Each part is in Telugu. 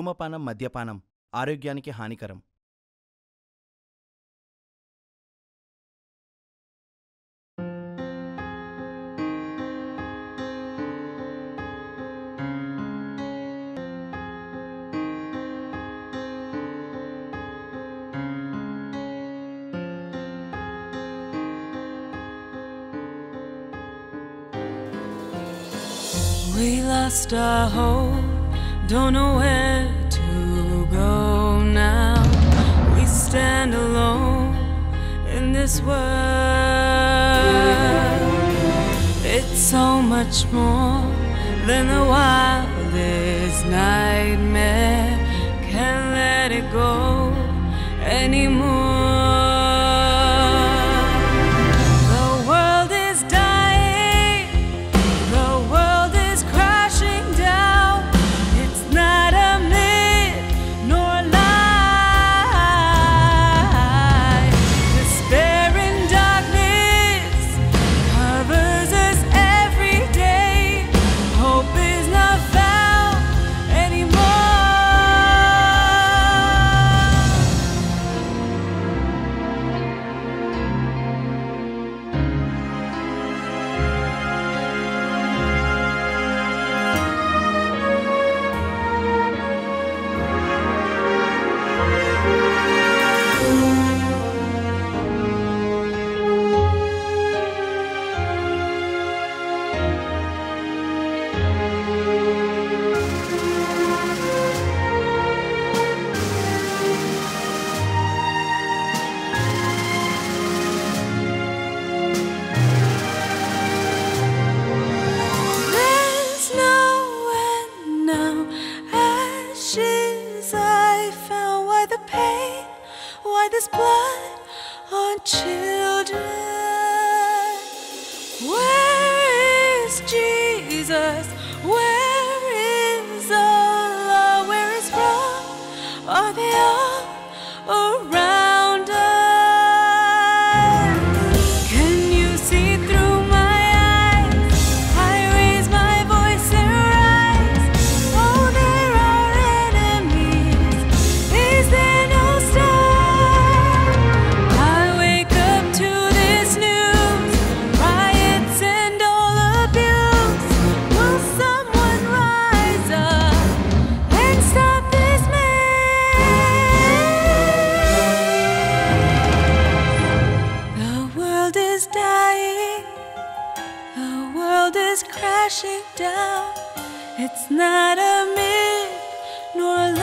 ధూమపానం మద్యపానం ఆరోగ్యానికి హానికరం. We lost our hope, don't know where to go now. We stand alone in this world. It's so much more than the wildest nightmare. Can't let it go anymore. It's not a myth nor a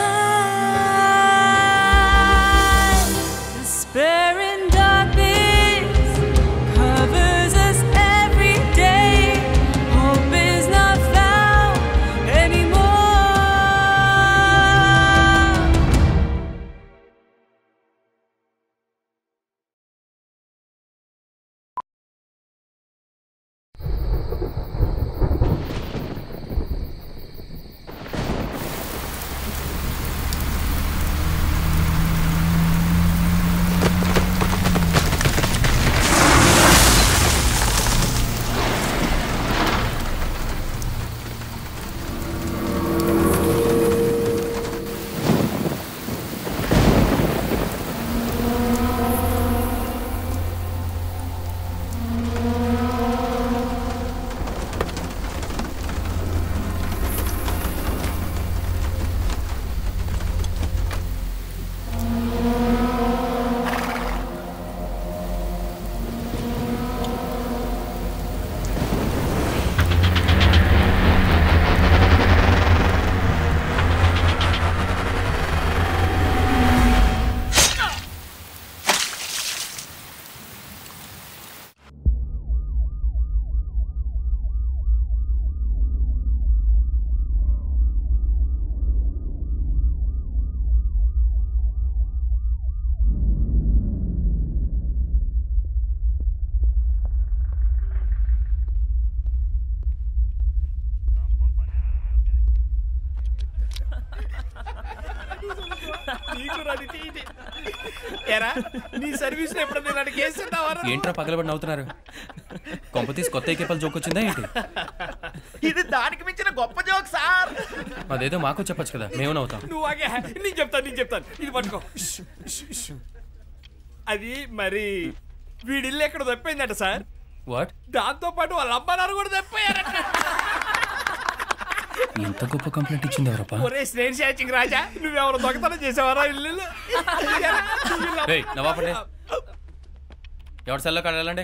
lie. Despair and darkness covers us every day. Hope is not found anymore. ఏంట్రా పగలబడి నవ్వుతున్నారు? కొంపతీసి కొత్త కేపల్ జోక్ వచ్చిందా ఏంటి? ఇది దానికి మించిన గొప్ప జోక్ సార్. అదేదో మాకు చెప్పొచ్చు కదా, మేము నవ్వుతాం. నువ్వు ఆగే, నేను చెప్తాను. ఇది పట్టుకో. అది మరి వీడిల్లు ఎక్కడ తప్పిందట సార్. వాట్? దాంతో పాటు వాళ్ళ అమ్మానారు కూడా తప్పారట. ఎంత గొప్ప కంప్లైంట్ ఇచ్చింది ఎవరప్పా? ఒరే స్నేహ్ శాచింగ్ రాజా, నువ్వెవరు దొంగతనం చేసావరా ఇల్లు? నవాపండి, ఎవరి సెల్లో కడాలండి.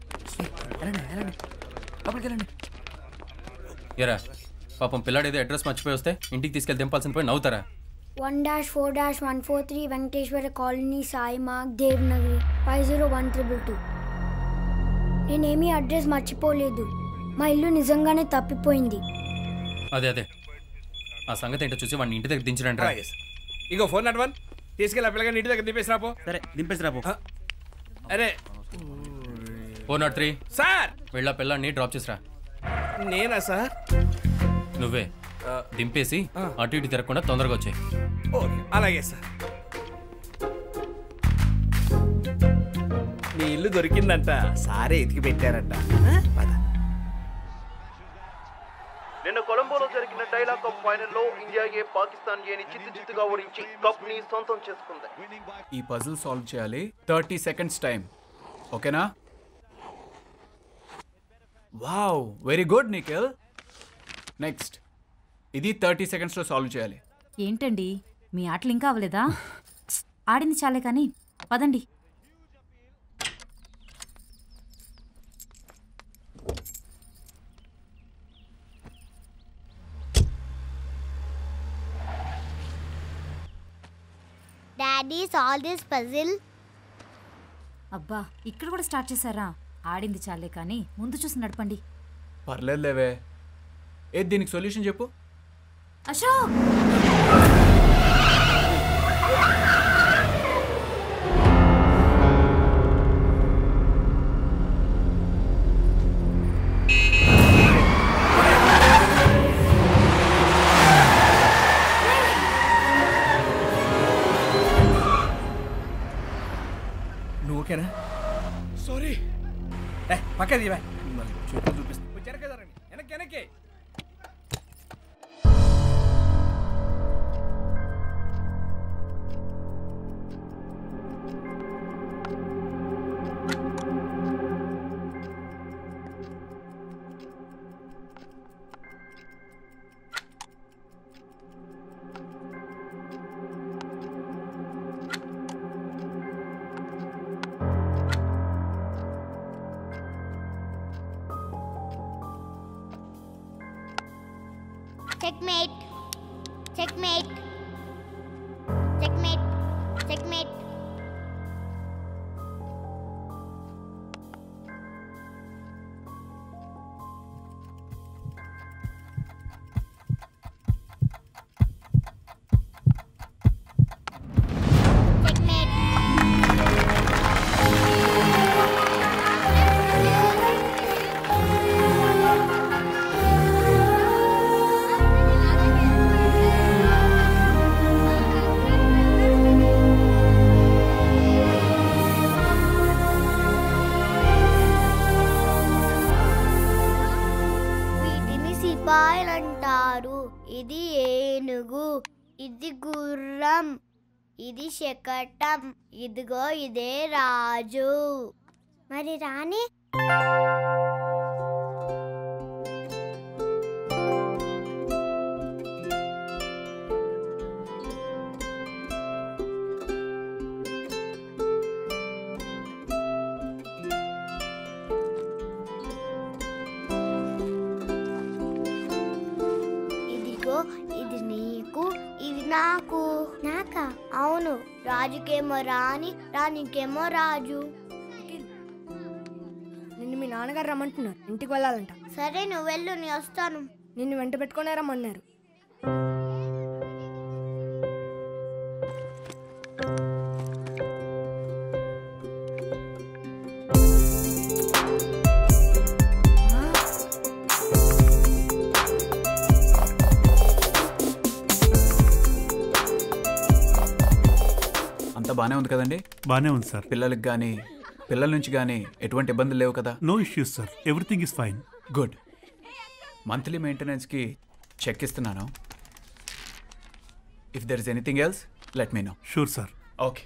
ఎరా పాపం పిల్లాడు ఏదో అడ్రస్ మర్చిపోయి వస్తే ఇంటికి తీసుకెళ్ళి దింపాల్సిన పోయి నవ్వుతారా? 1-4-143 వెంకటేశ్వర కాలనీ, సాయి మార్గ్, దేవ్నగర్ 501222. నేనేమీ అడ్రస్ మర్చిపోలేదు. మా ఇల్లు నిజంగానే తప్పిపోయింది. అదే ఆ సంగతి ఏంటో చూసి వాడిని ఇంటి దగ్గర దించడండి. ఇగో 401 తీసుకెళ్ళి ఆ పిల్లగా ఇంటి దగ్గర దింపేసి రాపో. సరే దింపేసి రాపో. అరే 403 సార్, వెళ్ళ పిల్లాడిని డ్రాప్ చేసిరా. నేనా సార్? నువ్వే దింపేసి అటు ఇటు తిరగకుండా తొందరగా వచ్చాయి. ఓకే అలాగే సార్. నీ ఇల్లు దొరికిందంట, సారే ఎతికి పెట్టారంట. నిన్న కొలంబోలో జరిగిన డైలాగ్ కప్ ఫైనల్లో ఇండియా ఏ పాకిస్తాన్ ఏని చిత్తుగా ఓడించి కప్ ని సొంతం చేసుకుంది. ఈ పజిల్ సాల్వ్ చేయాలి. 30 seconds టైం, ఓకేనా? Wow, very good Nikhil. Next, ఇది 30 seconds లో సాల్వ్ చేయాలి. ఏంటండి మీ ఆటలు ఇంకా అవ్వలేదా? ఆడింది చాలే కానీ పదండి. Daddy solve this puzzle. అబ్బా ఇక్కడ కూడా స్టార్ట్ చేశారా? ఆడింది చాలే కానీ ముందు చూసి నడపండి. పర్లేదు లేవే. ఏది దీనికి సొల్యూషన్ చెప్పు. అశోక్, నువ్వు ఓకేనా? సారీ. పక్క దివా చూపు చూపిస్తా. జరగదారండి, వెనక్కి. Checkmate. సిపాయిలంటారు. ఇది ఏనుగు, ఇది గుర్రం, ఇది శకటం, ఇదిగో ఇదే రాజు. మరి రాణి? ఇది నీకు, ఇది నాకు. నాకా? అవును. రాజుకేమో రాణి, రాణికేమో రాజు. నిన్ను మీ నాన్నగారు రమ్మంటున్నారు, ఇంటికి వెళ్ళాలంట. సరే నువ్వు వెళ్ళు, నేను వస్తాను. నిన్ను వెంట పెట్టుకునే రమ్మన్నారు. అంతా బానే ఉంది కదండి? బానే ఉంది సార్. పిల్లలకి కానీ పిల్లల నుంచి కానీ ఎటువంటి ఇబ్బందులు లేవు కదా? No issues sir, everything is fine. Good. Monthly మెయింటెనెన్స్కి చెక్ ఇస్తున్నాను. If there is anything else let me know. Sure sir. Okay.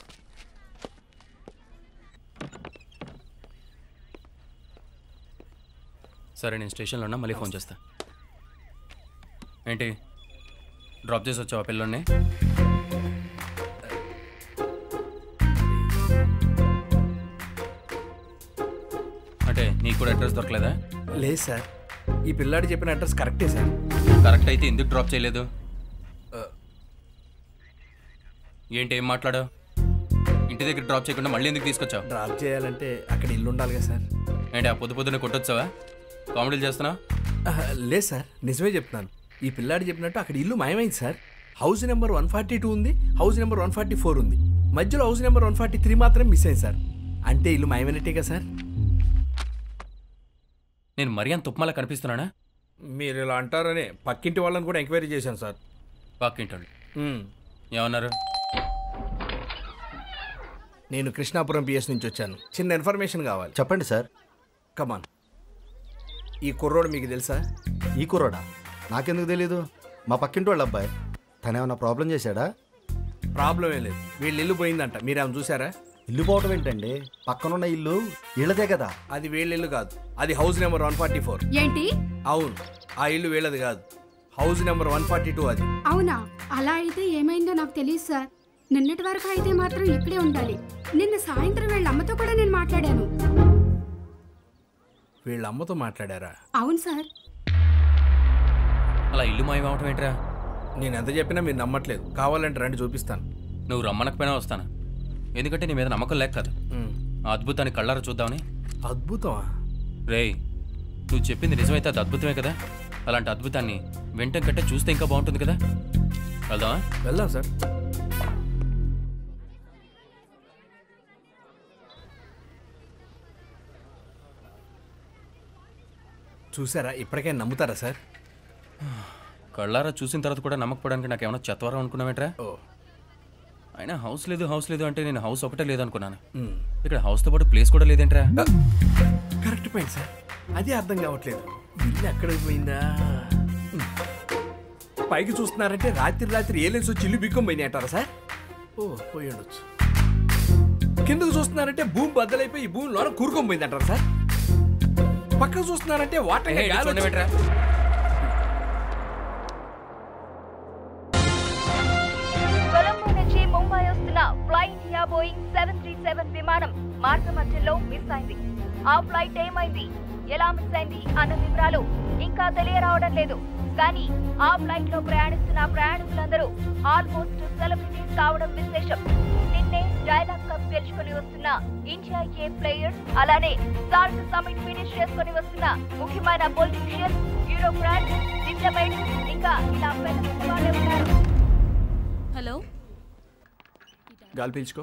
సరే నేను స్టేషన్లో ఉన్నా, మళ్ళీ ఫోన్ చేస్తా. ఏంటి డ్రాప్ చేసి వచ్చావా పిల్లల్ని? అంటే నీకు కూడా అడ్రస్ దొరకలేదా? లేదు సార్, ఈ పిల్లాడు చెప్పిన అడ్రస్ కరెక్టే సార్. కరెక్ట్ అయితే ఎందుకు డ్రాప్ చేయలేదు? ఏంటి ఏం మాట్లాడావు? ఇంటి దగ్గర డ్రాప్ చేయకుండా మళ్ళీ ఎందుకు తీసుకొచ్చావు? డ్రాప్ చేయాలంటే అక్కడ ఇల్లు ఉండాలి కదా సార్. ఏంటి ఆ పొద్దునే కొట్టొచ్చావా? కామెడీలు చేస్తున్నావు? లేదు సార్, నిజమే చెప్తున్నాను. ఈ పిల్లాడు చెప్పినట్టు అక్కడ ఇల్లు మాయమైంది సార్. హౌస్ నెంబర్ 142 ఉంది, హౌస్ నెంబర్ 144 ఉంది, మధ్యలో హౌస్ నెంబర్ 143 మాత్రం మిస్ అయింది సార్. అంటే ఇల్లు మాయమైనట్టే కదా సార్. నేను మరీ అంత తుప్పమలా కనిపిస్తున్నానా? మీరు ఇలా అంటారని పక్కింటి వాళ్ళని కూడా ఎంక్వైరీ చేశాను సార్. పక్కింటోళ్ళు ఏమన్నారు? నేను కృష్ణాపురం పిఎస్ నుంచి వచ్చాను, చిన్న ఇన్ఫర్మేషన్ కావాలి. చెప్పండి సార్. కమాన్. ఈ కుర్రోడు మీకు తెలుసా? ఈ కుర్రోడా? నాకెందుకు తెలీదు. మా పక్కింటి వాళ్ళ అబ్బాయి. తనేమన్నా ప్రాబ్లం చేశాడా? ప్రాబ్లం ఏం లేదు, వీళ్ళు ఇల్లు పోయిందంట. మీరేమన్నా చూసారా? ఇల్లు పోవటం ఏంటండి? పక్కనున్న ఇల్లు వీళ్ళదే కదా. అది వీళ్ళ ఇల్లు కాదు, అది హౌస్ నెంబర్ 144. ఏంటి? అవును, ఆ ఇల్లు వీళ్ళది కాదు, హౌస్ నెంబర్ 142 అది. అవునా? అలా అయితే ఏమైందో నాకు తెలియదు సార్. నిన్నటి వరకు అయితే మాత్రం ఇక్కడే ఉండాలి. నిన్న సాయంత్రం వీళ్ళ అమ్మతో కూడా నేను మాట్లాడాను. వీళ్ళ అమ్మతో మాట్లాడారా? అవును సార్. అలా ఇల్లు మాయమవటం ఏంట్రా? నేను ఎంత చెప్పినా మీరు నమ్మట్లేదు. కావాలంటే రండి చూపిస్తాను. నువ్వు రమ్మనకపోయినా వస్తాను, ఎందుకంటే నీ మీద నమ్మకం లేక కాదు. ఆ అద్భుతాన్ని కళ్ళారా చూద్దామని. అద్భుతమా? రేయ్, నువ్వు చెప్పింది నిజమైతే అది అద్భుతమే కదా. అలాంటి అద్భుతాన్ని వెంటనే కంటే చూస్తే ఇంకా బాగుంటుంది కదా. వెళ్దామా? వెళ్దాం సార్. చూసారా? ఇప్పటికైనా నమ్ముతారా సార్? కళ్ళారా చూసిన తర్వాత కూడా నమ్మకపోవడానికి నాకు ఏమైనా చెత్తవరం అనుకున్నావేంట్రా? అయినా హౌస్ లేదు అంటే నేను హౌస్ ఒకటే లేదనుకున్నాను. ఇక్కడ హౌస్తో పాటు ప్లేస్ కూడా లేదేంట్రా? కరెక్ట్ పాయింట్ సార్, అదే అర్థం కావట్లేదు. ఇల్లు ఎక్కడికి పోయిందా? పైకి చూస్తున్నారంటే రాత్రి ఏలియన్స్ వచ్చి ఇల్లు బిక్కుని పోయినాయి అంటారా సార్? ఓ, పోయి ఉండొచ్చు. కిందకు చూస్తున్నారంటే భూమి బద్దలైపోయి ఈ భూమి లోన కూరుకొని పోయింది అంటారా సార్? పక్కన చూస్తున్నారంటే వాటర్ కొలంబో నుంచి ముంబై వస్తున్న ఫ్లై ఇండియా బోయింగ్ 737 విమానం మార్గ మధ్యలో మిస్ అయింది. ఆ ఫ్లైట్ ఏమైంది, ఎలా మిస్ అయింది అన్న వివరాలు ఇంకా తెలియరావడం లేదు. కానీ ఆ ఫ్లైట్ లో ప్రయాణిస్తున్న ప్రయాణికులందరూ ఆల్మోస్ట్ సెలబ్రిటీస్ కావడం విశేషం. నిన్నే డైలాగ్ కప్ గెలుచుకుని వస్తున్న ఇండియా ఏ ప్లేయర్స్, అలానే సాల్ట్ సమిట్ ఫినిష్ చేసుకుని వస్తున్న ముఖ్యమైన పొలిటీషియన్స్, బ్యూరోక్రాట్స్, డిప్లొమాట్స్, ఇంకా ఇలా పెద్ద వాళ్ళే ఉన్నారు. హలో గాలి పీల్చుకో.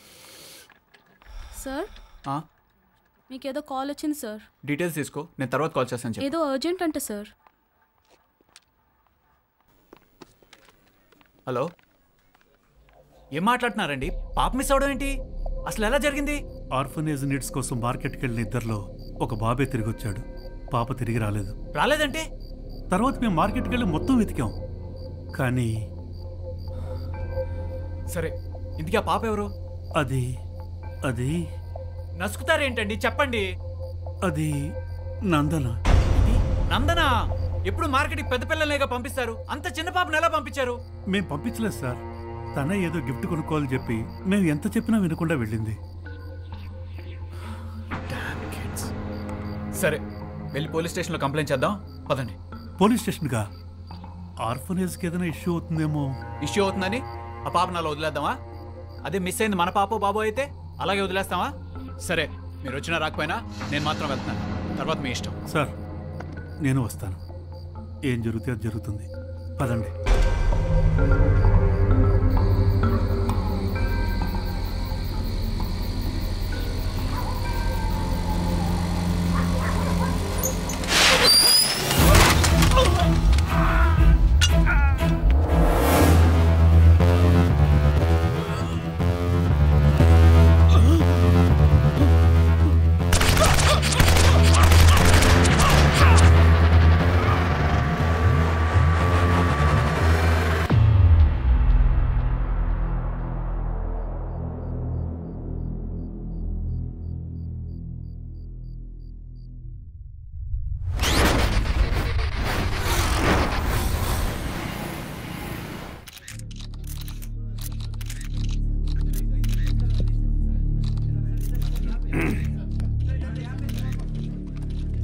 సార్, మీకేదో కాల్ వచ్చింది సార్. డీటెయిల్స్ తీసుకో, నేను తర్వాత కాల్ చేస్తాను. ఏదో అర్జెంట్ అంట సార్. హలో, ఏం మాట్లాడుతున్నారండి? పాప మిస్ అవడం ఏంటి? అసలు ఎలా జరిగింది? ఆర్ఫనేజ్ నీడ్స్ కోసం మార్కెట్కి వెళ్ళిన ఇద్దరిలో ఒక బాబే తిరిగి వచ్చాడు. పాప తిరిగి రాలేదు. రాలేదంటే? తర్వాత మేము మార్కెట్కి వెళ్ళి మొత్తం వెతికాం, కానీ సరే, ఇందుకే ఆ పాప ఎవరు? అది అది నసుకుతారేంటండి, చెప్పండి. అది నందన. నందన? ఎప్పుడు మార్కెట్కి పెద్ద పిల్లలేగా పంపిస్తారు, అంత చిన్న పాపను ఎలా పంపించారు? మేము పంపించలేదు సార్. తనే ఏదో గిఫ్ట్ కొనుక్కోవాలని చెప్పి మేము ఎంత చెప్పినా వినకుండా వెళ్ళింది. సరే, వెళ్ళి పోలీస్ స్టేషన్లో కంప్లైంట్ చేద్దాం, పదండి. పోలీస్ స్టేషన్గా? ఆర్ఫనేజ్కి ఏదైనా ఇష్యూ అవుతుందేమో. ఇష్యూ అవుతుందని ఆ పాపను అలా వదిలేద్దామా? అదే మిస్ అయింది మన పాపో బాబో అయితే అలాగే వదిలేస్తామా? సరే, మీరు వచ్చినా రాకపోయినా నేను మాత్రం వెళ్తున్నాను, తర్వాత మీ ఇష్టం. సార్, నేను వస్తాను. ఏం జరిగితే అది జరుగుతుంది, పదండి.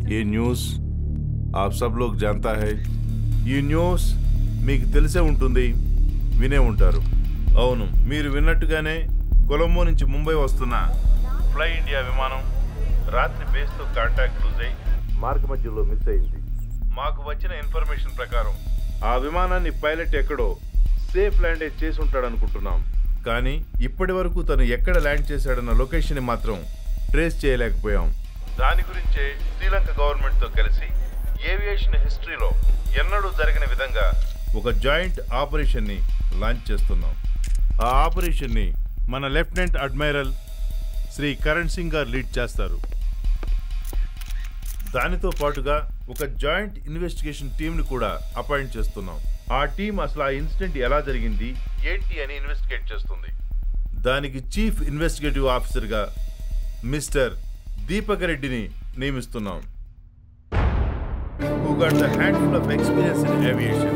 ये న్యూస్ आप सब लोग जानता है ఈ న్యూస్ మీకు తెలిసే ఉంటుంది, వినే ఉంటారు. అవును, మీరు విన్నట్టుగానే కొలంబో నుంచి ముంబై వస్తున్న ఫ్లై ఇండియా విమానం రాత్రి బేస్తో కాంటాక్ట్ లూజ్ అయి మార్గ మధ్యలో మిస్ అయింది. మాకు వచ్చిన ఇన్ఫర్మేషన్ ప్రకారం ఆ విమానాన్ని పైలట్ ఎక్కడో సేఫ్ ల్యాండేజ్ చేసి ఉంటాడు అనుకుంటున్నాం. కానీ ఇప్పటి వరకు తను ఎక్కడ ల్యాండ్ చేశాడన్న లొకేషన్ మాత్రం ట్రేస్ చేయలేకపోయాం. దాని గురించే శ్రీలంక గవర్నమెంట్తో కలిసి ఏవియేషన్ హిస్టరీలో ఎన్నడూ జరిగిన విధంగా ఒక జాయింట్ ఆపరేషన్ని లాంచ్ చేస్తున్నాం. ఆ ఆపరేషన్ని మన లెఫ్టినెంట్ అడ్మైరల్ శ్రీ కరణ్ సింగ్ గారు లీడ్ చేస్తారు. దానితో పాటుగా ఒక జాయింట్ ఇన్వెస్టిగేషన్ టీంని కూడా అపాయింట్ చేస్తున్నాం. ఆ టీం అసలు ఆ ఇన్సిడెంట్ ఎలా జరిగింది ఏంటి అని ఇన్వెస్టిగేట్ చేస్తుంది. దానికి చీఫ్ ఇన్వెస్టిగేటివ్ ఆఫీసర్గా మిస్టర్ దీపక్ రెడ్డిని నియమిస్తున్నాం, who got the handful of experience in aviation.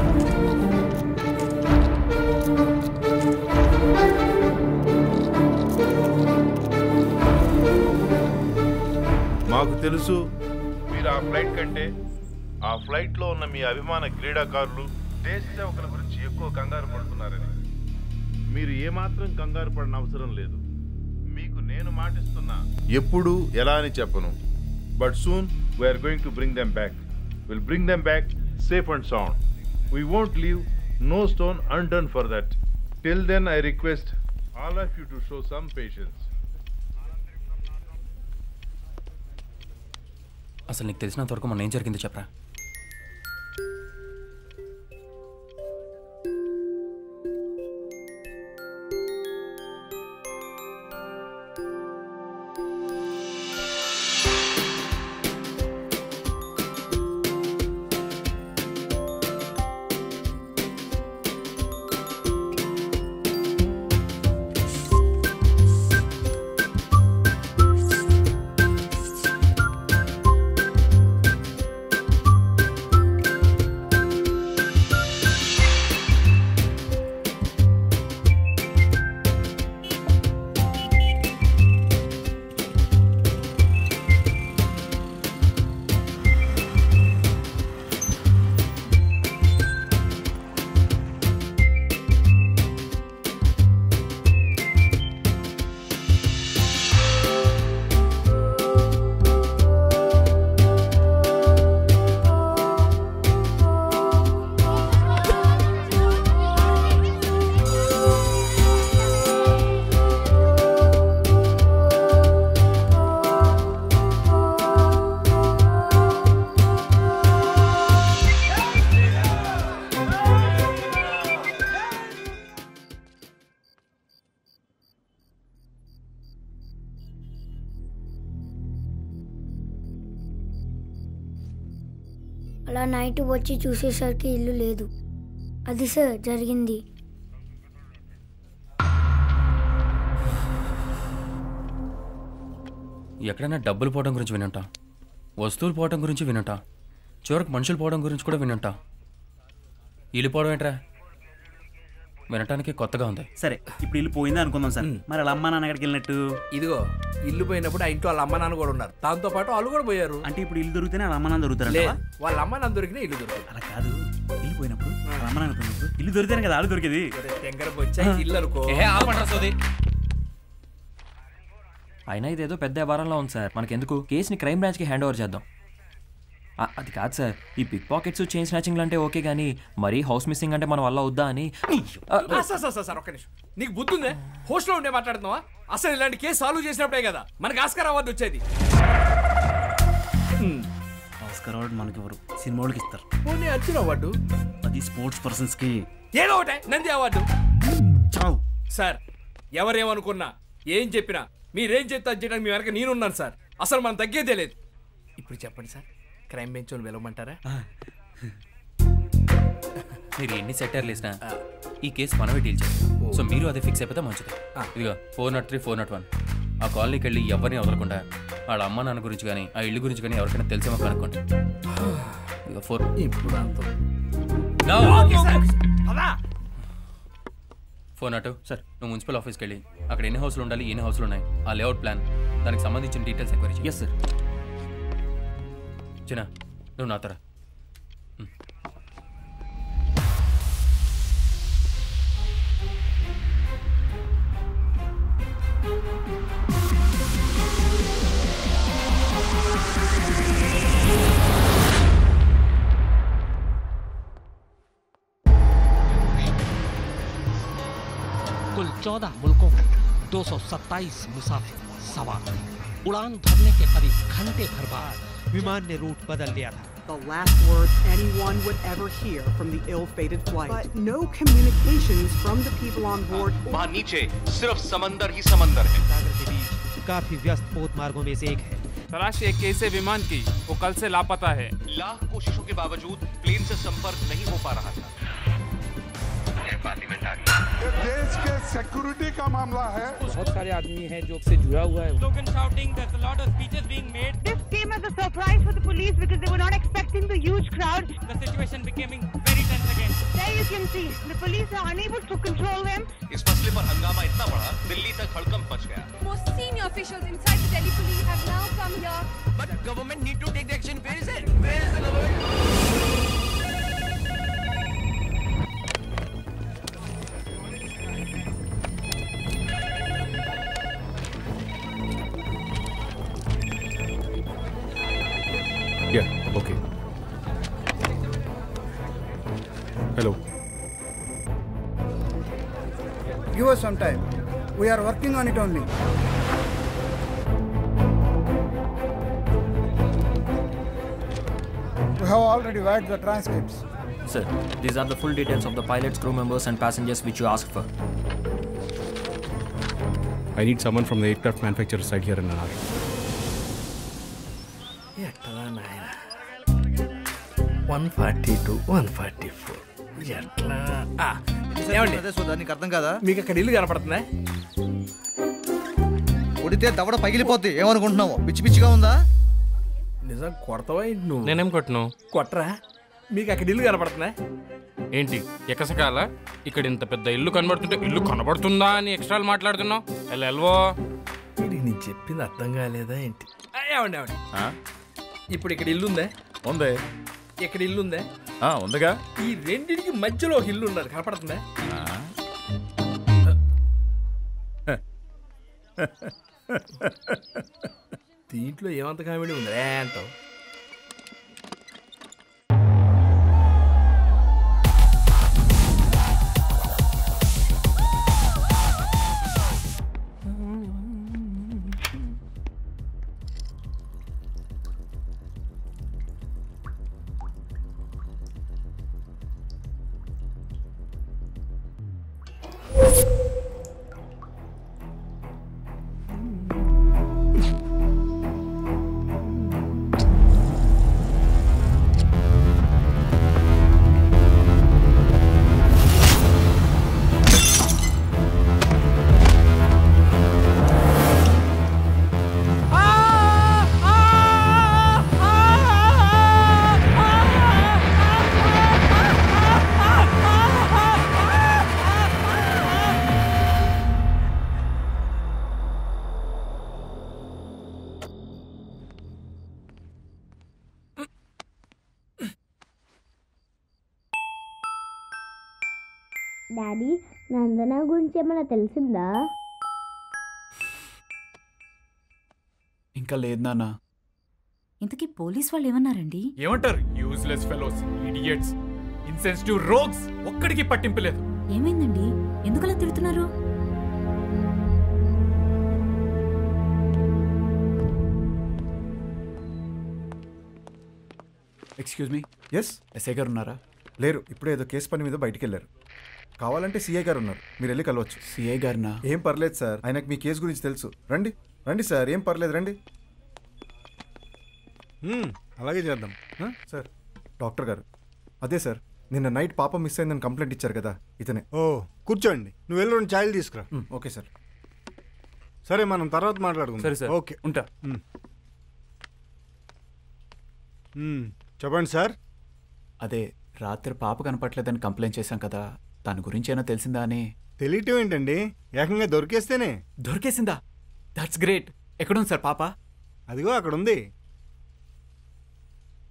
మాకు తెలుసు మీరు ఆ ఫ్లైట్ కంటే ఆ ఫ్లైట్లో ఉన్న మీ అభిమాన క్రీడాకారులు దేశ సేవకుల గురించి ఎక్కువ కంగారు పడుతున్నారని. మీరు ఏమాత్రం కంగారు పడిన అవసరం లేదు. మీకు నేను మాటిస్తున్నా, ఎప్పుడు ఎలా అని చెప్పను. But soon we're going to bring them back. Will bring them back safe and sound. We won't leave no stone undone for that. Till then I request all of you to show some patience. అసలు నీకు తెలిసినంత వరకు మొన్న ఏం జరిగిందో చెప్పరా? అలా నైట్ వచ్చి చూసేసరికి ఇల్లు లేదు. అది సార్ జరిగింది. ఎక్కడైనా డబ్బులు పోవడం గురించి వినుంటా, వస్తువులు పోవడం గురించి వినుంటా, చివరికి మనుషులు పోవడం గురించి కూడా వినుంటా. ఇల్లు పోవడం ఏంట్రా? వినటానికి కొత్తగా ఉంది. సరే, ఇప్పుడు ఇల్లు పోయిందా అనుకుందాం సార్. మరి వాళ్ళ అమ్మ నాన్న ఎక్కడికి వెళ్ళినట్టు? ఇదిగో ఇల్లు పోయినప్పుడు ఆ ఇంట్లో వాళ్ళ అమ్మ నాన్న కూడా ఉన్నారు. దాంతో పాటు వాళ్ళు కూడా పోయారు. అంటే ఇప్పుడు ఇల్లు దొరికితేనే వాళ్ళ అమ్మ నాన్న దొరుకుతారు. వాళ్ళ అమ్మ నాన్న దొరికినా ఇల్లు దొరుకుతుంది. అలా కాదు, ఇల్లు పోయినప్పుడు వాళ్ళ అమ్మ నాన్న పోయినప్పుడు ఇల్లు దొరికితేనే కదా వాళ్ళు దొరికేది. ఇల్లు అనుకో. అయినా ఇదేదో పెద్ద వ్యవహారంలో ఉంది సార్. మనకెందుకు, కేసుని క్రైమ్ బ్రాంచ్కి హ్యాండ్ ఓవర్ చేద్దాం. అది కాదు సార్, ఈ పిక్ పాకెట్స్ చైన్ స్నాచింగ్లు అంటే ఓకే, కానీ మరీ హౌస్ మిస్సింగ్ అంటే మన వల్ల వద్దా అని. సార్ ఒక్క నిమిషం, నీకు బుద్ధి ఉందే? హోస్ట్లో ఉండే మాట్లాడుతున్నావా? అసలు ఇలాంటి కేసు సాల్వ్ చేసినప్పుడే కదా మనకి ఆస్కార్ అవార్డు వచ్చేది. ఆస్కార్ అవార్డు మనకి ఎవరు, సినిమా వాళ్ళకి ఇస్తారు. అర్జున్ అవార్డు అది స్పోర్ట్స్ పర్సన్స్ కి. ఏదో ఒకటే నంది అవార్డు. సార్ ఎవరేమనుకున్నా ఏం చెప్పినా మీరేం చెప్తా చేయడానికి మీ వెనక నేనున్నాను సార్. అసలు మనం తగ్గేదే లేదు. ఇప్పుడు చెప్పండి సార్, క్రైమ్ బెంచ్ వాళ్ళు వెళ్ళమంటారా? మీరు ఎన్ని సెక్టర్లు వేసినా ఈ కేసు మనమే డీల్ చేస్తాం. సో మీరు అదే ఫిక్స్ అయిపోతే మంచిది. ఇదిగో 403, 401 ఆ కాలనీకి వెళ్ళి ఎవరిని వదలకుండా వాళ్ళ అమ్మ నాన్న గురించి కానీ ఆ ఇల్లు గురించి కానీ ఎవరికైనా తెలిసేమో కనుక్కోండి. ఇక 4 ఇప్పుడు 402 సార్, నువ్వు మున్సిపల్ ఆఫీస్కి వెళ్ళి అక్కడ ఎన్ని హౌస్లు ఉండాలి, ఎన్ని హౌస్లు ఉన్నాయి, ఆ లేఅవుట్ ప్లాన్, దానికి సంబంధించిన డీటెయిల్స్ ఎంక్వైరీ చేయి. Yes sir. చిన్న నువ్వు నాతరా. कुल 14 मुल्कों के 227 मुसाफिर सवार थे। उड़ान भरने के करीब घंटे भर बाद विमान ने रूट बदल लिया था। The last words anyone would ever hear from the ill-fated flight. But no communications from the people on board. वहाँ नीचे सिर्फ समंदर ही समंदर है। सागर के बीच काफी व्यस्त पोत मार्गों में से एक है। तलाश एक ऐसे विमान की वो कल से लापता है। लाख कोशिशों के बावजूद प्लेन से संपर्क नहीं हो पा रहा था। देश के सिक्योरिटी का मामला है। बहुत सारे आदमी हैं जो से जुड़ा हुआ है। Slogan shouting, there's a lot of speeches being made. This came as a surprise for the police because they were not expecting the huge crowd. The situation becoming very tense again. There you can see, the police are unable to control them. इस मसले पर हंगामा इतना बढ़ा, दिल्ली तक हड़कंप मच गया। Most senior officials inside the Delhi police have now come here. But government need to take the action. Where is it? Where is the government? Yeah, okay. Hello. Give us some time. We are working on it only. We have already read the transcripts. Sir, these are the full details of the pilots, crew members and passengers which you asked for. I need someone from the aircraft manufacturer side here in an hour. ఎట్లా నాయన 142 144 ఎట్లా నీకు అర్థం కదా? మీకు అక్కడ ఇల్లు కనపడుతుందా? కొడితే దవడ పగిలిపోద్ది. ఏమనుకుంటున్నావు? పిచ్చి పిచ్చిగా ఉందా? నిజం కొడతావా ఏంటి నువ్వు? నేనేం కొట్టను. కొట్టరా? మీకు అక్కడ ఇల్లు కనపడుతుందా? ఏంటి ఎకసకాల ఇక్కడ ఇంత పెద్ద ఇల్లు కనబడుతుంటే ఇల్లు కనబడుతుందా అని ఎక్స్ట్రాలు మాట్లాడుతున్నావు? ఎల్వో వీడికి నేను చెప్పింది అర్థం కాలేదా ఏంటి? ఏమండి ఇప్పుడు ఇక్కడ ఇల్లు ఉందా? ఉందే. ఇక్కడ ఇల్లు ఉందా? ఉందిగా. ఈ రెండింటికి మధ్యలో ఒక ఇల్లు ఉన్నది కనపడుతుందా? దీంట్లో ఏమంత కామెడీ ఉందా అంటావు? డాడీ నందన గురించి ఏమైనా తెలిసిందా? ఇంకా లేదు నాన్న. ఇంతకీ పోలీస్ వాళ్ళు ఏమన్నారండి? ఏమంటారు? Useless fellows, idiots, insensitive rogues. ఒక్కడికి పట్టింపు లేదు. ఏమైందండి? ఎందుకలా తిడుతున్నారు? Excuse me. ఎస్. ఎస్ఐ గారు ఉన్నారా? లేరు, ఇప్పుడే ఏదో కేసు పని మీద బయటికి వెళ్ళారు. కావాలంటే సిఐ గారు ఉన్నారు, మీరు వెళ్ళి కలవచ్చు. సిఐ గారినా? ఏం పర్లేదు సార్, ఆయనకు మీ కేసు గురించి తెలుసు. రండి రండి సార్, ఏం పర్లేదు రండి. అలాగే చేద్దాం సార్. డాక్టర్ గారు, అదే సార్, నిన్న నైట్ పాప మిస్ అయిందని కంప్లైంట్ ఇచ్చారు కదా, ఇతనే. ఓ కూర్చోండి, నువ్వు వెళ్ళి 2 ఛాయలు తీసుకురా. Okay sir. సరే, మనం తర్వాత మాట్లాడుకుందాం. సరే సార్. ఓకే, ఉంటా. చెప్పండి సార్. అదే రాత్రి పాప కనపట్లేదని కంప్లైంట్ చేశాం కదా, దాని గురించి ఏమైనా తెలిసిందా అని. తెలియటం ఏంటండి, ఏకంగా దొరికేస్తేనే. దొరికేసిందా? That's great. ఎక్కడుంది సార్ పాప? అదిగో అక్కడ ఉంది.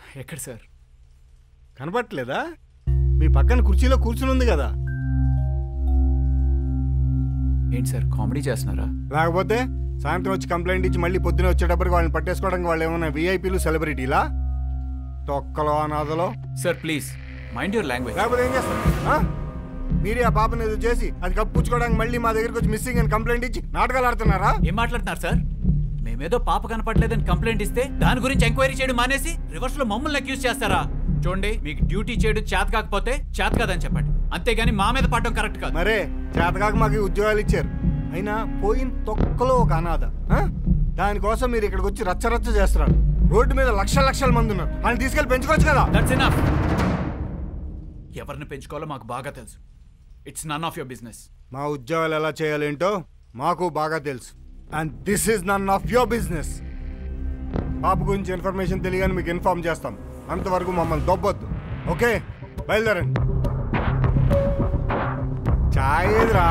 ఎక్కడ సార్? కనపట్లేదా? మీ పక్కన కుర్చీలో కూర్చుని ఉంది కదా. ఏంటి సార్ కామెడీ చేస్తున్నారా? లేకపోతే సాయంత్రం వచ్చి కంప్లైంట్ ఇచ్చి మళ్ళీ పొద్దున వచ్చేటప్పటికి వాళ్ళని పట్టేసుకోవడానికి వాళ్ళు ఏమైనా వీఐపీలు సెలబ్రిటీలా? తొక్కలో అనాథలో. Sir please mind your language. లేకపోతే ఏం చేస్తారు? మీరే ఆ పాపని ఏదో చేసి అది కప్పుచ్చుకోవడానికి మళ్ళీ మా దగ్గరికి వచ్చి మిస్సింగ్ అని కంప్లైంట్ ఇచ్చి నాటకాలు ఆడుతున్నారా? ఏం మాట్లాడుతున్నారు సార్? మేమేదో పాప కనపడలేదని కంప్లైంట్ ఇస్తే దాని గురించి ఎంక్వైరీ చేయడం మానేసి రివర్స్ లో మమ్మల్ని అక్యూజ్ చేస్తారా? చూడండి, మీకు డ్యూటీ చేయడం చేత కాకపోతే చేత కాదని చెప్పండి, అంతేగాని మా మీద పడడం కరెక్ట్ కాదు. మరే చేతకాక మాకు ఉద్యోగాలు ఇచ్చారు, అయినా పోయిన తొక్కలో ఒక అనాథ. దానికోసం మీరు ఇక్కడికి వచ్చి రచ్చరచ్చ చేస్తున్నారు. రోడ్డు మీద లక్షల మంది ఉన్నారు, వాళ్ళని తీసుకెళ్ళి పెంచుకోవచ్చు కదా. That's enough. ఎవరిని పెంచుకోవాలో మాకు బాగా తెలుసు. It's none of your business. మా ఉద్యోగాలు ఎలా చేయాలేంటో మాకు బాగా తెలుసు. And this is none of your business. పాప గురించి ఇన్ఫర్మేషన్ తెలియని మీకు ఇన్ఫార్మ్ చేస్తాం, అంతవరకు మమ్మల్ని దొబ్బొద్దు. ఓకే, బయలుదేరండి. చాయ్ ఏదిరా?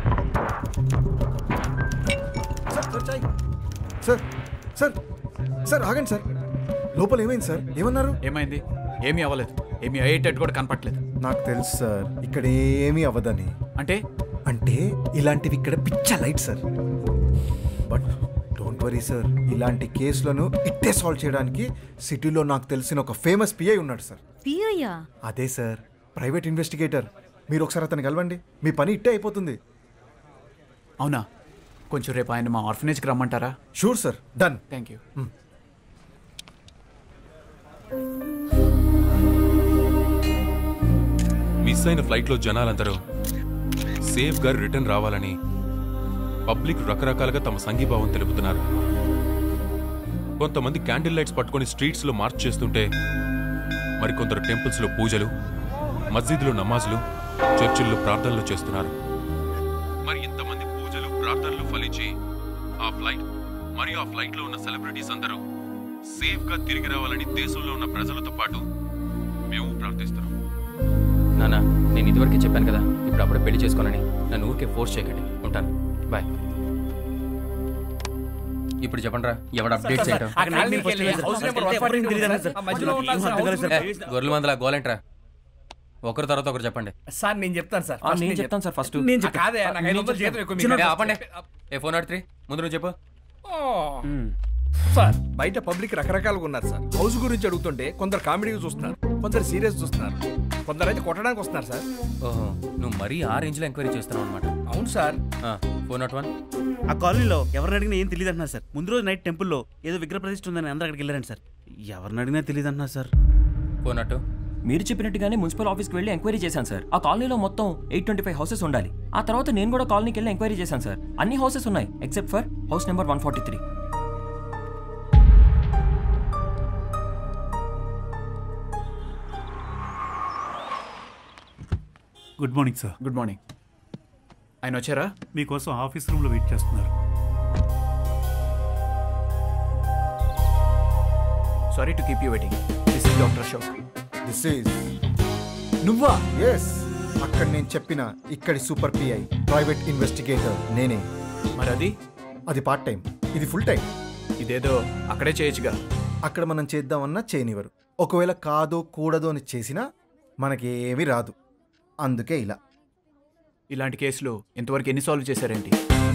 సార్ సార్ సార్ ఆగండి సార్. లోపల ఏమైంది సార్? ఏమన్నారు? ఏమైంది? ఏమీ అవ్వలేదు. ఏమీ అయ్యేటట్టు కూడా కనపట్లేదు. నాకు తెలుసు సార్ ఇక్కడ ఏమీ అవ్వదని. అంటే అంటే ఇలాంటివి ఇక్కడ పిచ్చ light sir. But don't worry sir, ఇలాంటి కేసులను ఇట్టే సాల్వ్ చేయడానికి సిటీలో నాకు తెలిసిన ఒక ఫేమస్ పిఐ ఉన్నాడు సార్. పిఐయా? అదే సార్, ప్రైవేట్ ఇన్వెస్టిగేటర్. మీరు ఒకసారి అతను కలవండి, మీ పని ఇట్టే అయిపోతుంది. అవునా? కొంచెం రేపు ఆయన మా ఆర్ఫనేజ్కి రమ్మంటారా? Sure sir, done. Thank you. Miss అయిన ఫ్లైట్లో జనాలందరూ సేఫ్గా రిటర్న్ రావాలని పబ్లిక్ రకరకాలుగా తమ సంఘీభావం తెలుపుతున్నారు. కొంతమంది క్యాండిల్ లైట్స్ పట్టుకొని స్ట్రీట్స్లో మార్చ్ చేస్తుంటే మరికొందరు టెంపుల్స్లో పూజలు, మస్జిద్లో నమాజులు, చర్చిల్లో ప్రార్థనలు చేస్తున్నారు. మరి ఇంతమంది పూజలు ప్రార్థనలు ఫలించి ఆ ఫ్లైట్ మరియు ఆ ఫ్లైట్లో ఉన్న సెలబ్రిటీస్ అందరూ సేఫ్గా తిరిగి రావాలని దేశంలో ఉన్న ప్రజలతో పాటు మేము ప్రార్థిస్తున్నాం. నానా, నేను ఇదివరకే చెప్పాను కదా, ఇప్పుడు అప్పుడే పెళ్లి చేసుకోనని. నన్ను ఊరికే ఫోర్స్ చేయకండి. ఉంటాను, బాయ్. ఇప్పుడు చెప్పండి రా, ఎవడు అప్డేట్స్ ఏంటో. గొర్రెల మందల గోలేంట్రా, ఒకరి తర్వాత ఒకరు చెప్పండి. సార్ నేను చెప్తాను సార్. నేను చెప్తాను సార్ ఫస్ట్. ఆపండి. ఏ 403 ముందు నువ్వు చెప్పు. సార్ బయట పబ్లిక్ రకరకాలుగా ఉన్నారు సార్. హౌస్ గురించి అడుగుతుంటే కొందరు కామెడీగా చూస్తున్నారు, కొందరు సీరియస్ చూస్తున్నారు, కొందరు అయితే కొట్టడానికి వస్తున్నారు సార్. ఓహో, నువ్వు మరీ ఆ రేంజ్లో ఎంక్వైరీ చేస్తున్నావు అనమాట. అవును సార్. 401 ఆ కాలనీలో ఎవరిని అడిగినా ఏం తెలియదు అంటున్నారు సార్. ముందు రోజు నైట్ టెంపుల్లో ఏదో విగ్రహ ప్రతిష్ఠ ఉందని అందరూ అక్కడికి వెళ్ళారండి సార్. ఎవరిని అడిగినా తెలియదు అంటున్నారు సార్. 402 మీరు చెప్పినట్టుగానే మున్సిపల్ ఆఫీస్కి వెళ్ళి ఎంక్వైరీ చేశాను సార్. ఆ కాలనీలో మొత్తం 825 హౌసెస్ ఉండాలి. ఆ తర్వాత నేను కూడా కాలనీకి వెళ్ళి ఎంక్వైరీ చేశాను సార్. అన్ని హౌసెస్ ఉన్నాయి except for house number 143. Good morning sir. Good morning. ఆయన వచ్చారా? మీకోసం ఆఫీస్ రూమ్లో వెయిట్ చేస్తున్నారు. Sorry to keep you waiting. This is doctor Ashok. This is నువ్వా? ఎస్, అక్కడ నేను చెప్పిన ఇక్కడి సూపర్ పిఐ, ప్రైవేట్ ఇన్వెస్టిగేటర్ నేనే. మరి అది పార్ట్ టైం, ఇది ఫుల్ టైం. ఇదేదో అక్కడే చేయొచ్చుగా. అక్కడ మనం చేద్దామన్నా చేయనివ్వరు. ఒకవేళ కాదో కూడదో అని చేసినా మనకేమీ రాదు. అందుకే ఇలా. ఇలాంటి కేసులు ఇంతవరకు ఎన్ని సాల్వ్ చేశారేంటి?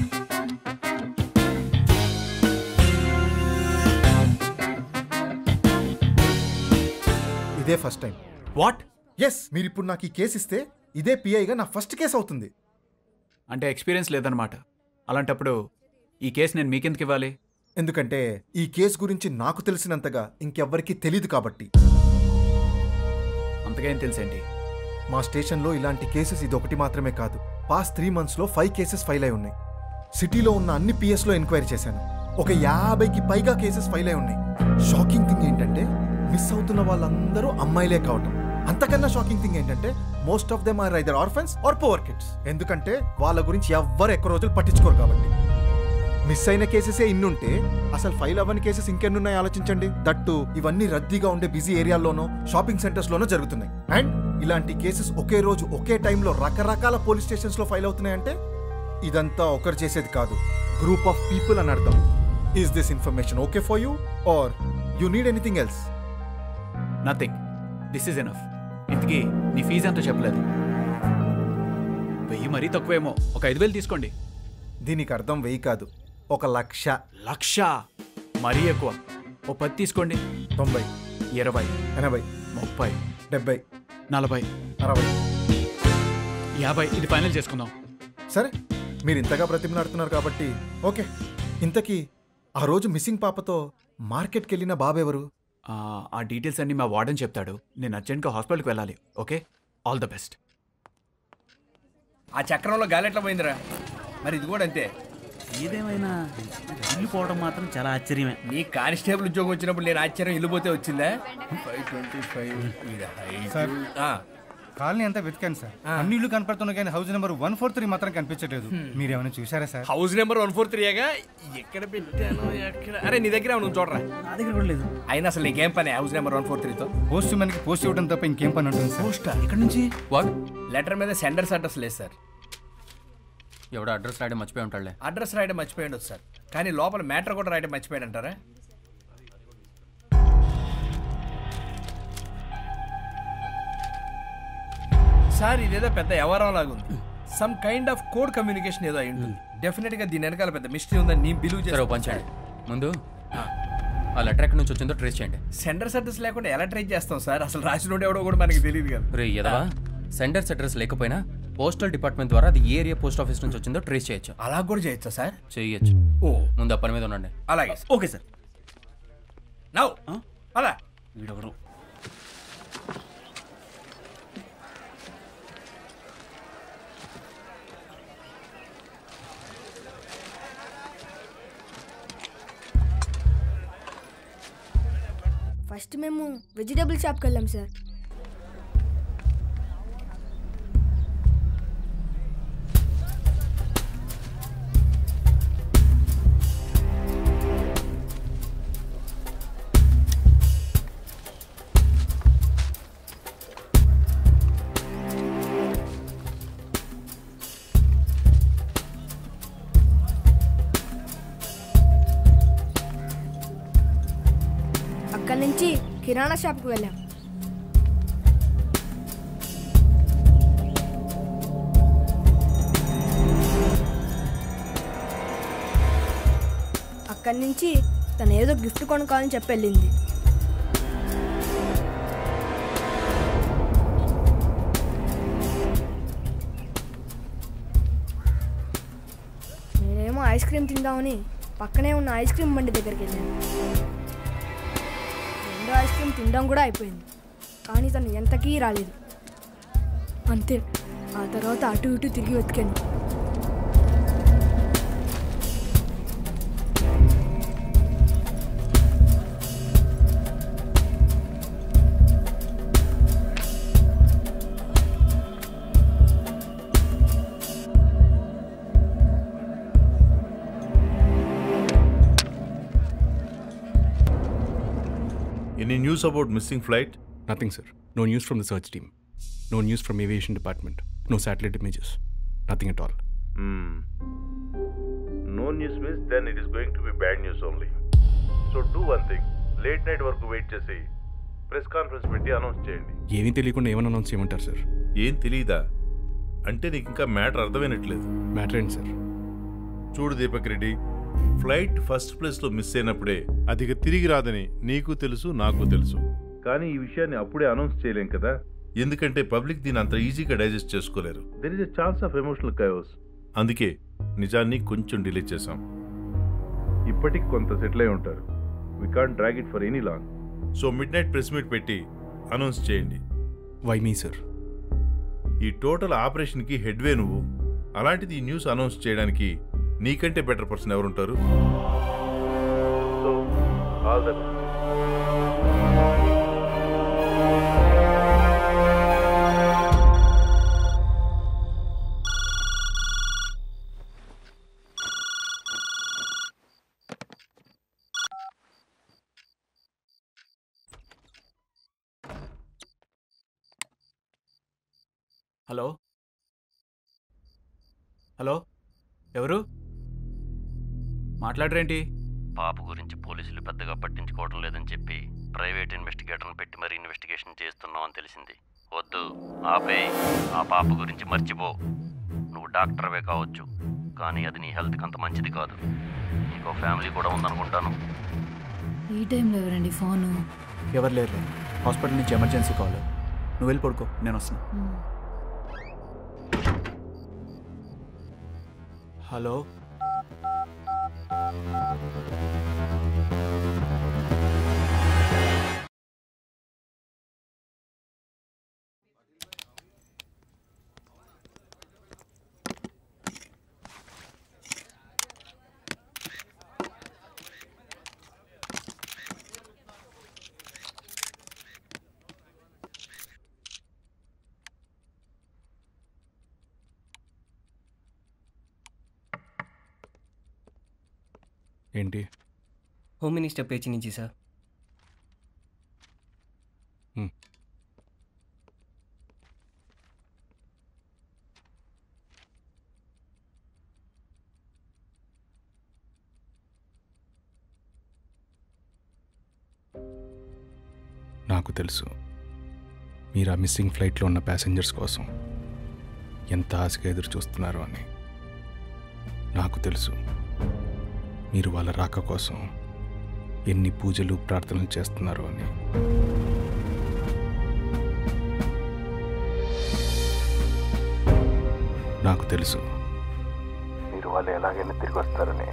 ఇదే ఫస్ట్ టైం. వాట్? ఎస్, మీరు ఇప్పుడు నాకు ఈ కేసు ఇస్తే ఇదే పిఐగా నా ఫస్ట్ కేసు అవుతుంది. అంటే ఎక్స్పీరియన్స్ లేదనమాట. అలాంటప్పుడు ఈ కేసు నేను మీకెందుకు ఇవ్వాలి? ఎందుకంటే ఈ కేసు గురించి నాకు తెలిసినంతగా ఇంకెవ్వరికీ తెలీదు కాబట్టి. అంతగా ఏం తెలుసండి? మా స్టేషన్లో ఇలాంటి కేసెస్ ఇది ఒకటి మాత్రమే కాదు. పాస్ట్ 3 monthsలో 5 కేసెస్ ఫైల్ అయి ఉన్నాయి. సిటీలో ఉన్న అన్ని పిఎస్లో ఎంక్వైరీ చేశాను. ఒక 50కి పైగా కేసెస్ ఫైల్ అయి ఉన్నాయి. షాకింగ్ థింగ్ ఏంటంటే మిస్ అవుతున్న వాళ్ళందరూ అమ్మాయిలే కావటం. అంతకన్నా షాకింగ్ థింగ్ ఏంటంటే most of them are either orphans or poor kids. ఎందుకంటే వాళ్ళ గురించి ఎవ్వరు ఎక్కువ రోజులు పట్టించుకోరు కాబట్టి. మిస్ అయిన కేసెసే ఇన్నుంటే అసలు ఫైల్ అవ్వని కేసెస్ ఇంకెన్నున్నాయి ఆలోచించండి. దట్టు ఇవన్నీ రద్దీగా ఉండే బిజీ ఏరియాల్లోనో షాపింగ్ సెంటర్స్లోనో జరుగుతున్నాయి. అండ్ ఇలాంటి కేసెస్ ఒకే రోజు ఒకే టైంలో రకరకాల పోలీస్ స్టేషన్స్లో ఫైల్ అవుతున్నాయంటే ఇదంతా ఒకరు చేసేది కాదు, గ్రూప్ ఆఫ్ పీపుల్ అని అర్థం. Is this information okay for you are you need anything else? Nothing. This is enough. ఇంతకీ నీ ఫీజు ఎంతో చెప్పలేదు. 1000 మరీ తక్కువేమో. ఒక 5000 తీసుకోండి. దీనికి అర్థం 1000 కాదు, 1,00,000. 1,00,000 మరీ ఎక్కువ. ఓ 10 తీసుకోండి. 90, 20, 80, 30, 70, 40, 60, 50. ఇది ఫైనల్ చేసుకుందాం. సరే, మీరు ఇంతగా బ్రతిమలాడుతున్నారు కాబట్టి ఓకే. ఇంతకీ ఆ రోజు మిస్సింగ్ పాపతో మార్కెట్కి వెళ్ళిన బాబెవరు? ఆ డీటెయిల్స్ అన్ని మా వార్డెన్ చెప్తాడు. నేను అర్జెంట్గా హాస్పిటల్కి వెళ్ళాలి. Okay, all the best. ఆ చక్రంలో గాలి ఎట్లా పోయిందిరా? మరి ఇది కూడా అంతే. ఏదేమైనా ఇల్లు పోవడం మాత్రం చాలా ఆశ్చర్యమే. నీ కానిస్టేబుల్ ఉద్యోగం వచ్చినప్పుడు నేను ఆశ్చర్యం ఇల్లు పోతే వచ్చిందా? 525 సార్, కాలనీ అంతా వెతికాను సార్. అన్ని ఇల్లు కనపడుతున్నాయి కానీ హౌస్ నెంబర్ 143 మాత్రం కనిపించలేదు. మీరేమైనా చూసారా సార్? హౌస్ నెంబర్ 143గా ఎక్కడ పెట్టాను? ఎక్కడ? అరే నీ దగ్గర నువ్వు చూడరా. నా దగ్గర కూడా లేదు. అయినా అసలు నీకేం పని హౌస్ నెంబర్ 143తో? పోస్ట్ మ్యాన్కి పోస్ట్ ఇవ్వడం తప్ప ఇంకేం పని ఉంటుంది సార్? పోస్టా? ఇక్కడ నుంచి లెటర్ మీద సెండర్స్ అడ్రస్ లేదు సార్. ఎవడో అడ్రస్ రాయడం మర్చిపోయి ఉంటాడులే. అడ్రస్ రాయడం మర్చిపోయి ఉండొచ్చు సార్, కానీ లోపల మ్యాటర్ కూడా రాయడం మర్చిపోయాడు అంటారా? సార్ ఇదేదో పెద్ద వ్యవహారం లాగా ఉంది. Some kind of code communication ఏదో అయి ఉంటుంది. డెఫినెట్ గా దీని వెనకాల పెద్ద మిస్టరీ ఉందని నేను బిలీవ్ చేస్తాను. పంచండి ముందు ఆ లెటర్ ఎక్కడి నుంచి వచ్చిందో ట్రేస్ చేయండి. సెండర్స్ అడ్రస్ లేకుండా ఎలా ట్రేస్ చేస్తాం సార్? అసలు రాసినోడు ఎవడో కూడా మనకి తెలియదు కదా. రే యదవా, సెండర్స్ అడ్రస్ లేకపోయినా పోస్టల్ డిపార్ట్మెంట్ ద్వారా అది ఏ ఏరియా పోస్ట్ ఆఫీస్ నుంచి వచ్చిందో ట్రేస్ చేయొచ్చు. అలా కూడా చేయొచ్చా సార్? చేయొచ్చు. ముందు ఆ పని మీద ఉండండి. అలాగే. Okay sir. నౌ అలా వీడెవరు? ఫస్ట్ మేము వెజిటేబుల్ షాప్కి వెళ్ళాం సార్. అక్కడి నుంచి కిరాణా షాప్కి వెళ్ళాం. అక్కడి నుంచి తను ఏదో గిఫ్ట్ కొనుక్కోవాలని చెప్పి వెళ్ళింది. నేనేమో ఐస్ క్రీమ్ తిందామని పక్కనే ఉన్న ఐస్ క్రీమ్ బండి దగ్గరికి వెళ్ళాను. ఐస్ క్రీమ్ తినడం కూడా అయిపోయింది, కానీ తను ఎంతకీ రాలేదు. అంతే. ఆ తర్వాత అటు ఇటు తిరిగి వెతికాను. Any news about missing flight? Nothing, sir. No news from the search team. No news from aviation department. No satellite images. Nothing at all. No news means then it is going to be bad news only. So do one thing. Late night work wait చేసి ప్రెస్ కాన్ఫరెన్స్ పెట్టి అనౌన్స్ చేయండి. ఏమీ తెలియకుండా ఏమని అనౌన్స్ చేయమంటారు సార్? ఏం తెలీదా అంటే నీకు ఇంకా మ్యాటర్ అర్థమైనట్లేదు. మ్యాటర్ ఏంటి సార్? చూడు దీపక్ రెడ్డి, ఫ్లైట్ ఫస్ట్ ప్లేస్లో మిస్ అయినప్పుడే అది తిరిగి రాదని నీకు తెలుసు, నాకు తెలుసు. కానీ ఈ విషయాన్ని అప్పుడే అనౌన్స్ చేయలేం కదా, ఎందుకంటే పబ్లిక్ దీన్ని అంత ఈజీగా డైజెస్ట్ చేసుకోలేరు. There is a chance of emotional chaos. అందుకే నిజాన్ని కొంచెం డిలే చేశాం. ఇప్పటికి కొంత సెటిల్ అయి ఉంటారు. We can't drag it for any long. So midnight press meet పెట్టి అనౌన్స్ చేయండి. Why me sir? ఈ టోటల్ ఆపరేషన్కి హెడ్వే నువ్వు. అలాంటిది ఈ న్యూస్ అనౌన్స్ చేయడానికి నీకంటే బెటర్ పర్సన్ ఎవరుంటారు? So all the best. Hello hello, ఎవరు మాట్లాడరేంటి? పాప గురించి పోలీసులు పెద్దగా పట్టించుకోవడం లేదని చెప్పి ప్రైవేట్ ఇన్వెస్టిగేటర్ని పెట్టి మరీ ఇన్వెస్టిగేషన్ చేస్తున్నావు అని తెలిసింది. వద్దు, ఆపే. ఆ పాప గురించి మర్చిపో. నువ్వు డాక్టర్వే కావచ్చు, కానీ అది నీ హెల్త్కి అంత మంచిది కాదు. నీకో ఫ్యామిలీ కూడా ఉందనుకుంటాను. ఈ టైంలో ఎవరండి ఫోను? ఎవరు లేరు, హాస్పిటల్ నుంచి ఎమర్జెన్సీ కాల్. నువ్వు వెళ్ళి పడుకో, నేను వస్తున్నా. హలో, ఏంటి? హోమ్ మినిస్టర్ పేజీ నుంచి సార్. నాకు తెలుసు మీరు ఆ మిస్సింగ్ ఫ్లైట్లో ఉన్న ప్యాసింజర్స్ కోసం ఎంత ఆశగా ఎదురు చూస్తున్నారో అని. నాకు తెలుసు మీరు వాళ్ళ రాక కోసం ఎన్ని పూజలు ప్రార్థనలు చేస్తున్నారో అని. నాకు తెలుసు మీరు వాళ్ళు ఎలాగైనా తిరిగి వస్తారని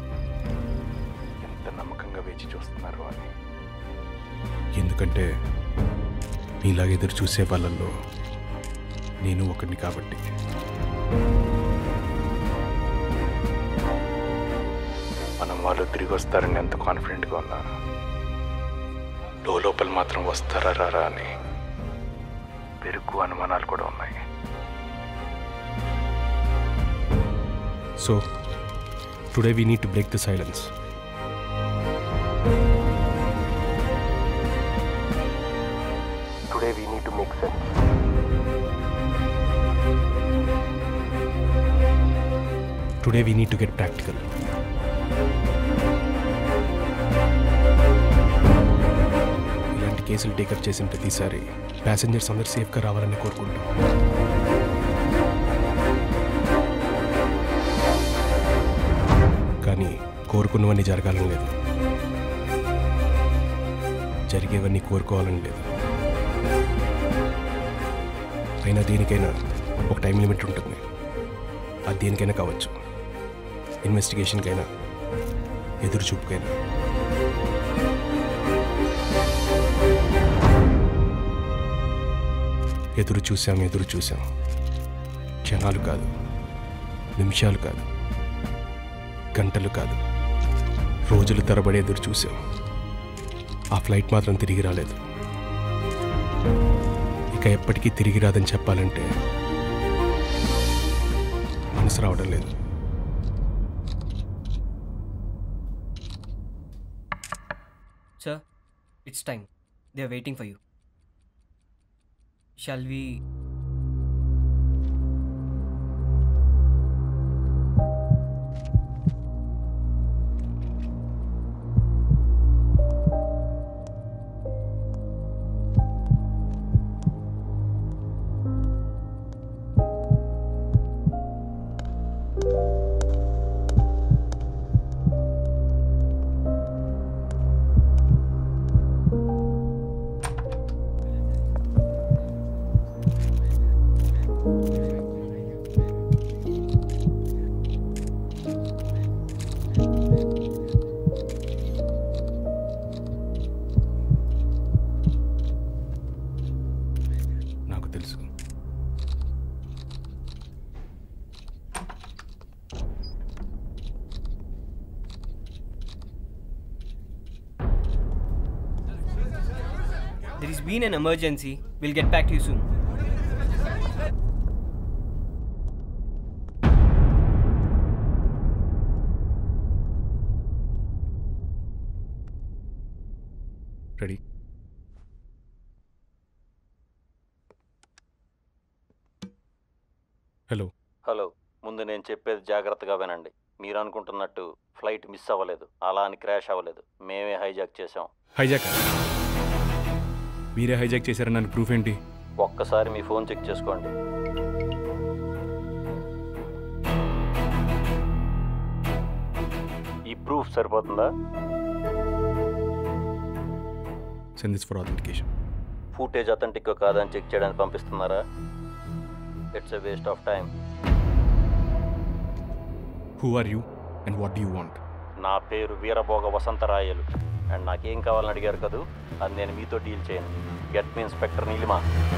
ఎంత నమ్మకంగా వేచి చూస్తున్నారో అని. ఎందుకంటే మీలాగ ఎదురు చూసే వాళ్ళల్లో నేను ఒకడిని కాబట్టి. మనం వాళ్ళు తిరిగి వస్తారని ఎంత కాన్ఫిడెంట్గా ఉన్నా లోపల మాత్రం వస్తారా రారా అని పెరుగు అనుమానాలు కూడా ఉన్నాయి. So today we need to break the silence. Today we need to make sense. Today we need to get practical. ఇలాంటి కేసులు టేకప్ చేసిన ప్రతిసారి ప్యాసింజర్స్ అందరూ సేఫ్గా రావాలని కోరుకుంటాం. కానీ కోరుకున్నవన్నీ జరగాలని లేదు, జరిగేవన్నీ కోరుకోవాలని లేదు. అయినా దేనికైనా ఒక టైం లిమిట్ ఉంటుంది. అది దేనికైనా కావచ్చు, ఇన్వెస్టిగేషన్కైనా ఎదురు చూపుకైనా. ఎదురు చూసాం క్షణాలు కాదు, నిమిషాలు కాదు, గంటలు కాదు, రోజులు తరబడి ఎదురు చూసాం. ఆ ఫ్లైట్ మాత్రం తిరిగి రాలేదు. ఇక ఎప్పటికీ తిరిగి రాదని చెప్పాలంటే మనసు రావడం లేదు. Sir, it's time. They are waiting for you. Shall we... నాకు తెలుసు. There has been an emergency. We'll get back to you soon. Ready? Hello. Hello, ముందు నేను చెప్పేది జాగ్రత్తగా వినండి. మీరు అనుకుంటున్నట్టు ఫ్లైట్ మిస్ అవ్వలేదు, అలా అని క్రాష్ అవ్వలేదు. మేమే హైజాక్ చేసాం. హైజాక్ మీరే హైజాక్ చేశారని నాకు ప్రూఫ్ ఏంటి? ఒక్కసారి మీ ఫోన్ చెక్ చేసుకోండి. ఈ ప్రూఫ్ సరిపోతుందా? Send this for authentication. Footage authentic కాదని చెక్ చేయడానికి పంపిస్తున్నారా? It's a waste of time. Who are you and what do you want? నా పేరు వీరభోగ వసంతరాయలు అండ్ నాకేం కావాలని అడిగారు కదూ, అది నేను మీతో డీల్ చేయను. Get me inspector Neelima.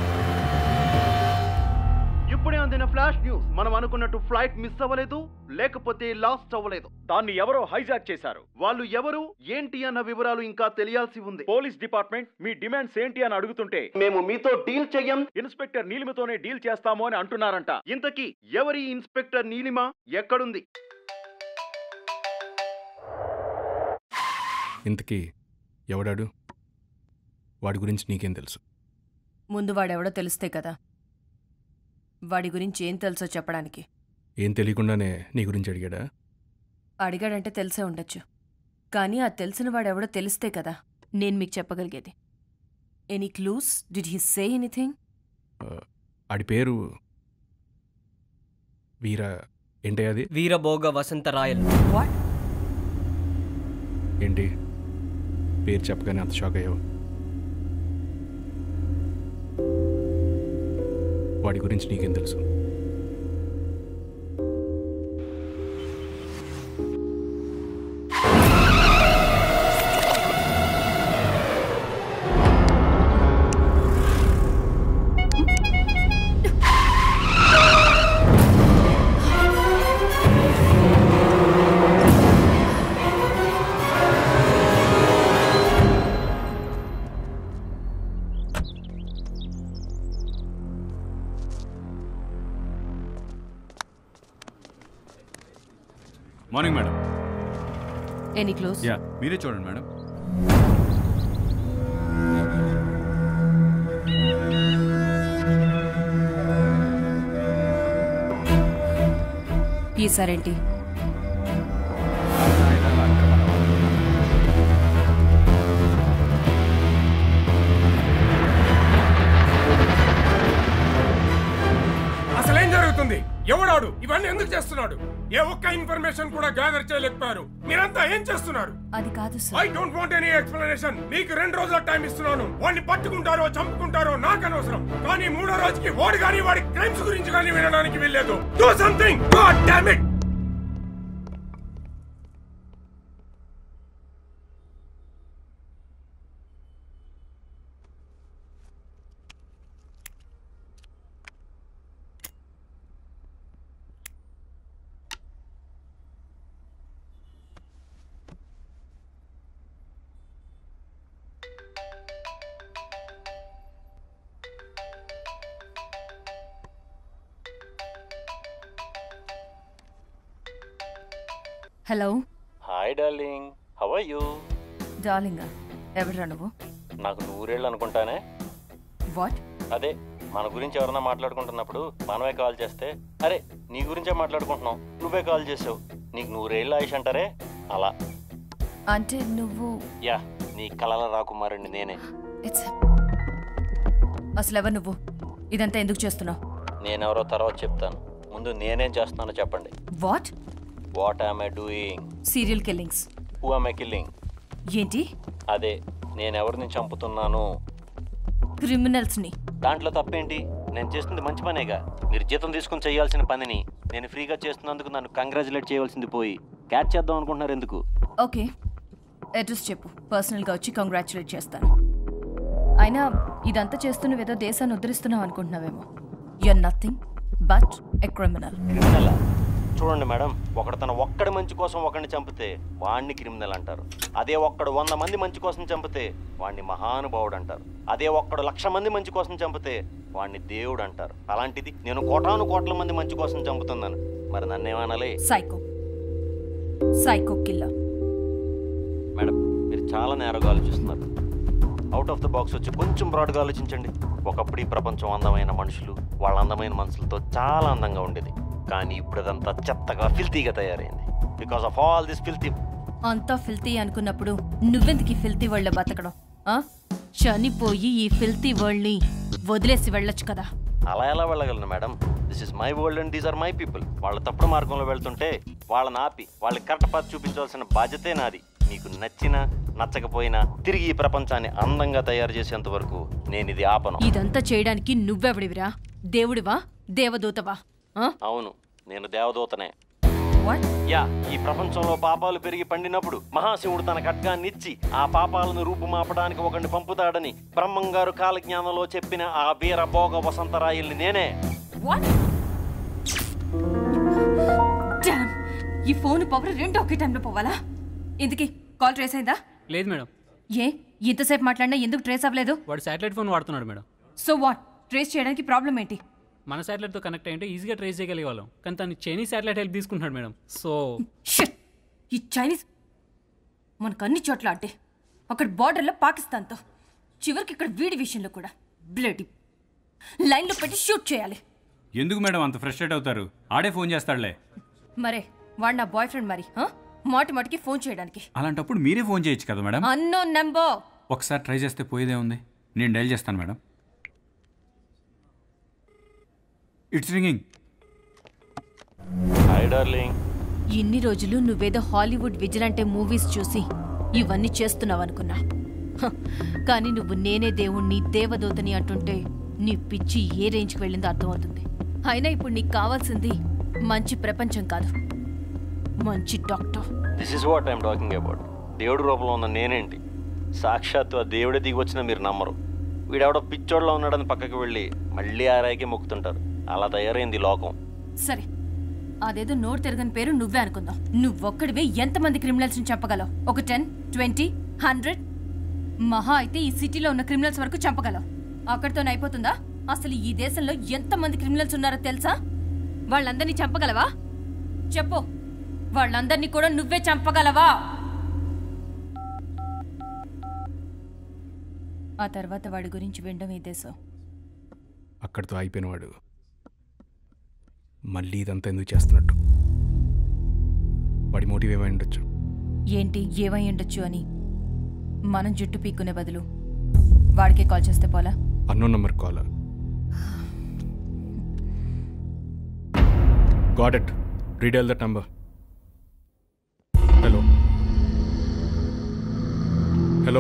ఇప్పుడే అందిన ఫ్లాష్ న్యూస్. మనం అనుకున్నట్టు ఫ్లైట్ మిస్ అవ్వలేదు, లేకపోతే లాస్ట్ అవ్వలేదు. దాన్ని ఎవరో హైజాక్ చేశారు. వాళ్ళు ఎవరు ఏంటి అన్న వివరాలు ఇంకా తెలియాల్సి ఉంది. పోలీస్ డిపార్ట్మెంట్ మీ డిమాండ్స్ ఏంటి అని అడుగుతుంటే మేము మీతో డీల్ చెయ్యం, ఇన్స్పెక్టర్ నీలిమతోనే డీల్ చేస్తాము అని అంటున్నారంట. ఇంతకీ ఎవరి ఇన్స్పెక్టర్ నీలిమ? ఎక్కడుంది? ఇంతకీ ఎవడాడు? వాడి గురించి నీకేం తెలుసు? ముందు వాడెవడో తెలిస్తే కదా వాడి గురించి ఏం తెలుసో చెప్పడానికి. ఏం తెలియకుండానే నీ గురించి అడిగాడా? అడిగాడంటే తెలిసే ఉండొచ్చు, కానీ ఆ తెలిసిన వాడెవడో తెలిస్తే కదా నేను మీకు చెప్పగలిగేది. Any clues? Did he say anything? ఆడి పేరు ఏంటి? అది వీరభోగ వసంతరాయల్. వాట్? ఏంటి పేరు చెప్పగానే అంత షాక్ అయ్యావు? వాడి గురించి నీకేం తెలుసు? Morning madam. Any clues? Ya, మీరే చూడండి మేడం. ఈసారేంటి? అసలేం జరుగుతుంది? ఎవడాడు? ఇవన్నీ ఎందుకు చేస్తున్నాడు? ఏ ఒక్క ఇన్ఫర్మేషన్ కూడా గ్యాదర్ చేయలేకపోయారు. మీరంతా ఏం చేస్తున్నారు? అది కాదు sir. I don't want any explanation. మీకు 2 రోజుల టైం ఇస్తున్నాను. వాడిని పట్టుకుంటారో చంపుకుంటారో నాకు అనవసరం. కానీ 3వ రోజుకి వాడు కానీ వాడి క్రైమ్స్ గురించి కానీ వినడానికి వెళ్ళలేదు. Do something. God damn it. Hello. Hi darling, how are you? డార్లింగా? ఎవరురా నువ్వు? నాకు 100 ఏళ్ళు అనుకుంటానే. వాట్? అదే మన గురించి ఎవరన్నా మాట్లాడుకుంటున్నప్పుడు మనమే కాల్ చేస్తే, అరే నీ గురించే మాట్లాడుకుంటున్నావు, నువ్వే కాల్ చేసావు, నీకు 100 ఏళ్ళు ఆయుష్ అంటారే, అలా. అంటే నువ్వు? యా, నీ కలల రాకుమారుణ్ణి నేనే. అసలు ఎవరు నువ్వు? ఇదంతా ఎందుకు చేస్తున్నావు? నేనెవరో తర్వాత చెప్తాను, ముందు నేనేం చేస్తున్నానో చెప్పండి. What? What am I doing? Serial killings. Who am I killing? ఏంటి? అదే నేనెవరిని చంపుతున్నాను. క్రిమినల్స్ని. దాంట్లో తప్పేంటి? నేను చేస్తుంది మంచి పనేగా. మీరు జీతం తీసుకుని చేయాల్సిన పనిని నేను ఫ్రీగా చేస్తున్నందుకు నన్ను కంగ్రాచులేట్ చేయవలసింది పోయి క్యాచ్ చేద్దాం అనుకుంటున్నారు ఎందుకు? ఓకే, అడ్రస్ చెప్పు, పర్సనల్గా వచ్చి కంగ్రాచులేట్ చేస్తాను. అయినా ఇదంతా చేస్తూ నువ్వేదో దేశాన్ని ఉద్ధరిస్తున్నావు అనుకుంటున్నావేమో. You're nothing but a criminal. Criminal? చూడండి మేడం, ఒకడు తన ఒక్కడి మంచి కోసం ఒకడిని చంపితే వాడిని క్రిమినల్ అంటారు. అదే ఒక్కడు 100 మంది మంచి కోసం చంపితే వాడిని మహానుభావుడు అంటారు. అదే ఒక్కడు 1,00,000 మంది మంచి కోసం చంపితే వాడిని దేవుడు అంటారు. అలాంటిది నేను కోటాను మంది మంచి కోసం చంపుతున్నాను, మరి నన్నేమనాలి? సైకో. Psycho killer. మేడం, మీరు చాలా నేరగా ఆలోచిస్తున్నారు. అవుట్ ఆఫ్ ద బాక్స్ వచ్చి కొంచెం బ్రాడ్గా ఆలోచించండి. ఒకప్పుడు ఈ ప్రపంచం అందమైన మనుషులు, వాళ్ళ అందమైన మనసులతో చాలా అందంగా ఉండేది. కానీ ఇప్పుడు అదంతా చెత్తగా ఫిల్తీగా తయారైంది. Because of all this filthy. అంతా ఫిల్తీ అనుకున్నప్పుడు నువ్వెందుకు ఫిల్తీ వాళ్ళ బతకడం? చనిపోయి ఈ ఫిల్తీ వరల్డ్ ని వదిలేసి వెళ్ళొచ్చు కదా. అలా ఎలా వెళ్ళగలను madam? This is my world and these are my people. వాళ్ళ తప్పుడు మార్గంలో వెళ్తుంటే వాళ్ళని ఆపి వాళ్ళకి కరెక్ట్ పాత్ చూపించాల్సిన బాధ్యతే నాది. మీకు నచ్చినా నచ్చకపోయినా తిరిగి ఈ ప్రపంచాన్ని అందంగా తయారు చేసేంత వరకు నేను ఇది ఆపను. ఇదంతా చేయడానికి నువ్వెవడివిరా? దేవుడివా, దేవదూతవా? అవును, నేను దేవదూతనే. యా, ఈ ప్రపంచంలో పాపాలు పెరిగి పండినప్పుడు మహాశివుడు తన ఖడ్గాన్నిచ్చి ఆ పాపాలను రూపుమాపడానికి ఒకరిని పంపుతాడని బ్రహ్మంగారు కాలజ్ఞానంలో చెప్పిన ఆ వీర భోగ వసంతరాయుల్ని నేనే. ఈ ఫోన్ పవర్ రెండు ఒకే టైంలో పోవాలా? ఎందుకు కాల్ ట్రేస్ అయిందా? లేదు మేడం. ఏ ఇంతసేపు మాట్లాడినా ఎందుకు ట్రేస్ అవ్వలేదు? వాడు శాటిలైట్ ఫోన్ వాడుతున్నాడు మేడం. So what? ట్రేస్ చేయడానికి ప్రాబ్లం ఏంటి? మన శాటిలైట్తో కనెక్ట్ అయ్యింటే ఈజీగా ట్రేస్ చేయగలిగే వాళ్ళం, కానీ తను చైనీస్ శాటిలైట్ హెల్ప్ తీసుకుంటున్నాడు మేడం. సో ఈ చైనీస్ మనకు అన్ని చోట్ల అంటే అక్కడ బార్డర్లో పాకిస్తాన్తో, చివరికి ఇక్కడ వీడి విషయంలో కూడా బ్లడీ లైన్లో పెట్టి షూట్ చేయాలి. ఎందుకు మేడం అంత ఫ్రస్ట్రేట్ అవుతారు? ఆడే ఫోన్ చేస్తాడులే. మరే వాడు నా బాయ్ ఫ్రెండ్ మరి మాటికి ఫోన్ చేయడానికి. అలాంటప్పుడు మీరే ఫోన్ చేయొచ్చు కదా మేడం. Unknown number. ఒకసారి ట్రై చేస్తే పోయేదే ఉంది. నేను డైల్ చేస్తాను madam. It's ringing. Hi darling. ఇన్ని రోజులు నువ్వేదో హాలీవుడ్ విజిలంటే మూవీస్ చూసి ఇవన్నీ చేస్తున్నావు అనుకున్నా. కానీ నువ్వు నేనే దేవుణ్ణి దేవదూతని అంటుంటే నీ పిచ్చి ఏ రేంజ్కి వెళ్ళిందో అర్థమవుతుంది. అయినా ఇప్పుడు నీకు కావాల్సింది మంచి ప్రపంచం కాదు, మంచి doctor. This is what I'm talking about. దేవుడి రూపంలో ఉన్న నేనేంటి? సాక్షాత్తు ఆ దేవుడే దిగి వచ్చినా మీరు నమ్మరు. వీడెవడో పిచ్చోడ్లో ఉన్నాడని పక్కకి వెళ్ళి మళ్ళీ ఆరాయికి మొక్కుతుంటారు. అలా తయారైంది లోకం. సరే, అదేదో నోరు తిరగని పేరు నువ్వే అనుకుందాం. నువ్వొక్కడివే ఎంతమంది క్రిమినల్స్ ని చంపగలవు? ఒక 10, 20, 100? మహా అయితే ఈ సిటీలో ఉన్న క్రిమినల్స్ వరకు చంపగలవు. అక్కడితోనే అయిపోతుందా? అసలు ఈ దేశంలో ఎంతమంది క్రిమినల్స్ ఉన్నారో తెలుసా? వాళ్ళందరినీ చంపగలవా? చెప్పు, వాళ్ళందరినీ కూడా నువ్వే చంపగలవా? ఆ తర్వాత వాడి గురించి వినడం ఈ దేశం. అక్కడితో అయిపోయినవాడు మళ్ళీ ఇదంతా ఎందుకు చేస్తున్నట్టు? వాడి మోటివ్ ఏమై ఉండొచ్చు? ఏంటి ఏమై ఉండొచ్చు అని మనం జుట్టు పీక్కునే బదులు వాడికే కాల్ చేస్తే పోలా? Unknown number call. Got it. Redial that number. Hello hello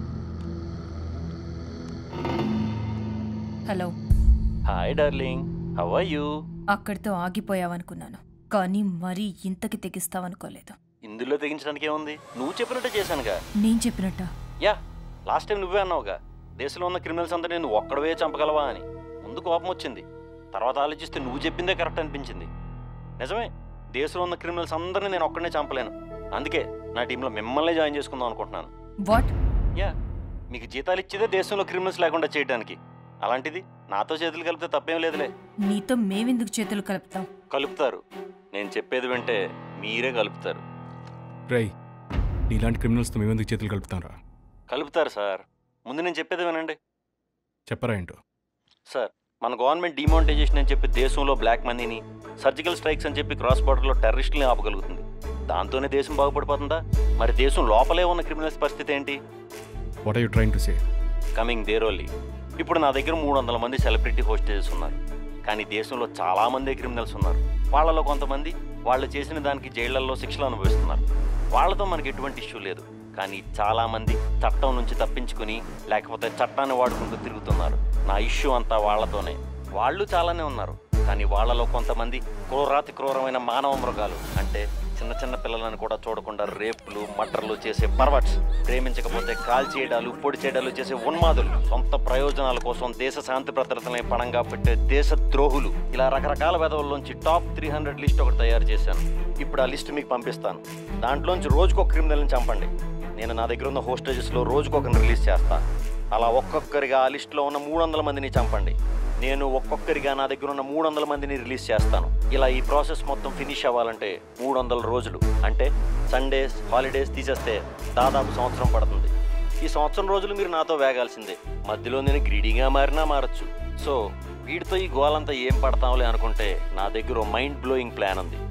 hello. Hi darling, how are you? అక్కడితో ఆగిపోయావనుకున్నాను, కానీ మరీ ఇంతకి తెగిస్తావనుకోలేదు. ఇందులో తెగించడానికి ఏముంది? నువ్వు చెప్పినట్టే చేశానుగా. నేను చెప్పినట్ట? యా, లాస్ట్ టైం నువ్వే అన్నావుగా దేశంలో ఉన్న క్రిమినల్స్ అంతా నేను ఒక్కడవే చంపగలవా అని. ముందు కోపం వచ్చింది, తర్వాత ఆలోచిస్తే నువ్వు చెప్పిందే కరెక్ట్ అనిపించింది. నిజమే, దేశంలో ఉన్న క్రిమినల్స్ అందరినీ నేను ఒక్కడనే చంపలేను. అందుకే నా టీంలో మిమ్మల్ని జాయిన్ చేసుకుందాం అనుకుంటున్నాను. వాట్? యా, మీకు జీతాలు ఇచ్చేదే దేశంలో క్రిమినల్స్ లేకుండా చేయడానికి. అలాంటిది నాతో చేతులు కలిపితే తప్పేం లేదులే. నీతో మేమెందుకు చేతులు కలుపుతాం? కలుపుతారు. నేను చెప్పేది వింటే మీరే కలుపుతారు. రై, నీలాంటి క్రిమినల్స్తో మేమెందుకు చేతులు కలుపుతారా? కలుపుతారు సార్. ముందు నేను చెప్పేది వినండి. చెప్పరా ఏంటో? సార్, మన గవర్నమెంట్ డిమానిటైజేషన్ అని చెప్పి దేశంలో బ్లాక్ మనీని, సర్జికల్ స్ట్రైక్స్ అని చెప్పి క్రాస్ బార్డర్లో టెర్రరిస్టులని ఆపగలుగుతుంది. దాంతోనే దేశం బాగుపడిపోతుందా? మరి దేశం లోపలే ఉన్న క్రిమినల్స్ పరిస్థితి ఏంటి? What are you trying to say? Coming there only. ఇప్పుడు నా దగ్గర 300 మంది సెలబ్రిటీ హోస్టేజెస్ ఉన్నారు. కానీ దేశంలో చాలామంది క్రిమినల్స్ ఉన్నారు. వాళ్ళలో కొంతమంది వాళ్ళు చేసిన దానికి జైళ్లలో శిక్షలు అనుభవిస్తున్నారు. వాళ్ళతో మనకి ఎటువంటి ఇష్యూ లేదు. కానీ చాలామంది చట్టం నుంచి తప్పించుకుని లేకపోతే చట్టాన్ని వాడుకుంటూ తిరుగుతున్నారు. నా ఇష్యూ అంతా వాళ్ళతోనే. వాళ్ళు చాలానే ఉన్నారు, కానీ వాళ్ళలో కొంతమంది క్రూరాతి క్రూరమైన మానవ మృగాలు, అంటే చిన్న చిన్న పిల్లలను కూడా చూడకుండా రేపులు మర్డర్లు చేసే పర్వర్ట్స్, ప్రేమించకపోతే కాల్ చేయడాలు పొడి చేయడాలు చేసే ఉన్మాదులు, సొంత ప్రయోజనాల కోసం దేశ శాంతి భద్రతలని పణంగా పెట్టే దేశ ద్రోహులు, ఇలా రకరకాల వెధవుల్లోంచి టాప్ 300 లిస్ట్ ఒకటి తయారు చేశాను. ఇప్పుడు ఆ లిస్ట్ మీకు పంపిస్తాను. దాంట్లోంచి రోజుకొక క్రిమినల్ని చంపండి. నేను నా దగ్గర ఉన్న హోస్టేజెస్లో రోజుకొకరిని రిలీజ్ చేస్తాను. అలా ఒక్కొక్కరిగా ఆ లిస్టులో ఉన్న 300 మందిని చంపండి. నేను ఒక్కొక్కరిగా నా దగ్గర ఉన్న 300 మందిని రిలీజ్ చేస్తాను. ఇలా ఈ ప్రాసెస్ మొత్తం ఫినిష్ అవ్వాలంటే 300 రోజులు, అంటే సండేస్ హాలిడేస్ తీసేస్తే దాదాపు సంవత్సరం పడుతుంది. ఈ సంవత్సరం రోజులు మీరు నాతో వేగాల్సిందే. మధ్యలో నేను గ్రీడీగా మారినా మారచ్చు. సో వీటితో ఈ గోలంతా ఏం పడతాంలే అనుకుంటే నా దగ్గర మైండ్ బ్లోయింగ్ ప్లాన్ ఉంది.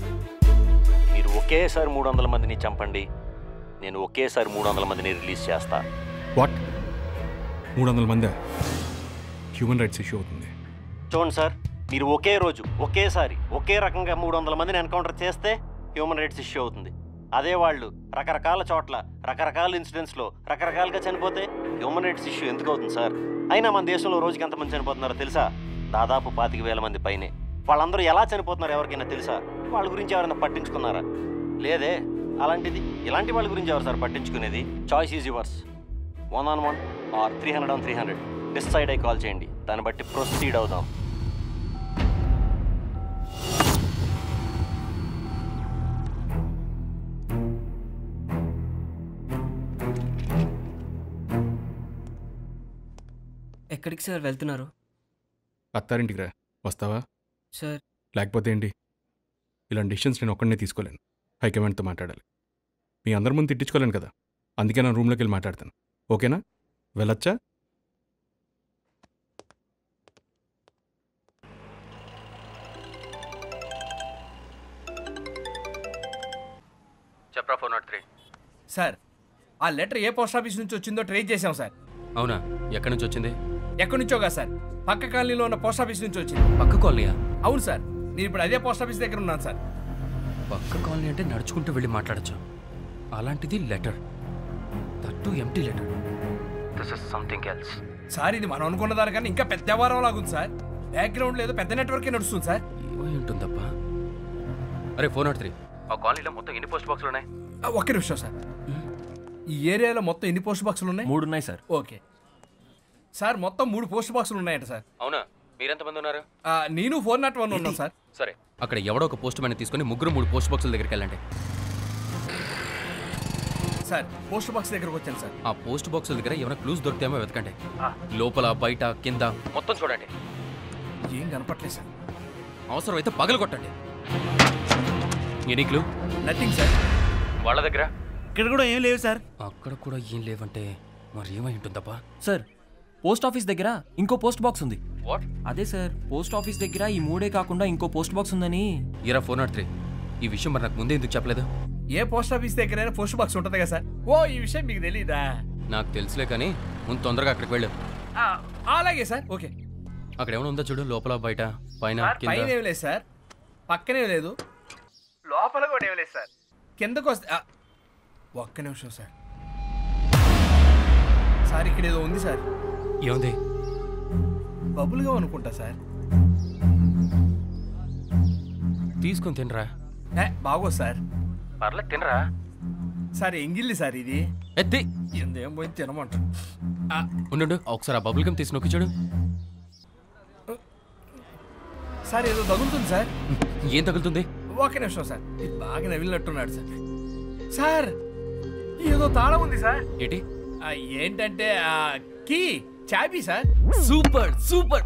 మీరు ఒకేసారి 300 మందిని చంపండి, నేను ఒకేసారి 300 మందిని రిలీజ్ చేస్తా. వాట్? 300 మంది హ్యూమన్ రైట్స్ ఇష్యూ అవుతుంది. చూడండి సార్, మీరు ఒకే రోజు ఒకేసారి ఒకే రకంగా 300 మందిని ఎన్కౌంటర్ చేస్తే హ్యూమన్ రైట్స్ ఇష్యూ అవుతుంది. అదే వాళ్ళు రకరకాల చోట్ల రకరకాల ఇన్సిడెంట్స్లో రకరకాలుగా చనిపోతే హ్యూమన్ రైట్స్ ఇష్యూ ఎందుకు అవుతుంది సార్? అయినా మన దేశంలో రోజుకి ఎంతమంది చనిపోతున్నారో తెలుసా? దాదాపు 25,000 మంది పైనే. వాళ్ళందరూ ఎలా చనిపోతున్నారో ఎవరికైనా తెలుసా? వాళ్ళ గురించి ఎవరైనా పట్టించుకున్నారా? లేదే. అలాంటిది ఇలాంటి వాళ్ళ గురించి ఎవరు సార్ పట్టించుకునేది? Choice is yours. 1-on-1 or 300-on-300 decide అయి కాల్ చేయండి. దాన్ని బట్టి ప్రొసీడ్ అవుదాం. ఎక్కడికి సార్ వెళ్తున్నారు? అత్తారింటికి రా, వస్తావా? సార్. లేకపోతే ఏంటి? ఇలాంటి డిసిషన్స్ నేను ఒక్కడనే తీసుకోలేను, హైకమాండ్తో మాట్లాడాలి. మీ అందరి ముందు తిట్టించుకోలేను కదా, అందుకే నా రూమ్లోకి వెళ్ళి మాట్లాడతాను. ఓకేనా? వెళ్ళొచ్చా? చెప్పరా 403. సార్, ఆ లెటర్ ఏ పోస్ట్ ఆఫీస్ నుంచి వచ్చిందో ట్రేస్ చేసాం సార్. అవునా? ఎక్కడి నుంచి వచ్చింది? ఎక్కడి నుంచో కాదు సార్, పక్క కాలనీలో ఉన్న పోస్ట్ ఆఫీస్ నుంచి వచ్చింది. పక్క కాలనీయా? అవును సార్, నేను ఇప్పుడు అదే పోస్ట్ ఆఫీస్ దగ్గర ఉన్నాను సార్. పక్క కాలనీ అంటే నడుచుకుంటూ వెళ్ళి మాట్లాడచ్చు. అలాంటిది letter, that empty letter. This is something else. Sir, ఇది మనం అనుకున్న దానికన్నా ఇంకా పెద్ద వారం లాగుంది సార్. బ్యాక్గ్రౌండ్ లేదో పెద్ద నెట్వర్కే నడుస్తుంది సార్. ఏమై ఉంటుందబ్బా? అరే 403, ఆ కాలనీలో మొత్తం ఎన్ని పోస్ట్ బాక్సులు ఉన్నాయి? ఒక్క నిమిషం సార్. ఈ ఏరియాలో మొత్తం ఎన్ని పోస్ట్ బాక్సులు ఉన్నాయి? 3 ఉన్నాయి సార్. ఓకే సార్, మొత్తం 3 పోస్ట్ బాక్సులు ఉన్నాయంట సార్. అవునా? మీరెంతమంది ఉన్నారు? నేను 401 ఉన్నాను సార్. సరే, అక్కడ ఎవడో ఒక పోస్ట్ మ్యాన్ తీసుకొని 3 పోస్ట్ బాక్సుల దగ్గరికి వెళ్ళండి. సార్, పోస్ట్ బాక్స్ దగ్గరకు వచ్చాను సార్. ఆ పోస్ట్ బాక్సుల దగ్గర ఏమైనా క్లూస్ దొరికితేమో వెతకండి. లోపల బయట కింద మొత్తం చూడండి. ఏం కనపట్లేదు సార్. అవసరం అయితే పగలు కొట్టండి. Any clue? Nothing sir. వాళ్ళ దగ్గర ఇక్కడ కూడా ఏం లేవు సార్. అక్కడ కూడా ఏం లేవంటే మరి ఏమై ఉంటుందబ్బా? సార్, పోస్ట్ ఆఫీస్ దగ్గర ఇంకో పోస్ట్ బాక్స్ ఉంది. వాట్? అదే సార్, పోస్ట్ ఆఫీస్ దగ్గర ఈ 3 కాకుండా ఇంకో పోస్ట్ బాక్స్ ఉందని. ఇరా 403, ఈ విషయం మరి నాకు ముందే ఎందుకు చెప్పలేదు? ఏ పోస్ట్ ఆఫీస్ దగ్గర పోస్ట్ బాక్స్ ఉంటుంది కదా సార్. ఓ, ఈ విషయం మీకు తెలీదా? నాకు తెలుసులే, కానీ ముందు తొందరగా అక్కడికి వెళ్ళు. అలాగే సార్. ఓకే. అక్కడ ఏమైనా ఉందా చూడు, లోపల బయట పైన పైన ఏం లేదు సార్, పక్కనే లేదు, లోపల కూడా ఏం లేదు సార్. కిందకు వస్తే ఒక్క నిమిషం సార్. సార్, ఇక్కడ ఏదో ఉంది సార్. ఏముంది? బబుల్గా అనుకుంటా సార్. తీసుకొని తినరా. బాగోదు సార్. పర్లేదు, తినరా. సార్, ఎంగిల్లి సార్ ఇది. ఎత్తి ఎందేం పోయి తినమంట. ఉండు, ఒకసారి ఆ బబుల్ గమ్ తీసి నొక్కి చూడు. సార్, ఏదో తగులుతుంది సార్. ఏం తగులుతుంది? ఒక్క నిమిషం సార్, ఇది బాగా నవ్వినట్టున్నాడు సార్. సార్, ఏదో తాళం ఉంది సార్. ఏంటి? ఏంటంటే కీ చాబీ sir. Super super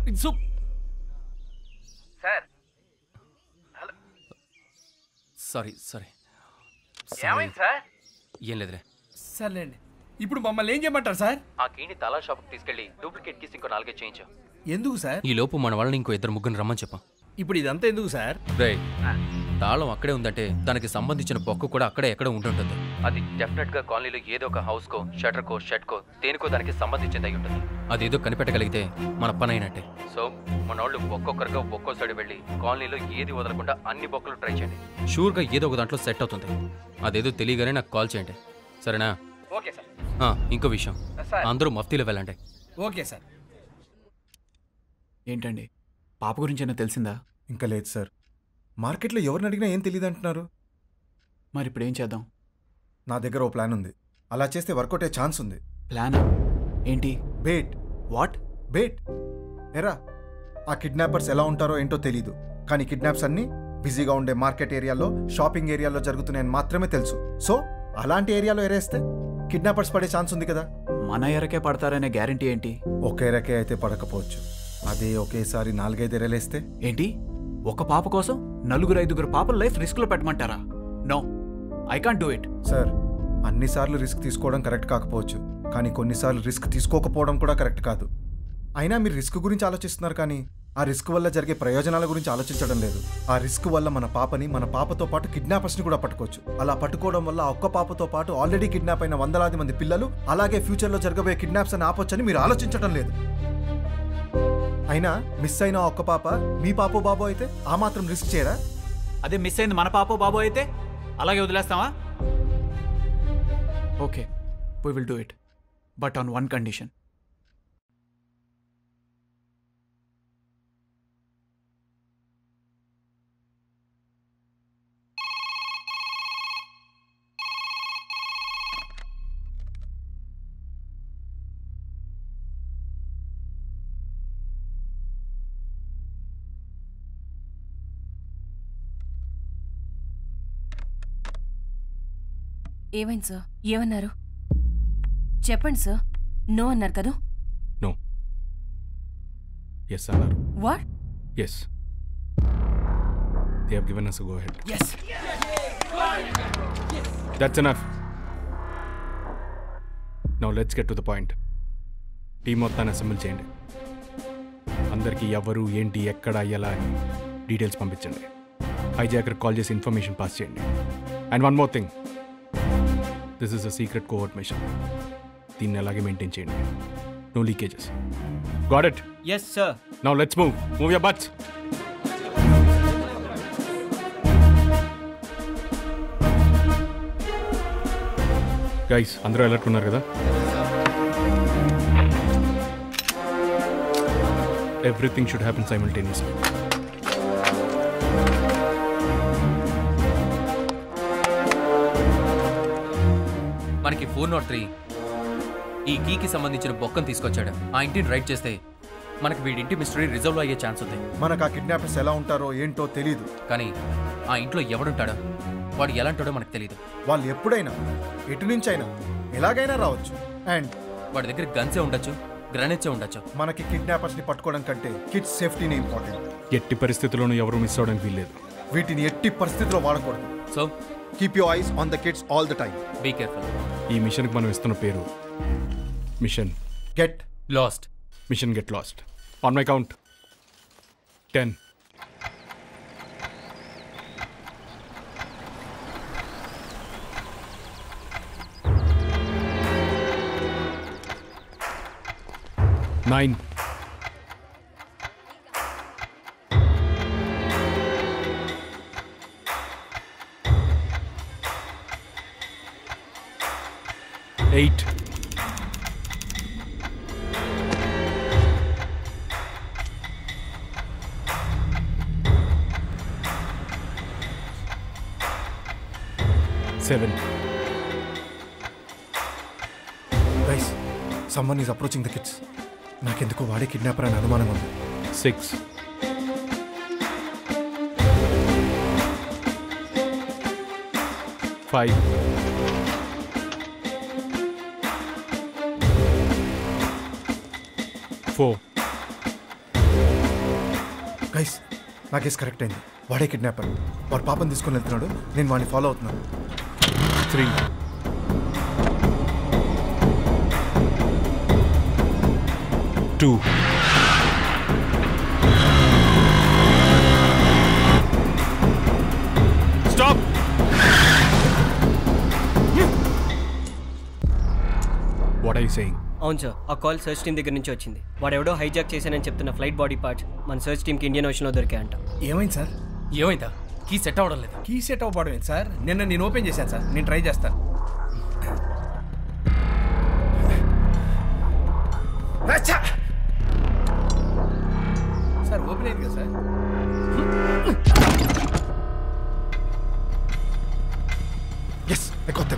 sir. Sorry sorry. ఏమైంది సార్? ఏం లేదులే. సర్లేండి. ఇప్పుడు మమ్మల్ని ఏం చేయమంటారు సార్? ఆ కీని తలా షాప్కి తీసుకెళ్ళి డూప్లికేట్ కీస్ ఇంకో 4 చేయించు. ఎందుకు సార్? ఈ లోపు మన వాళ్ళని ఇంకో 2-3 రమ్మని చెప్పాం. ఇప్పుడు ఇదంతా ఎందుకు సార్? తాళం అక్కడే ఉందంటే దానికి సంబంధించిన బొక్క కూడా అక్కడే ఎక్కడ ఉంటుంటుంది. అది డెఫినెట్ గా కాలనీలో ఏదో ఒక హౌస్ కో షటర్ కో షెడ్ కో దేనికో దానికి సంబంధించింది అయి ఉంటుంది. అదేదో కనిపెట్టగలిగితే మన పని అయినట్టే. సో మన వాళ్ళు ఒక్కొక్కరుగా ఒక్కో సైడ్ వెళ్ళి కాలనీలో ఏది వదలకుండా అన్ని బొక్కలు ట్రై చేయండి. షూర్ గా ఏదో ఒక దాంట్లో సెట్ అవుతుంది. అదేదో తెలియగానే నాకు కాల్ చేయండి, సరేనా? Okay sir. ఇంకో విషయం, అందరూ మఫ్తీలో వెళ్ళండి. Okay sir. ఏంటండి, పాప గురించి ఏమైనా తెలిసిందా? ఇంకా లేదు సార్. మార్కెట్లో ఎవరిని అడిగినా ఏం తెలియదు అంటున్నారు. మరి ఇప్పుడు ఏం చేద్దాం? నా దగ్గర ఓ ప్లాన్ ఉంది. అలా చేస్తే వర్కౌట్ అయ్యే ఛాన్స్ ఉంది. ప్లానా? ఏంటి? బేట్. వాట్? బేట్. ఎరా, ఆ కిడ్నాపర్స్ ఎలా ఉంటారో ఏంటో తెలీదు, కానీ కిడ్నాప్స్ అన్నీ బిజీగా ఉండే మార్కెట్ ఏరియాలో షాపింగ్ ఏరియాలో జరుగుతున్నాయని మాత్రమే తెలుసు. సో అలాంటి ఏరియాలో ఎరేస్తే కిడ్నాపర్స్ పడే ఛాన్స్ ఉంది కదా. మన ఎరకే పడతారనే గ్యారంటీ ఏంటి? ఒక ఎరకే అయితే పడకపోవచ్చు, అదే ఒకేసారి 4-5 ఎరలేస్తే. ఏంటి, ఒక పాప కోసం 4-5 పాపల లైఫ్ రిస్క్లో పెట్టమంటారా? No, I can't do it. Sir, అన్నిసార్లు రిస్క్ తీసుకోవడం కరెక్ట్ కాకపోవచ్చు, కానీ కొన్నిసార్లు రిస్క్ తీసుకోకపోవడం కూడా కరెక్ట్ కాదు. అయినా మీరు రిస్క్ గురించి ఆలోచిస్తున్నారు, కానీ ఆ రిస్క్ వల్ల జరిగే ప్రయోజనాల గురించి ఆలోచించడం లేదు. ఆ రిస్క్ వల్ల మన పాపని, మన పాపతో పాటు కిడ్నాపర్స్ని కూడా పట్టుకోవచ్చు. అలా పట్టుకోవడం వల్ల ఆ ఒక్క పాపతో పాటు ఆల్రెడీ కిడ్నాప్ అయిన వందలాది మంది పిల్లలు, అలాగే ఫ్యూచర్లో జరగబోయే కిడ్నాప్స్ అని ఆపొచ్చని మీరు ఆలోచించడం లేదు. అయినా మిస్ అయిన ఒక్క పాప మీ పాపో బాబో అయితే ఆ మాత్రం రిస్క్ చేయరా? అదే మిస్ అయింది మన పాపో బాబో అయితే అలాగే వదిలేస్తావా? Okay, we will do it, but on one condition. ఏమైంది సార్? ఏమన్నారు చెప్పండి సార్. నో అన్నారు కదా? నో, ఎస్ అన్నారు. What? Yes, they have given us a go ahead. Yes. That's enough. Now let's get to the point. Team మొత్తాన్ని అసెంబ్ల్ చేయండి. అందరికీ ఎవరు, ఏంటి, ఎక్కడ, ఎలా అని డీటెయిల్స్ పంపించండి. హైజాకర్ కాల్ చేసి ఇన్ఫర్మేషన్ పాస్ చేయండి. And one more thing, this is a secret covert mission. దీన్ని అలాగే మెయింటైన్ చేయండి. No leakages. Got it? Yes, sir. Now let's move. Move your butts. Guys, అందరూ అలర్ట్ ఉన్నారు కదా? Everything should happen simultaneously. మనకి 403 ఈ కీకి సంబంధించిన బొక్కను తీసుకొచ్చాడు. ఆ ఇంటిని రైడ్ చేస్తే మనకి వీడింటి మిస్టరీ రిజల్వ్ అయ్యే ఛాన్స్ ఉంది. మనకు ఆ కిడ్నాపర్స్ ఎలా ఉంటారో ఏంటో తెలీదు, కానీ ఆ ఇంట్లో ఎవడుంటాడో, వాడు ఎలాంటాడో మనకు తెలియదు. వాళ్ళు ఎప్పుడైనా ఎటు నుంచి అయినా ఎలాగైనా రావచ్చు. అండ్ వాడి దగ్గర గన్సే ఉండొచ్చు, గ్రనేట్సే ఉండొచ్చు. మనకి కిడ్నాపర్స్ ని పట్టుకోవడం కంటే కిడ్స్ సేఫ్టీని ఇంపార్టెంట్. ఎట్టి పరిస్థితుల్లోనూ ఎవరు మిస్ అవడానికి వీల్లేదు. వీటిని ఎట్టి పరిస్థితిలో వాడకూడదు. So keep your eyes on the kids all the time. Be careful. ఈ మిషన్కి మనం ఇస్తున్న పేరు mission get lost. Mission get lost. On my count 10. Nine. 8. 7. Guys, someone is approaching the kids. నాకెందుకో వాడే కిడ్నాపర్ అని అనుమానం ఉంది. 6. 5. 4. గైస్, నా కేసు కరెక్ట్ అయింది. వాడే కిడ్నాపర్. వాడు పాపని తీసుకొని వెళ్తున్నాడు, నేను వాడిని ఫాలో అవుతున్నాను. 3. 2. 'Stop! What are you saying? అవును సార్, ఆ కాల్ సర్చ్ టీమ్ దగ్గర నుంచి వచ్చింది. వాడెవడో హైజాక్ చేశానని చెప్తున్న ఫ్లైట్ బాడీ పార్ట్స్ మన సర్చ్ టీమ్కి ఇండియన్ ఓషన్లో దొరికాయంట. ఏమైంది సార్? ఏమైందా? కీ సెట్ అవ్వడం లేదు. కీ సెట్ అవ్వడం ఏంటి సార్? నిన్న నేను ఓపెన్ చేశాను సార్, నేను ట్రై చేస్తాను. సార్ ఓపెన్ అయింది కదా sir? Yes, I got them.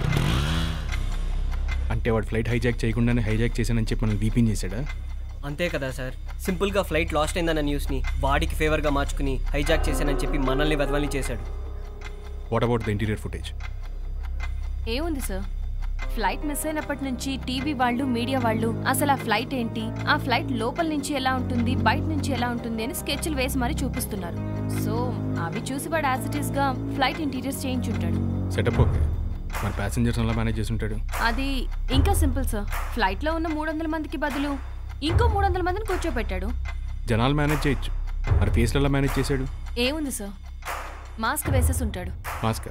అంటే వాడు ఫ్లైట్ హైజాక్ చేయకుండానే హైజాక్ చేశానని చెప్పి మనం వీపింగ్ చేశాడా? అంతే కదా సార్. సింపుల్గా ఫ్లైట్ లాస్ట్ అయిందన్న న్యూస్ని వాడికి ఫేవర్గా మార్చుకుని హైజాక్ చేశానని చెప్పి మనల్ని వెదవల్ని చేశాడు. What about the interior footage? ఏముంది సార్, ఫ్లైట్ మిస్ అయినప్పటి నుంచి టీవీ వాళ్ళు, మీడియా వాళ్ళు అసలు ఆ ఫ్లైట్ ఏంటి, ఆ ఫ్లైట్ లోపల నుంచి ఎలా ఉంటుంది, బయట నుంచి ఎలా ఉంటుంది అని స్కెచ్లు వేసి మరీ చూపిస్తున్నారు. సో అవి చూసి వాడు యాజ్ ఇట్ ఈస్ గా ఫ్లైట్ ఇంటీరియర్స్ చేయించుంటాడు. సెటప్ ఓకే, మరి ప్యాసింజర్స్ ఎలా మేనేజ్ చేసి ఉంటాడు? అది ఇంకా సింపుల్ సార్. ఫ్లైట్ లో ఉన్న 300 మందికి బదులు ఇంకో 300 మందిని కూర్చోబెట్టాడు. జనాలు మేనేజ్ చేయొచ్చు, మరి ఫేస్లో ఎలా మేనేజ్ చేశాడు? ఏముంది సార్, మాస్క్ వేసేసి ఉంటాడు. మాస్క్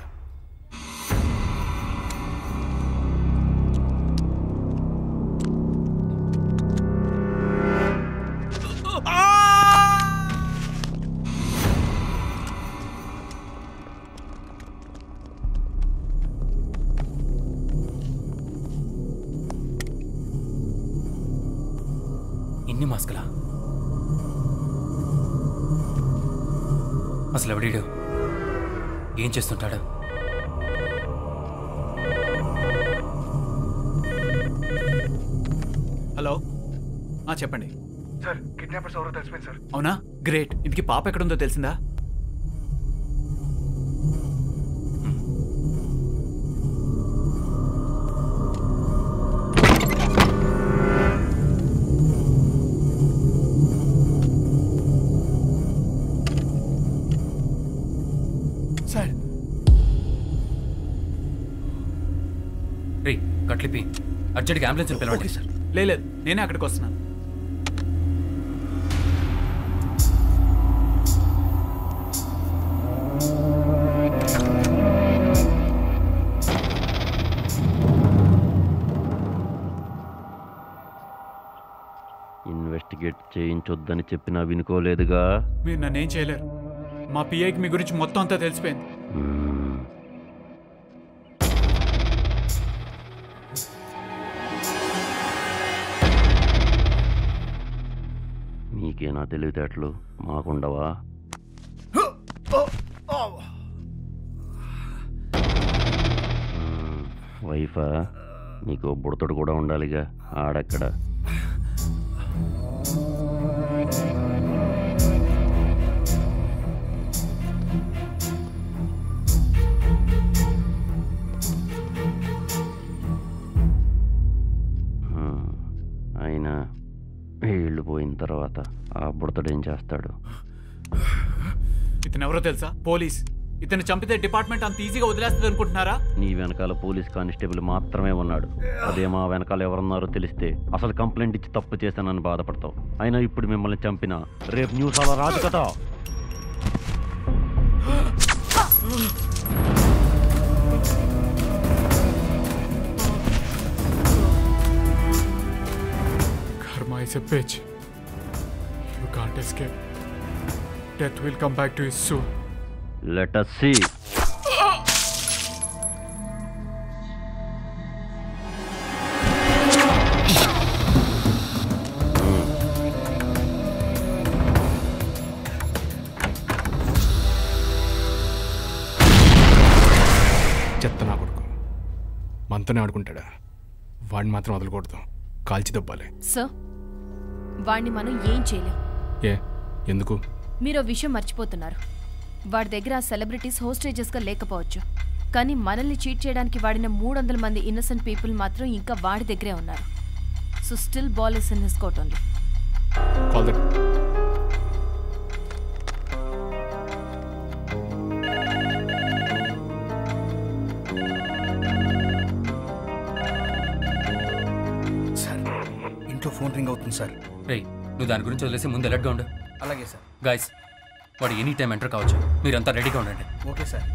ఇన్ని మాస్కులా? అసలు ఎవడీడు? ఏం చేస్తుంటాడు? హలో, చెప్పండి సార్. కిడ్నాపర్స్ ఎవరో తెలిసిపోయింది సార్. అవునా? గ్రేట్. ఇంతకీ పాప ఎక్కడుందో తెలిసిందా? సార్ రే కట్లిపి అర్జెంట్గా అంబులెన్స్ పిలవండి. సార్ లేదు, నేనే అక్కడికి వస్తున్నాను. ఇన్వెస్టిగేట్ చేయించొద్దని చెప్పినా వినుకోలేదుగా. మీరు నన్నేం చేయలేరు. మా పిఐకి మీ గురించి మొత్తం అంతా తెలిసిపోయింది. మీకేనా తెలివితేటలు, మాకుండవా? వైఫా? నీకు బుడతడు కూడా ఉండాలిగా. ఆడెక్కడ? అయినా వీళ్ళు పోయిన తర్వాత ఆ బుడతడేం చేస్తాడు? ఇతను ఎవరో తెలుసా? పోలీస్. ఇతను చంపితే డిపార్ట్మెంట్ అంత ఈజీగా వదిలేస్తుంది అనుకుంటున్నారా? నీ వెనకాల పోలీస్ కానిస్టేబుల్ మాత్రమే ఉన్నాడు. అదే మా వెనకాల ఎవరున్నారో తెలిస్తే అసలు కంప్లైంట్ ఇచ్చి తప్పు చేశానని బాధపడతావు. అయినా ఇప్పుడు మిమ్మల్ని చంపినా రేపు న్యూస్ అలా రాదు కదా. Karma is a bitch. You can't escape. Death will come back to you soon. Let us see. చెత్త నా కొడుకు మనతోనే ఆడుకుంటాడా? వాడిని మాత్రం వదలకూడదు, కాల్చి దొబ్బాలి. సార్, వాడిని మనం ఏం చేయలేం. ఏ ఎందుకు? మీరు విషయం మర్చిపోతున్నారు. వాడి దగ్గర ఆ సెలబ్రిటీస్ హోస్టేజెస్గా లేకపోవచ్చు, కానీ మనల్ని చీట్ చేయడానికి వాడిన 300 మంది ఇన్నసెంట్ పీపుల్ మాత్రం ఇంకా వాడి దగ్గరే ఉన్నారు. So still ball is in his court only. Call that. Sir, ఇంట్లో ఫోన్ రింగ్ అవుతుంది సార్. రే, నువ్వు దాని గురించి వదిలేసి ముందు అలర్ట్గా ఉండు. అలాగే సార్. గాయస్, వాడు ఎనీ టైం ఎంటర్ కావచ్చు. మీరంతా రెడీగా ఉండండి. Okay sir.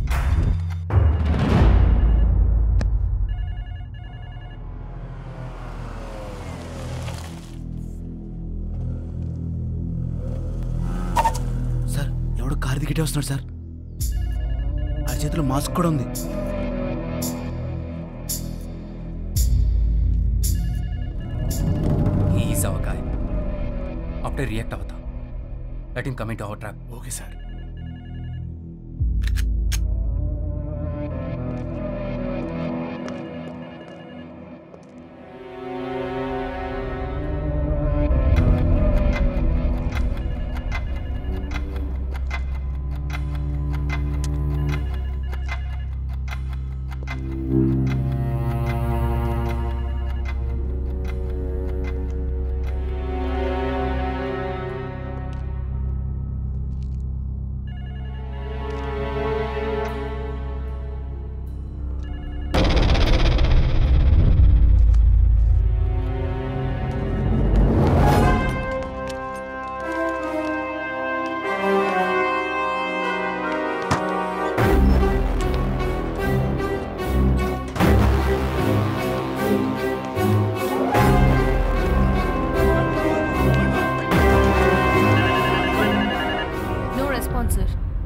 సార్, ఎవడో కారు దిగిటే వస్తున్నాడు సార్. ఆ చేతిలో మాస్క్ కూడా ఉంది. Is our guy. అప్పుడే రియాక్ట్ అవుతా. Let him come into our trap. Okay sir.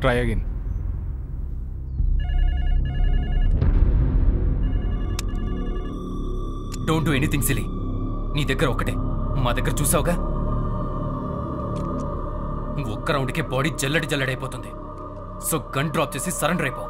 Try again. Don't do anything silly. నీ దగ్గర ఒకటే, మా దగ్గర చూసావుగా, ఒక్క రౌండ్కే బాడీ జల్లడైపోతుంది. సో గన్ డ్రాప్ చేసి సరెండర్ అయిపో.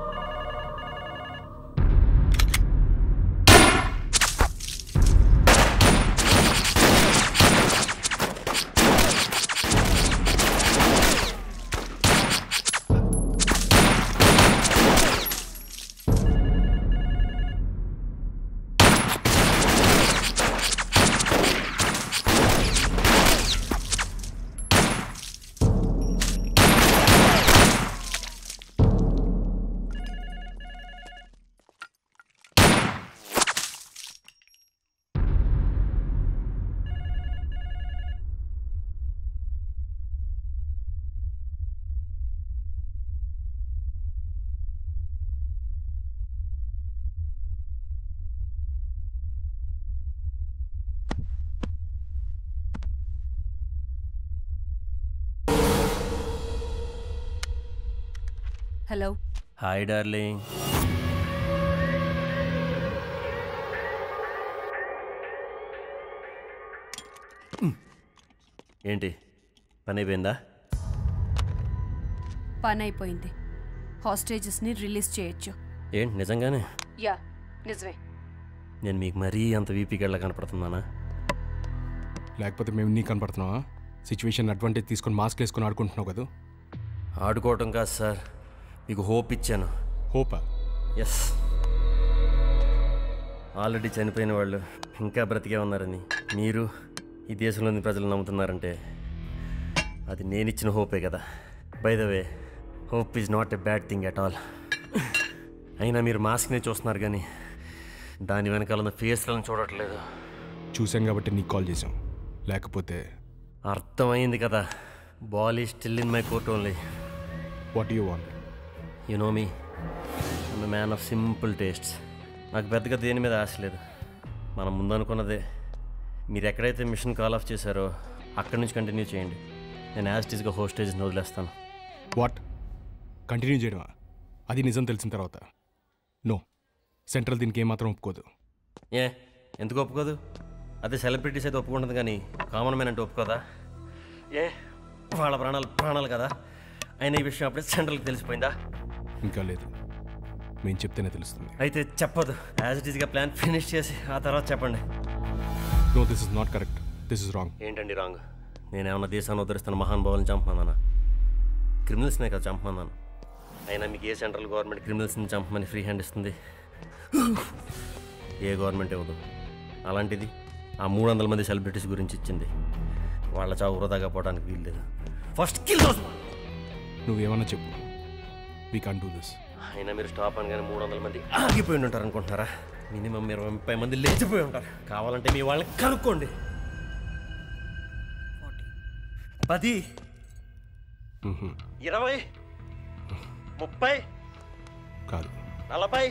హలో. Hi darling. ఏంటి పని అయిపోయిందా? పని అయిపోయింది. హాస్టేజెస్ని రిలీజ్ చేయొచ్చు. ఏంటి నిజంగానే? యా నిజమే. నేను మీకు మరీ అంత వీపీకెళ్ళ కనపడుతున్నానా? లేకపోతే మేము నీ కనపడుతున్నావా? సిచ్యువేషన్ అడ్వాంటేజ్ తీసుకొని మాస్క్ వేసుకొని ఆడుకుంటున్నావు కదా. ఆడుకోవటం కాదు సార్, మీకు హోప్ ఇచ్చాను. హోపా? ఎస్. ఆల్రెడీ చనిపోయిన వాళ్ళు ఇంకా బ్రతికే ఉన్నారని మీరు ఈ దేశంలోని ప్రజలు నమ్ముతున్నారంటే అది నేనిచ్చిన హోపే కదా. By the way, hope is not a bad thing at all. అయినా మీరు మాస్క్నే చూస్తున్నారు కానీ దాని వెనకాల ఉన్న ఫేస్లను చూడట్లేదు. చూసాం కాబట్టి నీకు కాల్ చేసాం, లేకపోతే. అర్థమైంది కదా. Ball is still in my court only. What you want? You know me, I'm a man of simple tastes. నాకు పెద్దగా దేని మీద ఆశ లేదు. మనం ముందనుకున్నదే. మీరు ఎక్కడైతే మిషన్ కాల్ ఆఫ్ చేశారో అక్కడి నుంచి కంటిన్యూ చేయండి. నేను యాజ్టీస్గా హోస్టేజ్ని వదిలేస్తాను. వాట్? కంటిన్యూ చేయడమా? అది నిజం తెలిసిన తర్వాత? నో, సెంట్రల్ దీనికి ఏమాత్రం ఒప్పుకోదు. ఏ ఎందుకు ఒప్పుకోదు? అదే సెలబ్రిటీస్ అయితే ఒప్పుకుంటుంది కానీ కామన్ మ్యాన్ అంటే ఒప్పుకోదా? ఏ వాళ్ళ ప్రాణాలు కదా. అయినా ఈ విషయం అప్పుడే సెంట్రల్కి తెలిసిపోయిందా? ఇంకా లేదు, మేము చెప్తేనే తెలుస్తుంది. అయితే చెప్పదు. యాజ్ ఇట్ ఈస్గా ప్లాన్ ఫినిష్ చేసి ఆ తర్వాత చెప్పండి. No, this is not correct. This is wrong. ఏంటండి రాంగ్? నేనేమన్నా దేశాన్ని ఉద్ధరిస్తున్న మహానుభావులను చంపమన్నానా? క్రిమినల్స్నే కదా చంపమన్నాను. అయినా మీకు ఏ సెంట్రల్ గవర్నమెంట్ క్రిమినల్స్ని చంపమని ఫ్రీ హ్యాండ్ ఇస్తుంది? ఏ గవర్నమెంట్ ఇవ్వదు. అలాంటిది ఆ 300 మంది సెలబ్రిటీస్ గురించి ఇచ్చింది. వాళ్ళ చావు వృధాగా పోవడానికి వీల్లేదు. First kill those. నువ్వేమన్నా చెప్పు, వీ కాంట్ డూ దిస్. అయినా మీరు స్టాప్ అనగానే 300 మంది ఆగిపోయి ఉంటారు అనుకుంటున్నారా? మినిమం 20-30 మంది లేచిపోయి ఉంటారు. కావాలంటే మీ వాళ్ళని కనుక్కోండి. 10, 20, 30 కాదు, 40.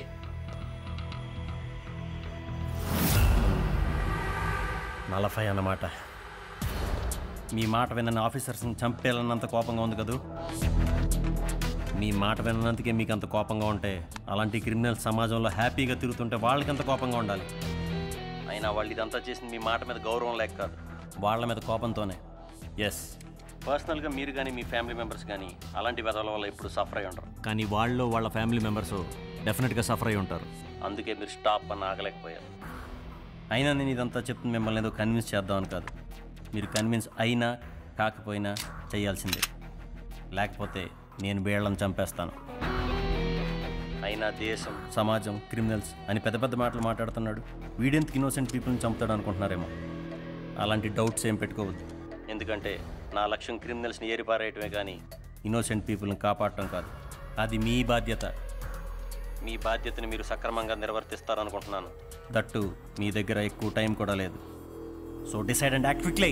40 అన్నమాట. మీ మాట విన్న ఆఫీసర్స్ని చంపేయాలన్నంత కోపంగా ఉంది కదూ? మీ మాట విన్నందుకే మీకు అంత కోపంగా ఉంటే అలాంటి క్రిమినల్స్ సమాజంలో హ్యాపీగా తిరుగుతుంటే వాళ్ళకి ఎంత కోపంగా ఉండాలి? అయినా వాళ్ళు ఇదంతా చేసింది మీ మాట మీద గౌరవం లేక కాదు, వాళ్ళ మీద కోపంతోనే. ఎస్, పర్సనల్గా మీరు కానీ మీ ఫ్యామిలీ మెంబర్స్ కానీ అలాంటి వెధవల వల్ల ఇప్పుడు సఫర్ అయి ఉంటారు. కానీ వాళ్ళు వాళ్ళ ఫ్యామిలీ మెంబర్స్ డెఫినెట్గా సఫర్ అయి ఉంటారు. అందుకే మీరు స్టాప్ అని ఆగలేకపోయారు. అయినా నేను ఇదంతా చెప్తుంది మిమ్మల్ని ఏదో కన్విన్స్ చేద్దామని కాదు. మీరు కన్విన్స్ అయినా కాకపోయినా చేయాల్సిందే, లేకపోతే నేను వీళ్ళని చంపేస్తాను. అయినా దేశం, సమాజం, క్రిమినల్స్ అని పెద్ద పెద్ద మాటలు మాట్లాడుతున్నాడు. వీడెందుకు ఇన్నోసెంట్ పీపుల్ని చంపుతాడు అనుకుంటున్నారేమో. అలాంటి డౌట్స్ ఏం పెట్టుకోవద్దు. ఎందుకంటే నా లక్ష్యం క్రిమినల్స్ని ఏరిపారేయటమే కానీ ఇన్నోసెంట్ పీపుల్ని కాపాడటం కాదు. అది మీ బాధ్యత. మీ బాధ్యతని మీరు సక్రమంగా నిర్వర్తిస్తారనుకుంటున్నాను. దట్టు మీ దగ్గర ఎక్కువ టైం కూడా లేదు. So decide and act quickly.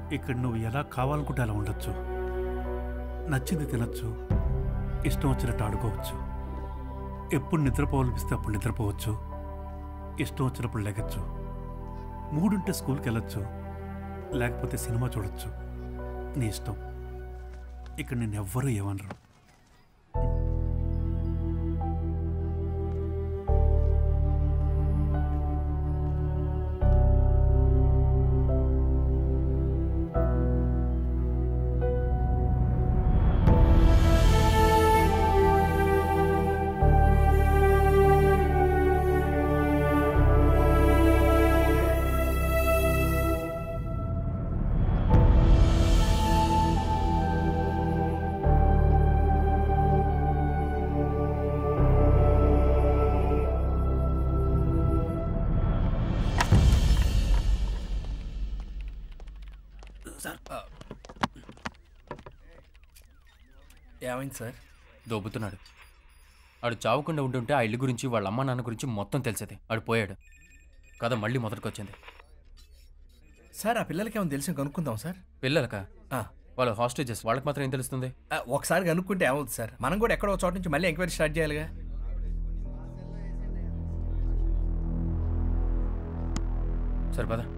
ఇక్కడ నువ్వు ఎలా కావాలనుకుంటే అలా ఉండొచ్చు, నచ్చింది తినచ్చు, ఇష్టం వచ్చినట్టు ఆడుకోవచ్చు, ఎప్పుడు నిద్రపోవాలనిపిస్తే అప్పుడు నిద్రపోవచ్చు, ఇష్టం వచ్చినప్పుడు లెగచ్చు, మూడుంటే స్కూల్కి వెళ్ళొచ్చు, లేకపోతే సినిమా చూడొచ్చు, నీ ఇష్టం. ఇక్కడ నేను ఎవ్వరూ ఏమనరు. ఏమైంది సార్? దొబ్బుతున్నాడు. ఆడు చావకుండా ఉంటుంటే ఆ ఇల్లు గురించి వాళ్ళ అమ్మ నాన్న గురించి మొత్తం తెలిసేది. ఆడు పోయాడు. కథ మళ్ళీ మొదటికొచ్చింది. సార్ ఆ పిల్లలకి ఏమైనా తెలిసి కనుక్కుందాం సార్. పిల్లలకా? వాళ్ళు హాస్టేజెస్, వాళ్ళకి మాత్రం ఏం తెలుస్తుంది? ఒకసారి కనుక్కుంటే ఏమవుతుంది సార్? మనం కూడా ఎక్కడో చోట నుంచి మళ్ళీ ఎంక్వైరీ స్టార్ట్ చేయాలిగా. సరే పద.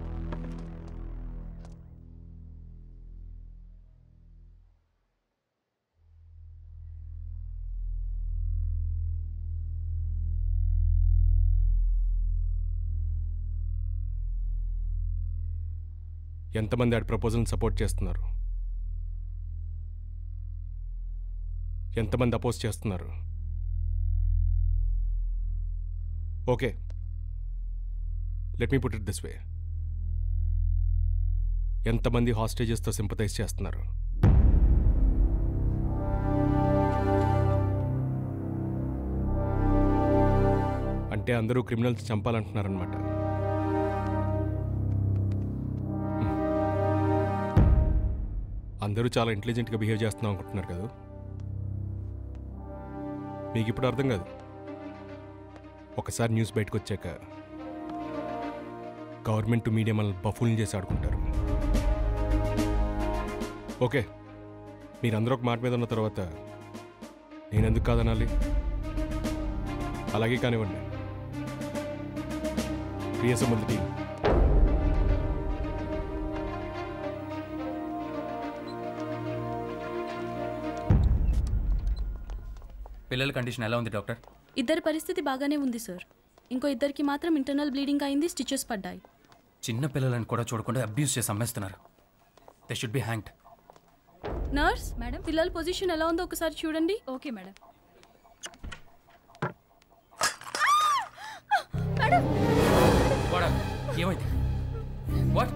ఎంతమంది ఆడి ప్రపోజల్ని సపోర్ట్ చేస్తున్నారు, ఎంతమంది అపోజ్ చేస్తున్నారు? Okay, let me put it this way. ఎంతమంది హాస్టేజెస్తో సింపథైజ్ చేస్తున్నారు? అంటే అందరూ క్రిమినల్స్ చంపాలంటున్నారనమాట. అందరూ చాలా ఇంటెలిజెంట్గా బిహేవ్ చేస్తున్నాం అనుకుంటున్నారు కదా. మీకు ఇప్పుడు అర్థం కాదు. ఒకసారి న్యూస్ బయటకు వచ్చాక గవర్నమెంట్ మీడియా మనల్ని బఫూల్ని చేసి ఆడుకుంటారు. ఓకే, మీరందరూ ఒక మాట మీద ఉన్న తర్వాత నేను ఎందుకు కాదనాలి? అలాగే కానివ్వండి. ప్రియ సముద్రి, పిల్లల కండిషన్ ఎలా ఉంది డాక్టర్? ఇద్దరి పరిస్థితి బాగానే ఉంది సార్. ఇంకో ఇద్దరికి మాత్రం ఇంటర్నల్ బ్లీడింగ్ అయింది, స్టిచెస్ పడ్డాయి. చిన్న పిల్లలని కూడా చూడకుండా అబ్యూస్ చేసి అమ్మేస్తున్నారు. They should be hanged. Nurse madam, పిల్లల పొజిషన్ ఎలా ఉందో ఒకసారి చూడండి. Okay madam. ఏమైంది? What?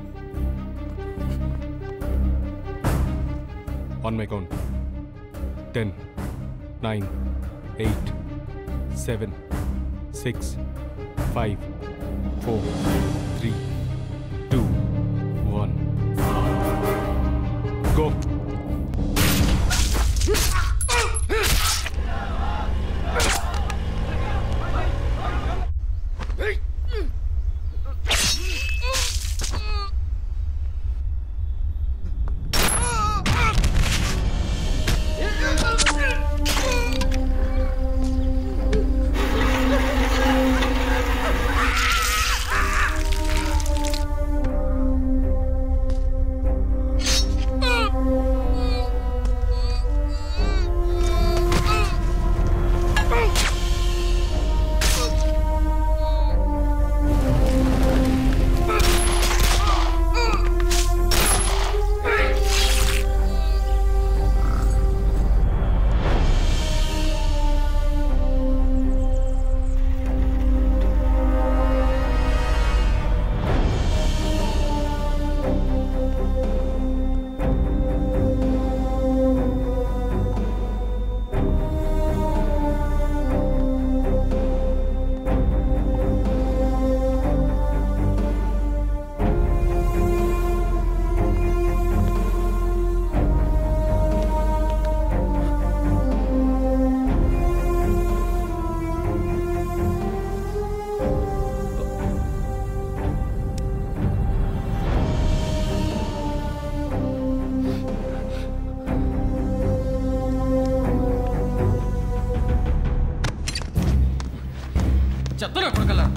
On my count 10, 9, 8, 7, 6, 5, 4, 3, 2, 1. Go.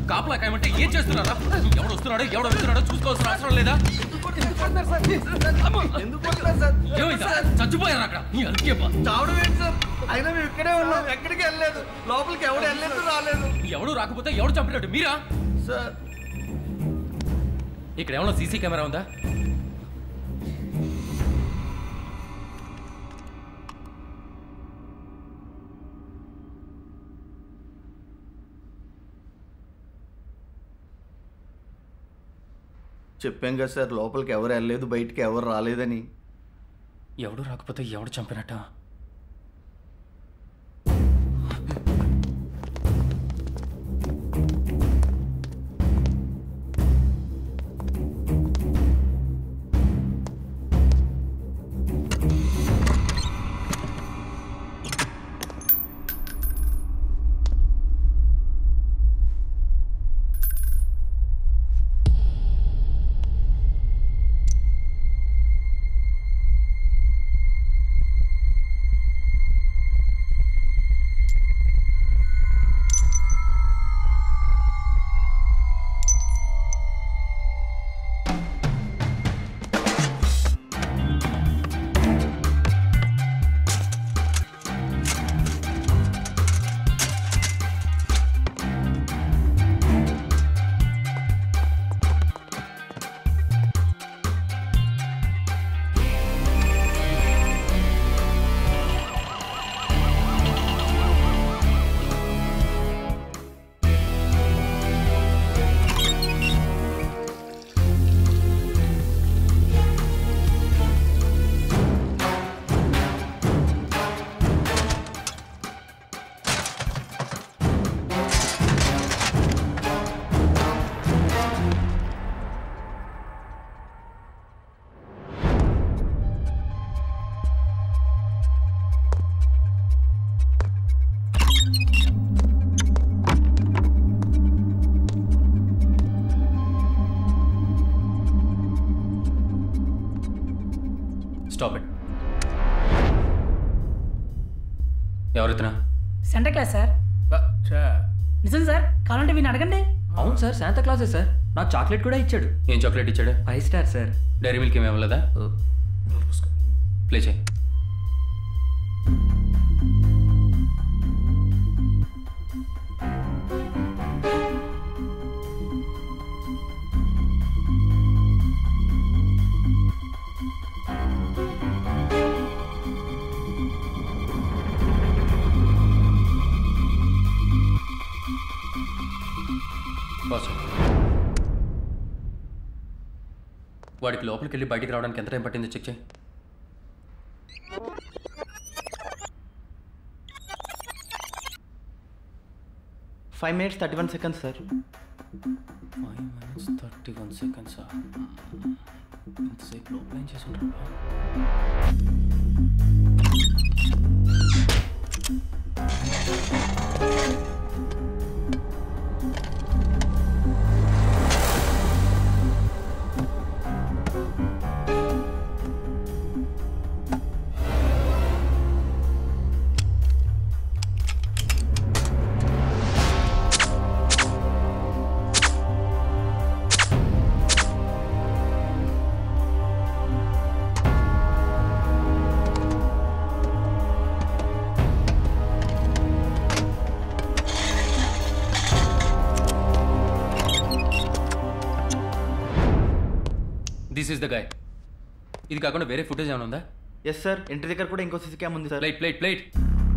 కాపలా కాయమంటే ఏం చేస్తున్నారా? ఎవడు వస్తున్నాడో ఎవడు వెళ్తున్నాడో చూసుకోవాల్సిన అవసరం లేదా? ఏమైందా? చచ్చిపోయారు అక్కడ. చావడం ఏంటి సార్? అయినా మేము ఇక్కడే ఉన్నాం, ఎక్కడికి వెళ్ళలేదు. లోపలికి ఎవడు వెళ్ళలేదు, రాలేదు. ఎవడు రాకపోతే ఎవడు చంపినట్టు మీరా సార్? ఇక్కడ ఏమన్నా సీసీ కెమెరా ఉందా? చెప్పాం కదా సార్, లోపలికి ఎవరు వెళ్ళలేదు, బయటికి ఎవరు రాలేదని. ఎవడు రాకపోతే ఎవడు చంపినట్ట? Stop it. ఎవరితనా? Santa Claus sir. నిజం సార్, కావాలంటే వీని అడగండి. అవును సార్, శాంతా క్లాసే సార్. నాకు చాక్లెట్ కూడా ఇచ్చాడు. ఏం చాక్లెట్ ఇచ్చాడు? 5 స్టార్ సార్. డైరీ మిల్క్ ఏమి ఇవ్వలేదా? ప్లే చేయి. వాడికి లోపలికి వెళ్ళి బయటికి రావడానికి ఎంత టైం పట్టిందో చెక్ చేయి. Five minutes 31 seconds sir. 5 minutes 31 seconds. ఎంతసేపు లోపల ఏం చేసి ఉంటాడు? This is the guy. ఇది కాకుండా వేరే ఫుటేజ్ ఏమైనా ఉందా? ఎస్ సార్, ఇంటి దగ్గర కూడా ఇంకో సీసీ క్యామ్ ఉంది sir. Plate plate plate.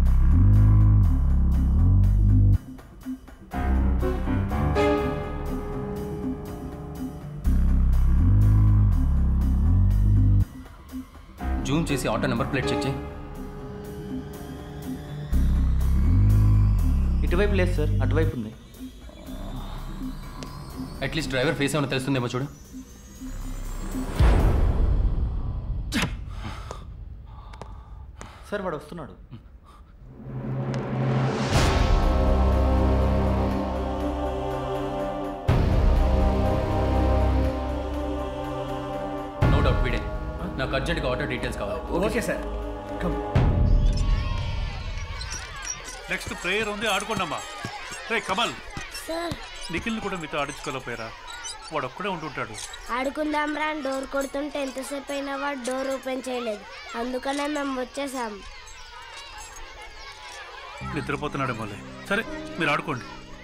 Zoom చేసి ఆటో నెంబర్ ప్లేట్ చెక్ చేయి. ఇటువైపు లేదు సార్, అటువైపు ఉంది. అట్లీస్ట్ డ్రైవర్ ఫేస్ ఏమైనా తెలుస్తుందేమో చూడు. సార్ వాడు వస్తున్నాడు. నో డౌట్ వీడే. నాకు అర్జెంట్గా ఆటో డీటెయిల్స్ కావాలి. Okay sir. నెక్స్ట్ ప్రేయర్ ఉంది, ఆడుకోండమ్మా. రే కమల్, సార్ నిఖిల్ని కూడా మీతో ఆడించుకోలేకపోయారా? వాడు ఒక్కడే ఉంటుంటాడు. ఆడుకుందాం రా అని డోర్ కొడుతుంటే ఎంతసేపు అయినా వాడు డోర్ ఓపెన్ చేయలేదు, అందుకనే మేము వచ్చేసాం. నిద్రపోతున్నాడేమోలే. సరే మీరు ఆడుకోండి.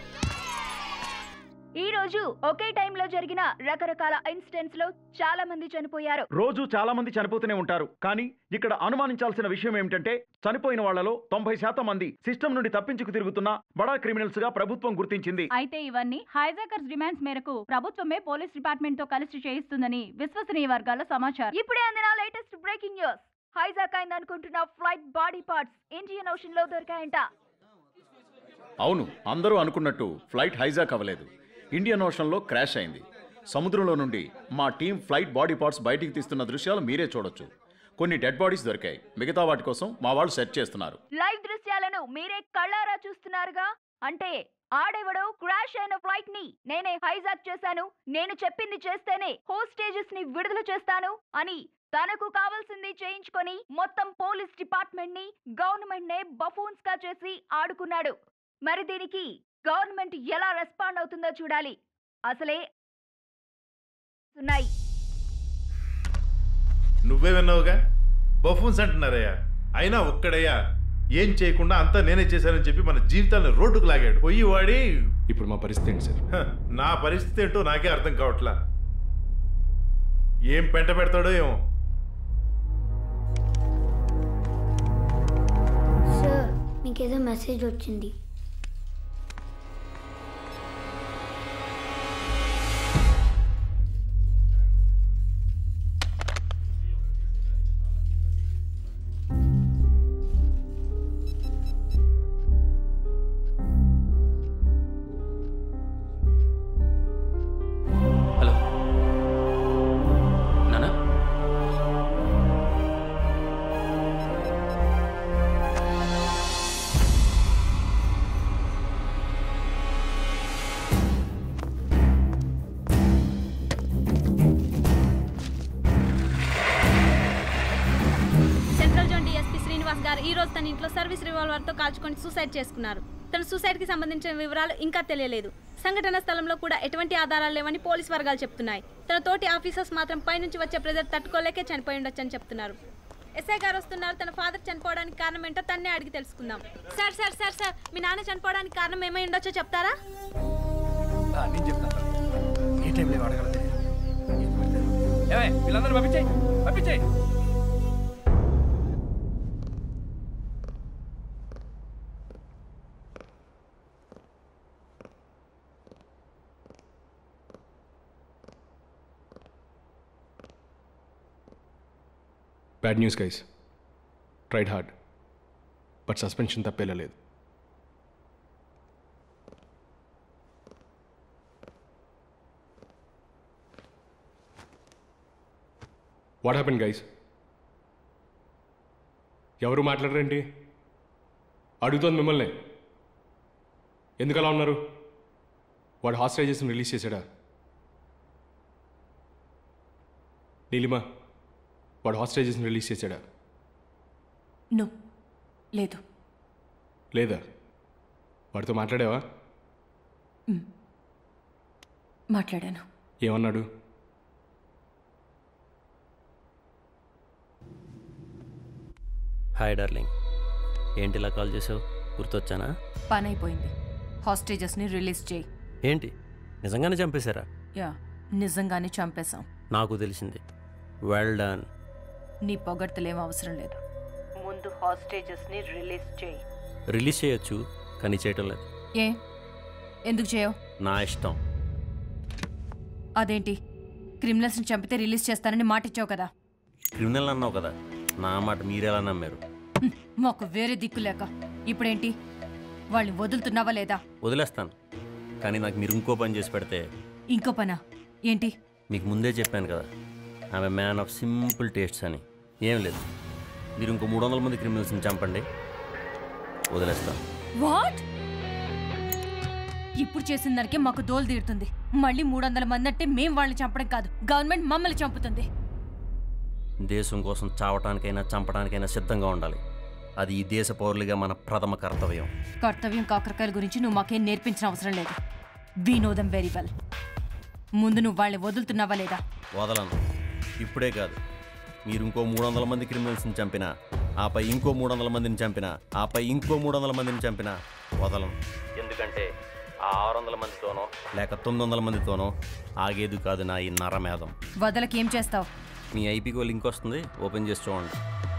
ఈ రోజు ఒకే టైంలో జరిగిన రకరకాల ఇన్సిడెంట్స్ లో చాలా మంది చనిపోయారు. రోజు చాలా మంది చనిపోతూనే ఉంటారు, కానీ ఇక్కడ అనుమానించాల్సిన విషయం ఏమిటంటే చనిపోయిన వాళ్లలో 90% మంది సిస్టమ్ నుండి తప్పించుకు తిరుగుతున్న బడా క్రిమినల్స్ గా ప్రభుత్వం గుర్తించింది. అయితే ఇవన్నీ హైజాకర్స్ డిమాండ్స్ మేరకు ప్రభుత్వమే పోలీస్ డిపార్ట్మెంట్ తో కలిసి చేయిస్తుందని విశ్వసనీయ వర్గాల సమాచారం. ఇప్పుడే అందిన లేటెస్ట్ బ్రేకింగ్ న్యూస్. హైజాక్ అయిందనుకుంటున్న flight body parts Indian ocean లో దొరికాయంట. అవును, అందరూ అనుకున్నట్టు ఫ్లైట్ హైజాక్ అవ్వలేదు, ఇండియన్ ఓషన్లో క్రాష్ అయింది. సముద్రంలో నుండి మా టీం ఫ్లైట్ బాడీ పార్ట్స్ బయటికి తీస్తున్న దృశ్యాలు మీరే చూడొచ్చు. కొన్ని డెడ్ బాడీస్ దొరికాయి, మిగతా వాటి కోసం మా వాళ్ళు సెర్చ్ చేస్తున్నారు. లైవ్ దృశ్యాలను మీరే కళ్ళారా చూస్తున్నారుగా. అంటే ఆడెవడో క్రాష్ అయిన ఫ్లైట్ ని నేనే హైజాక్ చేశాను, నేను చెప్పింది చేస్తేనే హోస్టేజెస్ ని విడుదల చేస్తాను అని తనకు కావాల్సింది చేయించుకొని మొత్తం పోలీస్ డిపార్ట్మెంట్ ని గవర్నమెంట్ నే బఫూన్స్ గా చేసి ఆడుకున్నాడు. మరి దీనికి గవర్నమెంట్ ఎలా రెస్పాండ్ అవుతుందో చూడాలి. అసలే ఉన్నాయి. నువ్వే విన్నావుగా, బఫూన్స్ అంటున్నారయ్యా. అయినా ఒక్కడయ్యా ఏం చేయకుండా అంతా నేనే చేశానని చెప్పి మన జీవితాలను రోడ్డుకు లాగాడు. పోయి వాడి ఇప్పుడు మా పరిస్థితి ఏంటి సార్? నా పరిస్థితి ఏంటో నాకే అర్థం కావట్లా. ఏం పెంట పెడతాడో ఏమో. సార్, మీకేదో మెసేజ్ వచ్చింది. ఈ రోజు తన ఇంట్లో సర్వీస్ రివాల్వర్ తో కాల్చుకొని సూసైడ్ చేసుకున్నారు. తన సూసైడ్ కి సంబంధించిన వివరాలు ఇంకా తెలియలేదు. సంఘటన స్థలంలో కూడా ఎటువంటి ఆధారాలు లేవని పోలీస్ వర్గాలు చెప్తున్నాయి. తన తోటి ఆఫీసర్స్ మాత్రం పైనుంచి వచ్చే ప్రెజర్ తట్టుకోలేకే చనిపోయి ఉండొచ్చని చెప్తున్నారు. ఎస్ఐ గారు వస్తున్నారు. తన ఫాదర్ చనిపోవడానికి కారణం ఏంటో తన్నే అడిగి తెలుసుకుందాం. సార్ సార్ సార్ సార్ మీ నాన్న చనిపోవడానికి కారణం ఏమై ఉండొచ్చో చెప్తారా? నేను చెప్తాను. ఏ టైంలో అడగలదు. వీళ్ళందరూ పంపించేయి పంపించేయి. Bad news guys, tried hard but suspension తప్పేలేదు. What happen guys? ఎవరు మాట్లాడరేంటి? అడుగుతోంది మిమ్మల్ని. ఎందుకు అలా ఉన్నారు? వాడు హాస్టేజెస్ని రిలీజ్ చేశాడా? నీలిమా, వాడు హాస్టేజెస్ని రిలీజ్ చేశాడా? నో, లేదు. లేదా? వాడితో మాట్లాడావా? మాట్లాడాను. ఏమన్నాడు? హాయ్ డార్లింగ్, ఏంటి ఇలా కాల్ చేసావు? గుర్తొచ్చానా? పని అయిపోయింది. హాస్టేజెస్ని రిలీజ్ చేయి. ఏంటి నిజంగానే చంపేశారా? యా, నిజంగానే చంపేశాం. నాకు తెలిసింది. Well done. నీ పొగడ్తలేం అవసరం లేదు. ముందు హాస్టేజెస్ని రిలీజ్ చేయి. రిలీజ్ చేయొచ్చు, కానీ చేయటం లేదు. ఏ, ఎందుకు చేయవు? నా ఇష్టం. అదేంటి, క్రిమినల్స్ని చంపితే రిలీజ్ చేస్తానని మాట ఇచ్చావు కదా. క్రిమినల్ అన్నావు కదా, నా మాట మీరెలా నమ్మారు? మాకు వేరే దిక్కు లేక ఇప్పుడేంటి, వాళ్ళని వదులుతున్నావా లేదా? వదిలేస్తాను, కానీ నాకు మీరు ఇంకో పని చేసి పెడితే. ఇంకో పనా? ఏంటి? మీకు ముందే చెప్పాను కదా, ఆమె మ్యాన్ ఆఫ్ సింపుల్ టేస్ట్స్ అని. ఏం లేదు, మీరు ఇంకో 300 మంది క్రిమినల్స్ని చంపండి, వదిలేస్తాను. వాట్? ఇప్పుడు చేసిన దానికే మాకు దోలు తీరుతుంది. మళ్ళీ 300 మంది అంటే మేం వాళ్ళని చంపడం కాదు, గవర్నమెంట్ మమ్మల్ని చంపుతుంది. దేశం కోసం చావటానికైనా చంపడానికైనా సిద్ధంగా ఉండాలి. అది ఈ దేశ పౌరులుగా మన ప్రథమ కర్తవ్యం. కర్తవ్యం కాకరకాయల గురించి నువ్వు మాకేం నేర్పించిన అవసరం లేదు. We know them very well. ముందు నువ్వు వాళ్ళని వదులుతున్నావా లేదా? వదలను. ఇప్పుడే కాదు, మీరు ఇంకో 300 మంది క్రిమినల్స్ని చంపినా, ఆపై ఇంకో 300 మందిని చంపినా, ఆపై ఇంకో 300 మందిని చంపినా వదలను. ఎందుకంటే ఆ 600 మందితోనో లేక 900 మందితోనో ఆగేది కాదు నా ఈ నరమేధం. వదలకి ఏం చేస్తావు? మీ ఐపీకో లింక్ వస్తుంది, ఓపెన్ చేసి చూడండి.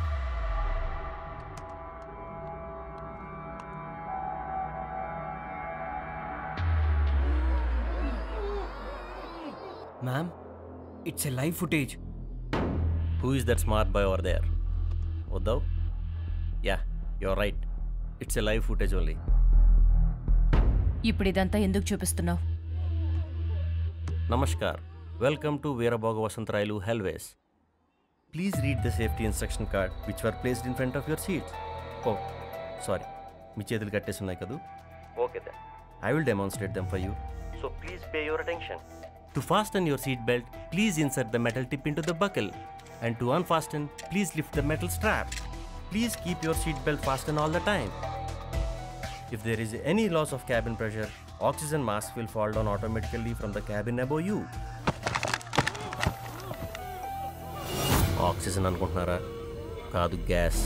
Ma'am, it's a live footage. Who is that smart boy over there? Uddhav? Yeah, you're right. It's a live footage only. ఇప్పుడు ఇదంతా ఎందుకు చూపిస్తున్నావు? Namaskar. Welcome to Veerabhoga Vasantarailu Hellways. Please read the safety instruction card which were placed in front of your seats. Oh, sorry. మీ చేతులు కట్టేసి ఉన్నాయి కదా? Okay then. I will demonstrate them for you. So please pay your attention. To fasten your seat belt, please insert the metal tip into the buckle. And to unfasten, please lift the metal strap. Please keep your seat belt fastened all the time. If there is any loss of cabin pressure, oxygen mask will fall down automatically from the cabin above you. Oxygen anukuntunnara? Kaadu, gas.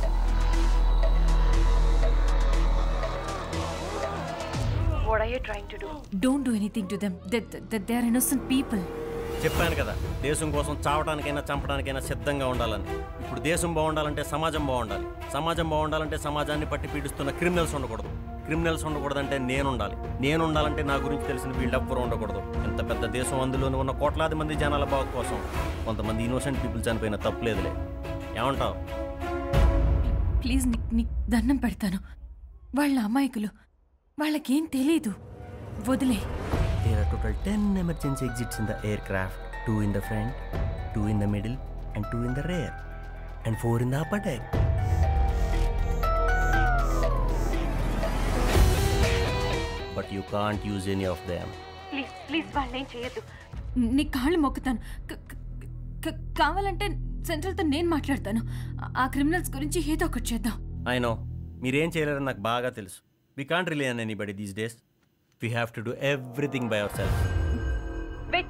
What are you trying to do? Don't do anything to them. They are innocent people. చెప్పాను కదా, దేశం కోసం చావడానికైనా చంపడానికైనా సిద్ధంగా ఉండాలని. ఇప్పుడు దేశం బాగుండాలంటే సమాజం బాగుండాలి. సమాజం బాగుండాలంటే సమాజాన్ని పట్టి పీడిస్తున్న క్రిమినల్స్ ఉండకూడదు. క్రిమినల్స్ ఉండకూడదంటే నేను ఉండాలి. నేను ఉండాలంటే నా గురించి తెలిసిన వీళ్ళెవ్వరూ ఉండకూడదు. ఎంత పెద్ద దేశం, అందులోనే ఉన్న కోట్లాది మంది జనాల బాగు కోసం కొంతమంది ఇన్నోసెంట్ పీపుల్ చనిపోయిన తప్పులేదులే. ఏమంటావు? ప్లీజ్ నీకు దండం పెడతాను. వాళ్ళ అమాయకులు, వాళ్ళకేం తెలీదు. వదిలే. There are total 10 emergency exits in the aircraft. 2 in the front, 2 in the middle, and 2 in the rear, and 4 in the upper deck. But you can't use any of them. Please వాళ్ళేం చేయొద్దు. నీ కాళ్ళు మొక్కుతాను. కావాలంటే సెంట్రల్తో నేను మాట్లాడతాను. ఆ క్రిమినల్స్ గురించి ఏదో ఒకటి చేద్దాం. I know. మీరేం చేయలేరని నాకు బాగా తెలుసు. We can't rely on anybody these days. We have to do everything by ourselves. Wait.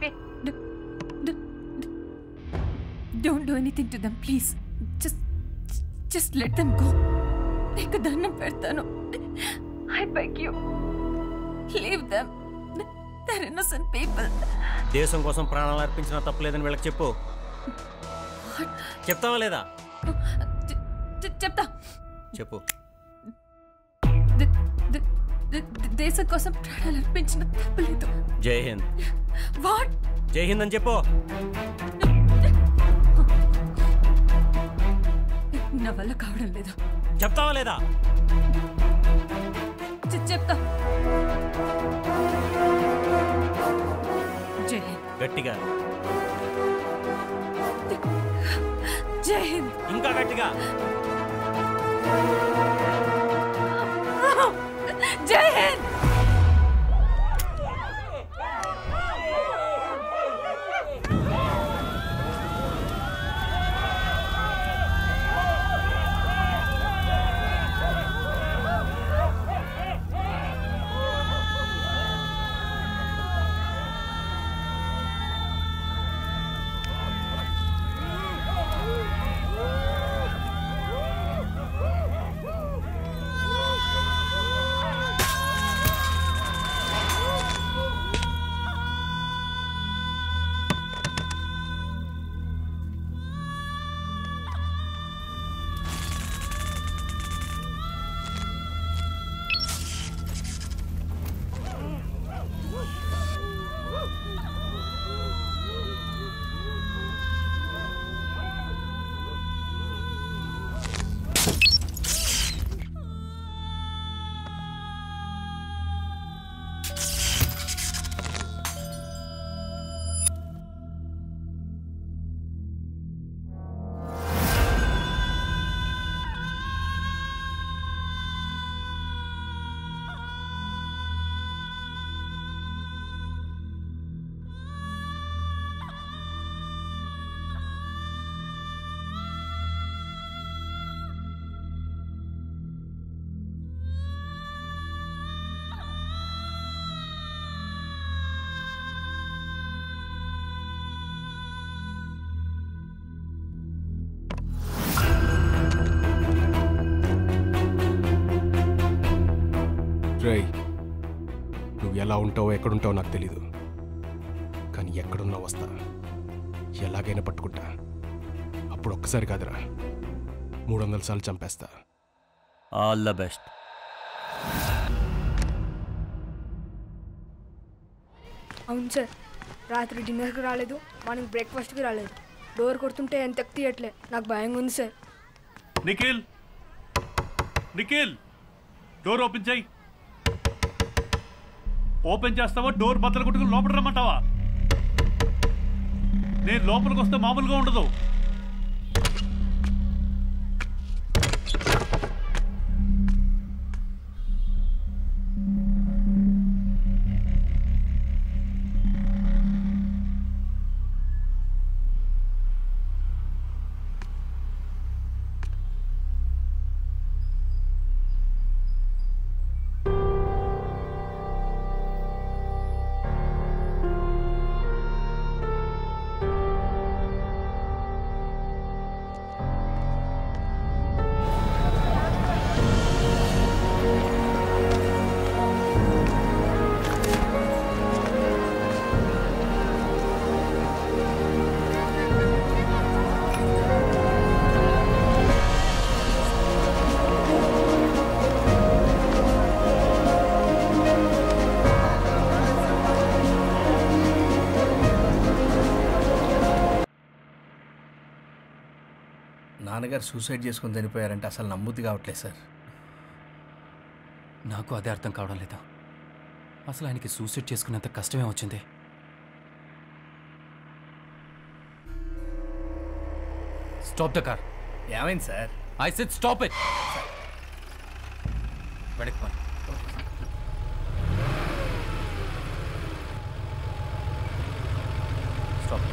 Don't do anything to them, please. Just let them go. నీకు దండం పెడతాను. I beg you. Leave them. They're innocent people. దేశం కోసం ప్రాణాలు అర్పించిన తప్పులేదని వీళ్ళకి చెప్పు. చెప్తావా లేదా? చెప్తా. చెప్పు. దేశం కోసం ప్రాణాలు అర్పించిన తప్పులేదు. జై హింద్. వాట్? జై హింద్ అని చెప్పు. నా వల్ల కావడం లేదు. చెప్తావా లేదా? చెప్తా. జై హింద్. గట్టిగా. జై హింద్. ఇంకా గట్టిగా. జై హింద్. రేయ్, నువ్వు ఎలా ఉంటావో ఎక్కడుంటావో నాకు తెలీదు, కానీ ఎక్కడున్నా వస్తా, ఎలాగైనా పట్టుకుంటా. అప్పుడు ఒక్కసారి కాదురా, 300 సార్లు చంపేస్తా. All the best. అవును సార్, రాత్రి డిన్నర్కి రాలేదు, మార్నింగ్ బ్రేక్ఫాస్ట్కి రాలేదు. డోర్ కొడుతుంటే ఎంత తీయట్లే, నాకు భయంగా ఉంది sir. Nikhil, Nikhil, door open చేయి. ఓపెన్ చేస్తావా డోర్ బద్దలు కొట్టుకుని లోపల రమ్మంటావా? నేను లోపలికి వస్తే మామూలుగా ఉండదు. నాన్నగారు సూసైడ్ చేసుకుని చనిపోయారంటే అసలు నమ్ముద్ది కావట్లేదు సార్. నాకు అదే అర్థం కావడం లేదా. అసలు ఆయనకి సూసైడ్ చేసుకునేంత కష్టమే వచ్చింది. Stop the car. ఏమైంది sir? I said stop it. వెనక్కి పని. స్టాప్.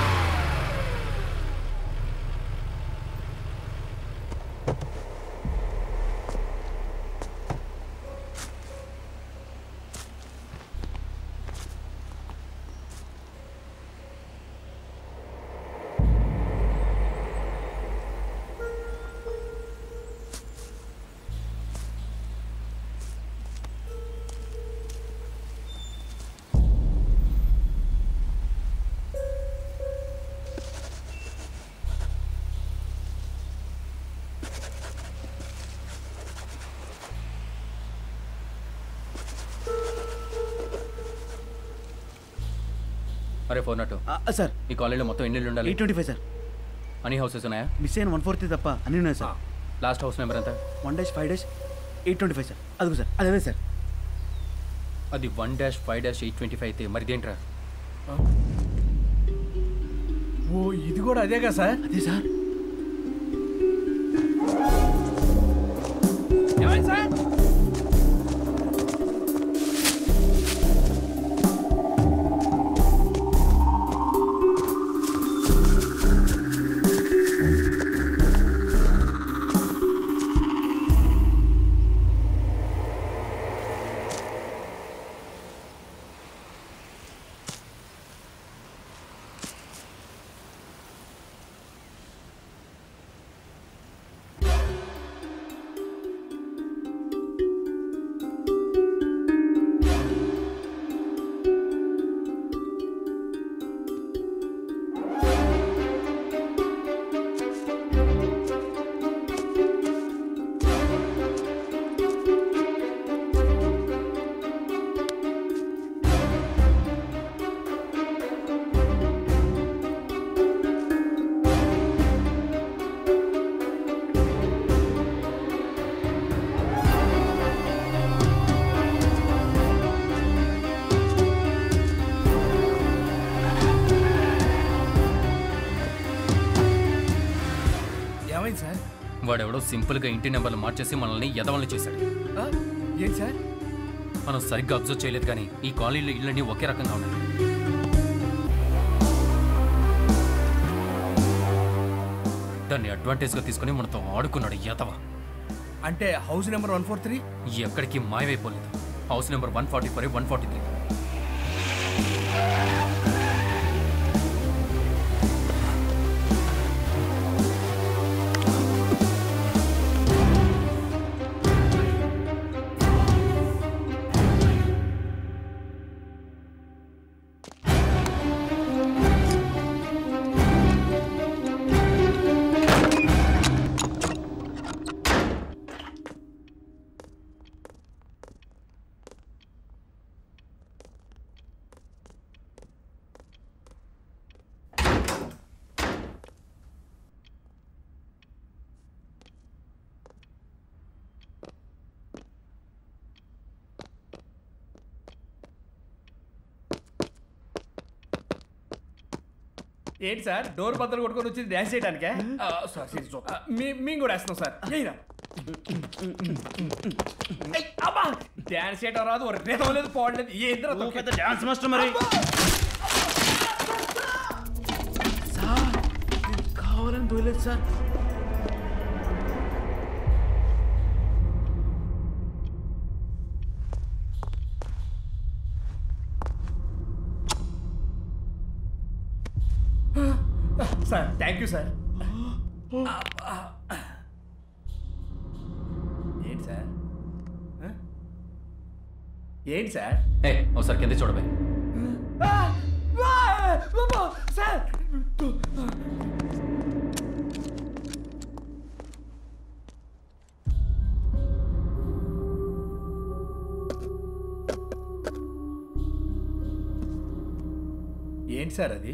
అరే 402 సార్, ఈ కాలనీలో మొత్తం ఎన్ని ఇళ్ళు ఉండాలి? 825 సార్. అన్ని హౌసెస్ ఉన్నాయా? మిస్ అయిన 143 తప్ప అన్నీ ఉన్నాయి సార్. లాస్ట్ హౌస్ నెంబర్ ఎంత? 1-5-825 సార్. అదిగో సార్, అదే సార్. అది 1-5-825 అయితే మరి దేంట్రా? ఓ, ఇది కూడా అదేగా సార్? అదే సార్. ఏమైంది సార్? వాడెవడో సింపుల్గా ఇంటి నెంబర్లు మార్చేసి మనల్ని ఎదవల్ని చేశాడు. ఏంటి సార్? మనం సరిగ్గా అబ్జర్వ్ చేయలేదు, కానీ ఈ కాలనీలో ఇళ్ళన్నీ ఒకే రకంగా ఉన్నాయి. దాన్ని అడ్వాంటేజ్గా తీసుకుని మనతో ఆడుకున్నాడు ఎదవ. అంటే హౌస్ నెంబర్ 143 ఎక్కడికి మాయమైపోలేదు. House number 144, 143. ఏంటి సార్ డోర్ బద్దలు కొట్టుకొని వచ్చింది డ్యాన్స్ చేయడానికే మేము కూడా వేస్తున్నాం సార్ అబ్బా డ్యాన్స్ చేయడం రాదు రేతం లేదు పోవట్లేదు ఏంద్ర పెద్ద డ్యాన్స్ మాస్టర్ మరి సార్ కావాలని దూయలేదు sir. Sir thank you sir. ఏంటి సార్ ఏంటి సార్ ఒకసారి కింద చూడబే సార్. ఏంటి సార్ అది?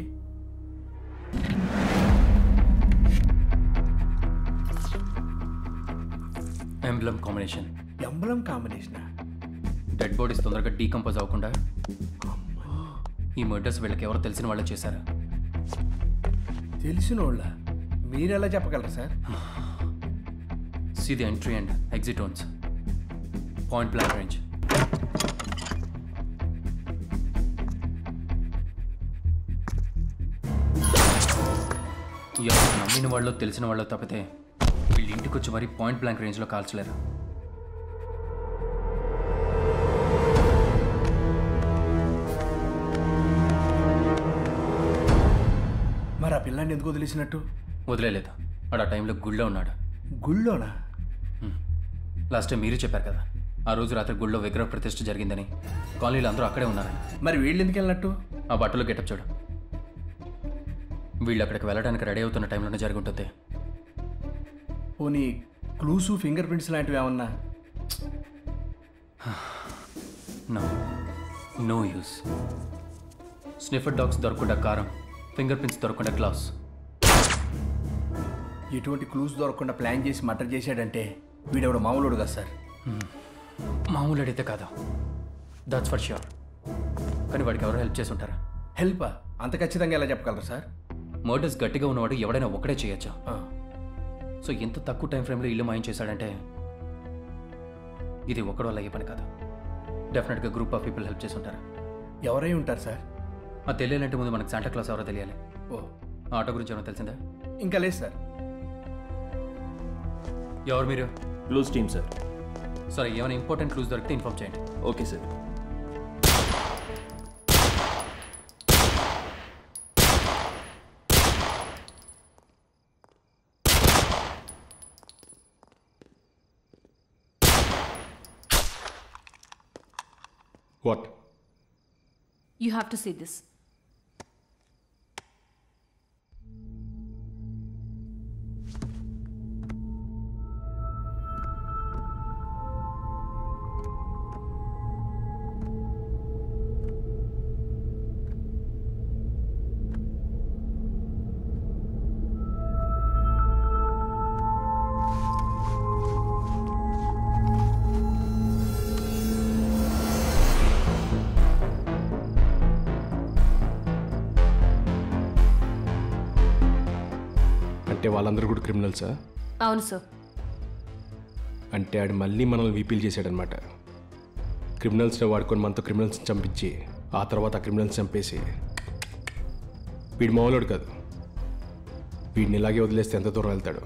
Emblem combination. Emblem combination. Dead bodies తొందరగా డీకంపోజ్ అవ్వకుండా ఈ మర్డర్స్ వీళ్ళకి ఎవరు తెలిసిన వాళ్ళే చేశారు. తెలిసిన వాళ్ళ? మీరు ఎలా చెప్పగలరు sir? See the entry and exit zones. Point blank range. ఎవరు నమ్మిన వాళ్ళు తెలిసిన వాళ్ళు తప్పితే వీళ్ళు ఇంటికి వచ్చి మరీ పాయింట్ బ్లాంక్ రేంజ్లో కాల్చలేరు. మరి ఆ పిల్లాన్ని ఎందుకు వదిలేసినట్టు? వదిలేదు, వాడు ఆ టైంలో గుళ్ళో ఉన్నాడు. గుళ్ళోనా? లాస్ట్ టైం మీరు చెప్పారు కదా, ఆ రోజు రాత్రి గుళ్ళో విగ్రహ ప్రతిష్ఠ జరిగిందని. కాలనీలు అందరూ అక్కడే ఉన్నారని. మరి వీళ్ళు ఎందుకు వెళ్ళినట్టు? ఆ బట్టలు గెటప్ చూడు. వీళ్ళు అక్కడికి వెళ్ళడానికి రెడీ అవుతున్న టైంలోనే జరిగి ఉంటుంది. పోనీ క్లూసు ఫింగర్ ప్రింట్స్ లాంటివి ఏమన్నా? No use. స్నిఫర్ డాగ్స్ దొరకకుండా కారం, ఫింగర్ ప్రింట్స్ దొరకకుండా గ్లౌస్. ఎటువంటి క్లూస్ దొరకకుండా ప్లాన్ చేసి మర్డర్ చేశాడంటే వీడెవడు మామూలుడు కదా సార్? మామూలు అడిగితే కాదు, దాట్స్ ఫర్ ష్యూర్. కానీ వాడికి ఎవరో హెల్ప్ చేసి ఉంటారా? హెల్పా? అంత ఖచ్చితంగా ఎలా చెప్పగలరు సార్? మర్డర్స్ గట్టిగా ఉన్నవాడు ఎవడైనా ఒక్కడే చేయొచ్చు. సో ఇంత తక్కువ టైం ఫ్రేమ్లో ఇల్లు మాయం చేశాడంటే ఇది ఒక్కడు వల్ల అయ్యే పని కాదు. డెఫినెట్గా గ్రూప్ ఆఫ్ పీపుల్ హెల్ప్ చేసి ఉంటారా? ఎవరై ఉంటారు సార్? అది తెలియాలంటే ముందు మనకు శాంటా క్లాస్ ఎవరో తెలియాలి. ఓ, ఆ ఆటో గురించి ఏమైనా తెలిసిందా? ఇంకా లేదు సార్. ఎవరు మీరు? Clues team sir. సరే, ఏమైనా ఇంపార్టెంట్ క్లూస్ దొరికితే ఇన్ఫార్మ్ చేయండి. Okay sir. What? You have to see this. అంటే వాళ్ళందరూ కూడా క్రిమినల్సా? అవును సార్. అంటే ఆడు మళ్ళీ మనల్ని వీపీల్ చేశాడనమాట. క్రిమినల్స్ని వాడుకొని మనతో క్రిమినల్స్ని చంపించి ఆ తర్వాత ఆ క్రిమినల్స్ చంపేసి. వీడు మామూలుడు కాదు. వీడిని ఇలాగే వదిలేస్తే ఎంత దూరం వెళ్తాడు?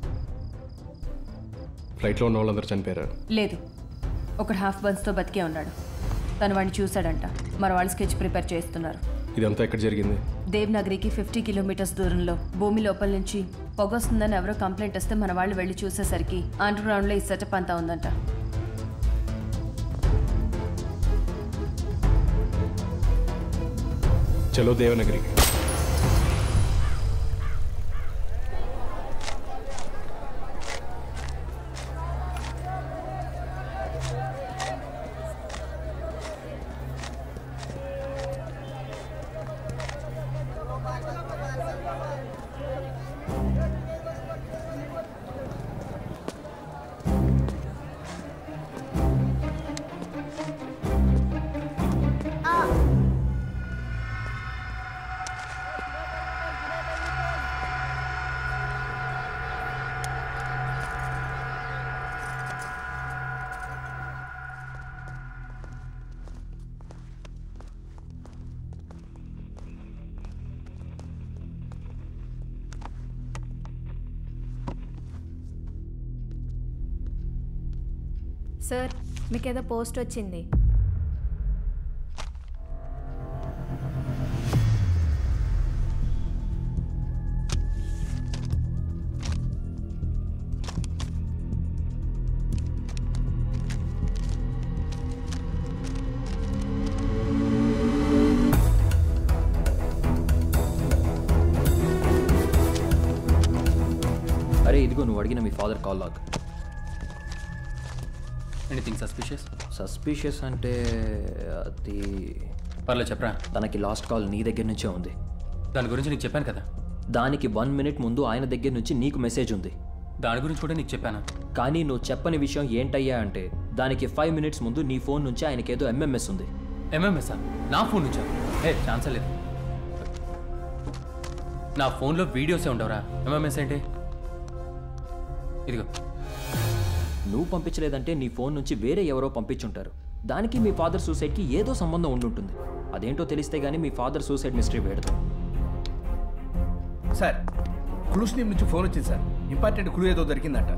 ఫ్లైట్లో ఉన్న వాళ్ళందరూ చనిపోయారు? లేదు, ఒకడు హాఫ్ బన్స్తో బతికే ఉన్నాడు. తను వాడిని చూశాడంట. మన వాళ్ళు స్కెచ్ ప్రిపేర్ చేస్తున్నారు. ఇదంతా ఎక్కడ జరిగింది? దేవ్నగరికి 50 కిలోమీటర్స్ దూరంలో భూమి లోపల నుంచి పొగ వస్తుందని ఎవరో కంప్లైంట్ వస్తే మన వాళ్ళు వెళ్ళి చూసేసరికి అండర్ గ్రౌండ్లో ఈ సెటప్ అంతా ఉందంట. చలో దేవనగరి. సార్ మీకేదో పోస్ట్ వచ్చింది. అరే ఇదిగో నువ్వు అడిగిన మీ father call log. Anything suspicious? Suspicious అంటే అది పర్లేదు చెప్పరా. తనకి లాస్ట్ కాల్ నీ దగ్గర నుంచే ఉంది. దాని గురించి నీకు చెప్పాను కదా. దానికి 1 minute ముందు ఆయన దగ్గర నుంచి నీకు మెసేజ్ ఉంది. దాని గురించి కూడా నీకు చెప్పాను. కానీ నువ్వు చెప్పని విషయం ఏంటయ్యా అంటే దానికి 5 minutes ముందు నీ ఫోన్ నుంచి ఆయనకి ఏదో MMS ఉంది. MMS? నా ఫోన్ నుంచా? ఛాన్సే లేదు. నా ఫోన్లో వీడియోసే ఉండవురా. MMS ఏంటి? ఇదిగో. నువ్వు పంపించలేదంటే నీ ఫోన్ నుంచి వేరే ఎవరో పంపించుంటారు. దానికి మీ ఫాదర్ సూసైడ్కి ఏదో సంబంధం ఉండుంటుంది. అదేంటో తెలిస్తే గానీ మీ ఫాదర్ సూసైడ్ మిస్టరీ వేడతాం. సార్ క్లూస్ టీమ్ నుంచి ఫోన్ వచ్చింది సార్. ఇంపార్టెంట్ క్లూ ఏదో దొరికిందంట.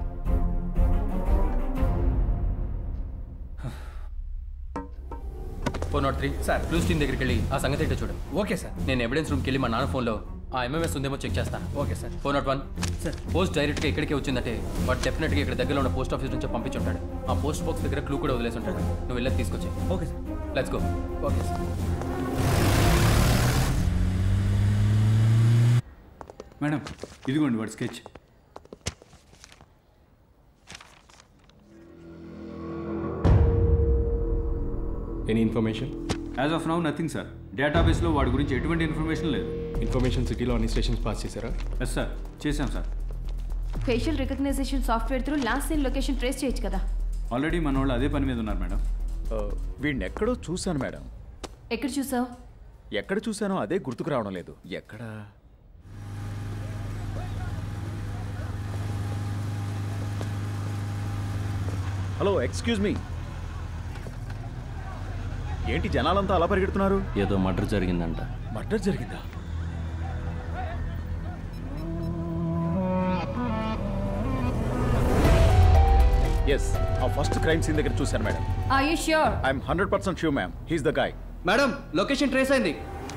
ఫోర్ 03 సార్ క్లూస్ టీమ్ దగ్గరికి వెళ్ళి ఆ సంగతి ఏంటో చూడు. Okay sir. నేను ఎవిడెన్స్ రూమ్కి వెళ్ళి మా నాన్న ఫోన్లో ఆ MMS ఉందేమో చెక్ చేస్తాను. Okay sir. 401 సార్ పోస్ట్ డైరెక్ట్గా ఇక్కడికే వచ్చిందంటే వాడు డెఫినెట్గా ఇక్కడ దగ్గరలో ఉన్న పోస్ట్ ఆఫీస్ నుంచి పంపించుంటాడు. ఆ పోస్ట్ బాక్స్ దగ్గర క్లూ కూడా వదిలేసి ఉంటాడు. నువ్వు వెళ్ళి తీసుకొచ్చి. Okay sir. Let's go. Okay sir. Madam ఇదిగోండి వాడి sketch. Any information? As of now nothing sir. డేటాబేస్లో వాడి గురించి ఎటువంటి ఇన్ఫర్మేషన్ లేదు. ఇన్ఫర్మేషన్ సిటీలో అన్ని స్టేషన్స్ పాస్ చేశారా? ఎస్ సార్ చేశాం sir. Facial recognition software through last seen location trace చేయొచ్చు కదా. ఆల్రెడీ మన వాళ్ళు అదే పని మీద ఉన్నారు మేడం. వీడిని ఎక్కడో చూశాను మేడం. ఎక్కడ చూసావు? ఎక్కడ చూశానో అదే గుర్తుకు రావడం లేదు. ఎక్కడ? Hello excuse me. ఏంటి జనాలంతా అలా పరిగెడుతున్నారు? ఏదో మర్డర్ జరిగిందంట. మర్డర్ జరిగిందా? ఎస్, ఆ ఫస్ట్ క్రైమ్ సీన్ దగ్గర చూశాను madam. Are you sure? I'm 100% sure ma'am. He's the guy. Madam location trace అయింది.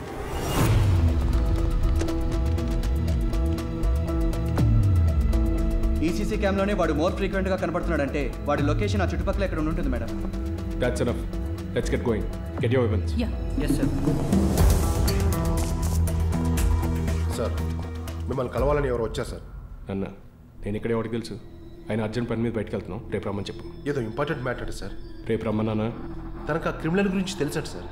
ఈ సీసీ క్యామ్లోనే వాడు మోర్ ఫ్రీక్వెంట్గా కనపడుతున్నాడంటే వాడి లొకేషన్ ఆ చుట్టుపక్కల ఎక్కడ ఉంటుంది madam. That's enough. Let's get going. Get your weapons. Yes sir. Sir మిమ్మల్ని కలవాలని ఎవరు వచ్చారు సార్? అన్న నేను ఇక్కడే ఎవరికి తెలుసు. ఆయన అర్జెంట్ పని మీద బయటకు వెళ్తున్నాం. రేపు రమ్మని చెప్పు. ఏదో ఇంపార్టెంట్ మ్యాటర్ సార్. రేపు రమ్మన్నానా? తనకు ఆ క్రిమినల్ గురించి తెలుసట సార్.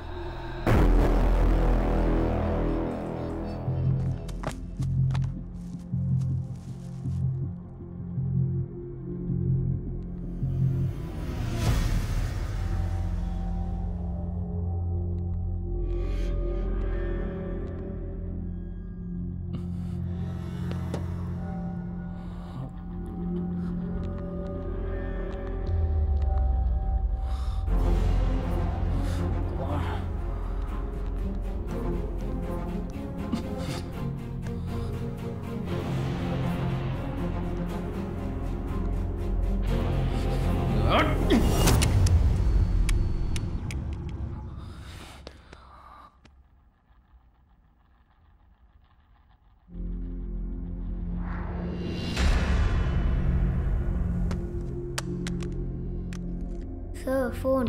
సార్ ఫోన్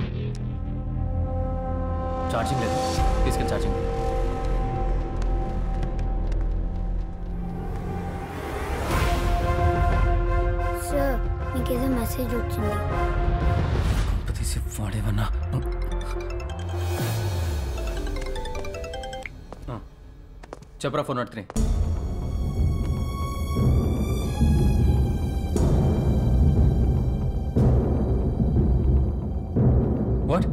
ఛార్జింగ్ లేదు. తీసుకెళ్ళి ఛార్జింగ్. సార్ మీకేదో మెసేజ్ వచ్చింది. తీసి వాడేవన్నా చెప్పరా. 403. వాట్?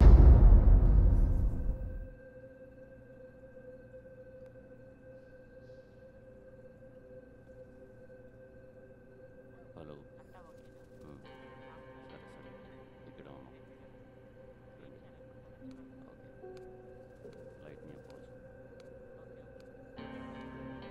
హలో. ఇక్కడ లైట్ మీ అప్.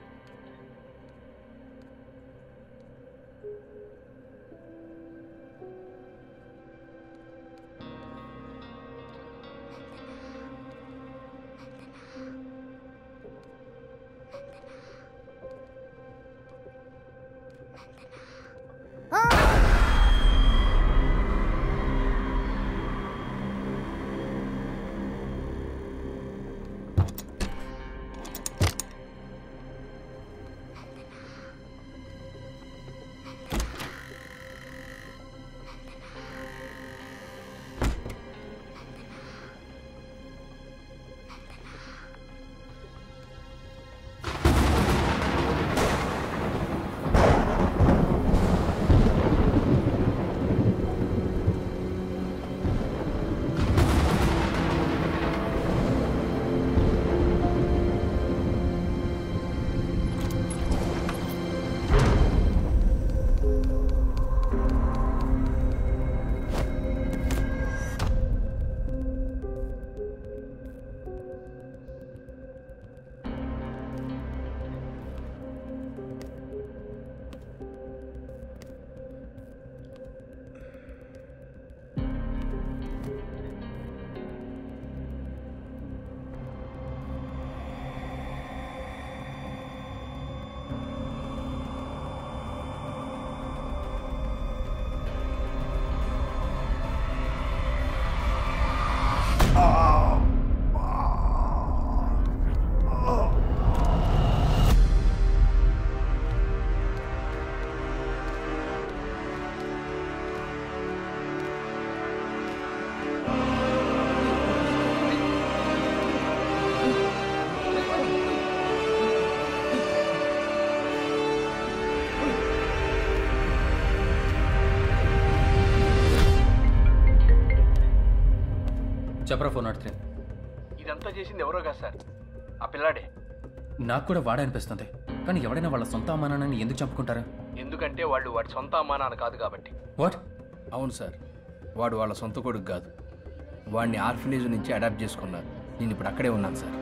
చెప్పరా 403. ఇదంతా చేసింది ఎవరో కాదు సార్, ఆ పిల్లాడే. నాకు కూడా వాడే అనిపిస్తుంది. కానీ ఎవడైనా వాళ్ళ సొంత అమ్మా నాన్నని ఎందుకు చంపుకుంటారా? ఎందుకంటే వాళ్ళు వాడి సొంత అమ్మా నాన్న కాదు కాబట్టి. వాట్? అవును సార్, వాడు వాళ్ళ సొంత కొడుకు కాదు. వాడిని ఆర్ఫనేజ్ నుంచి అడాప్ట్ చేసుకున్నారు. నేను ఇప్పుడు అక్కడే ఉన్నాను సార్.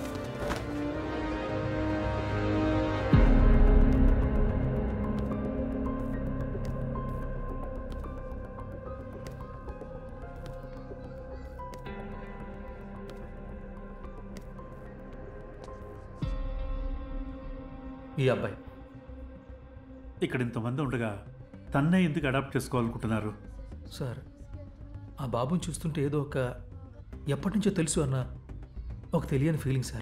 ఈ అబ్బాయి ఇక్కడ ఇంతమంది ఉండగా తన్నే ఎందుకు అడాప్ట్ చేసుకోవాలనుకుంటున్నారు? సార్, ఆ బాబుని చూస్తుంటే ఏదో ఒక ఎప్పటి నుంచో తెలుసు అన్న ఒక తెలియని ఫీలింగ్ సార్.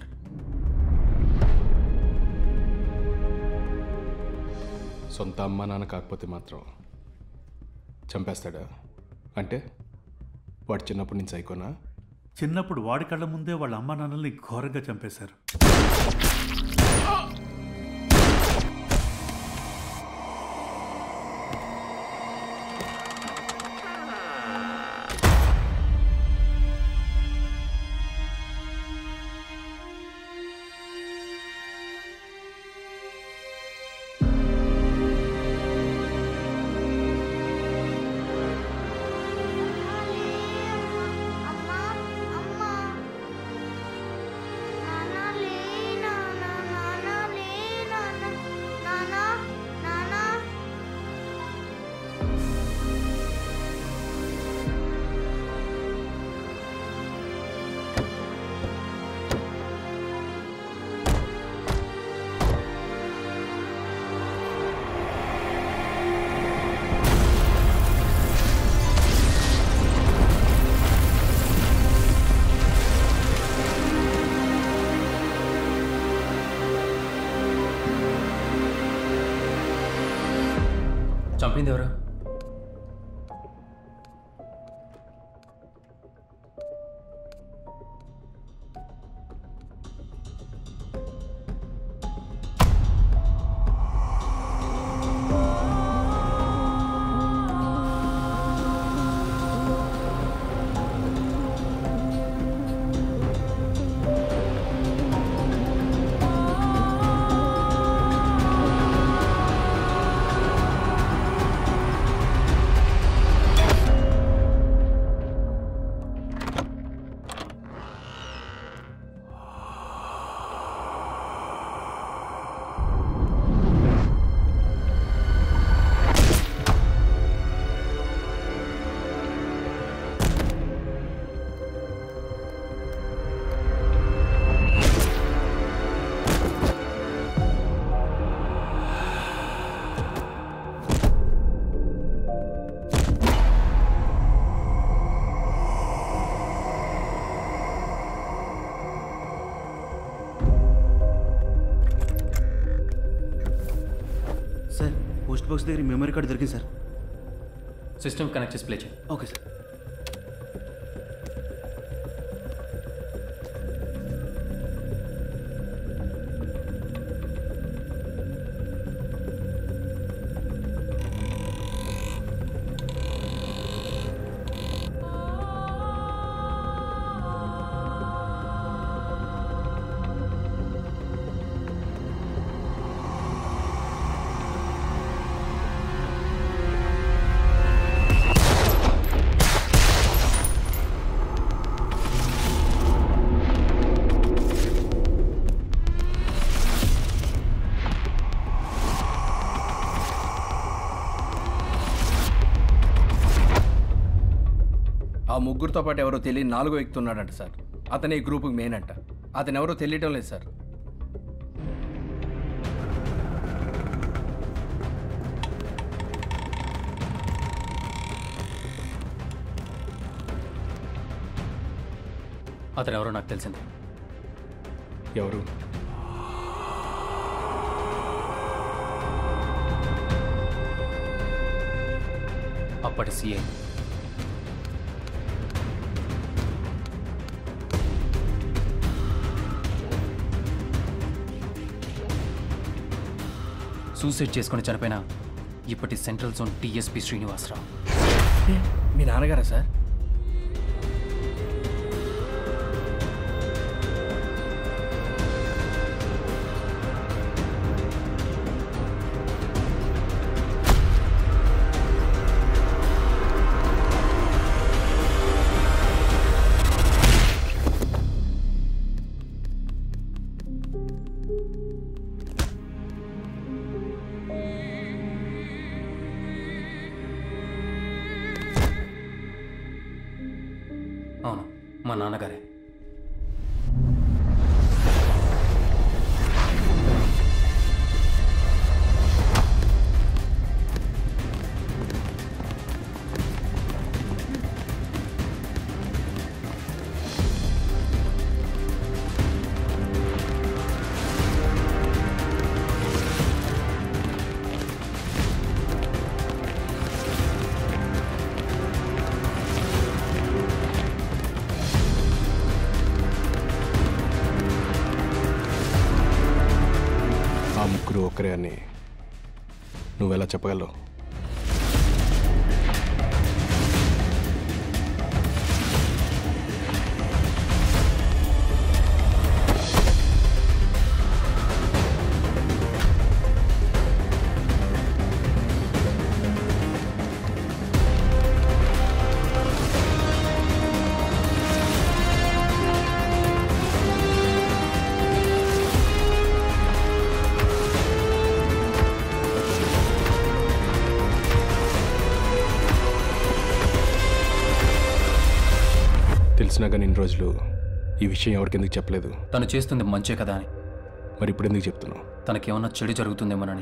సొంత అమ్మా నాన్న కాకపోతే మాత్రం చంపేస్తాడా? అంటే వాడు చిన్నప్పటి నుంచి అయికోనా? చిన్నప్పుడు వాడి కళ్ళ ముందే వాళ్ళ అమ్మా నాన్నల్ని ఘోరంగా చంపేశారు. చంపింది ఎవరు? పోస్ట్ బాక్స్ దగ్గర మెమరీ కార్డు దొరికింది సార్. సిస్టమ్ కనెక్ట్ చేసి ప్లే చేయి. Okay sir. ఆ ముగ్గురితో పాటు ఎవరో తెలియని 4వ వ్యక్తి ఉన్నాడంట సార్. అతనే ఈ గ్రూప్కి మెయిన్ అంట. అతను ఎవరో తెలియటం లేదు సార్. అతను ఎవరో నాకు తెలిసింది. ఎవరు? అప్పటి సిఐ. సూసైడ్ చేసుకుని చనిపోయిన ఇప్పటి సెంట్రల్ జోన్ టీఎస్పీ శ్రీనివాసరావు. మీ నాన్నగారా సార్? అవును, మా నాన్నగారే. ఒకరే అని నువ్వెలా చెప్పగలవు? తెలిసినా కానీ ఇన్ని రోజులు ఈ విషయం ఎవరికి ఎందుకు చెప్పలేదు? తను చేస్తుంది మంచే కదా అని. మరి ఇప్పుడు ఎందుకు చెప్తున్నావు? తనకేమన్నా చెడు జరుగుతుందేమోనని.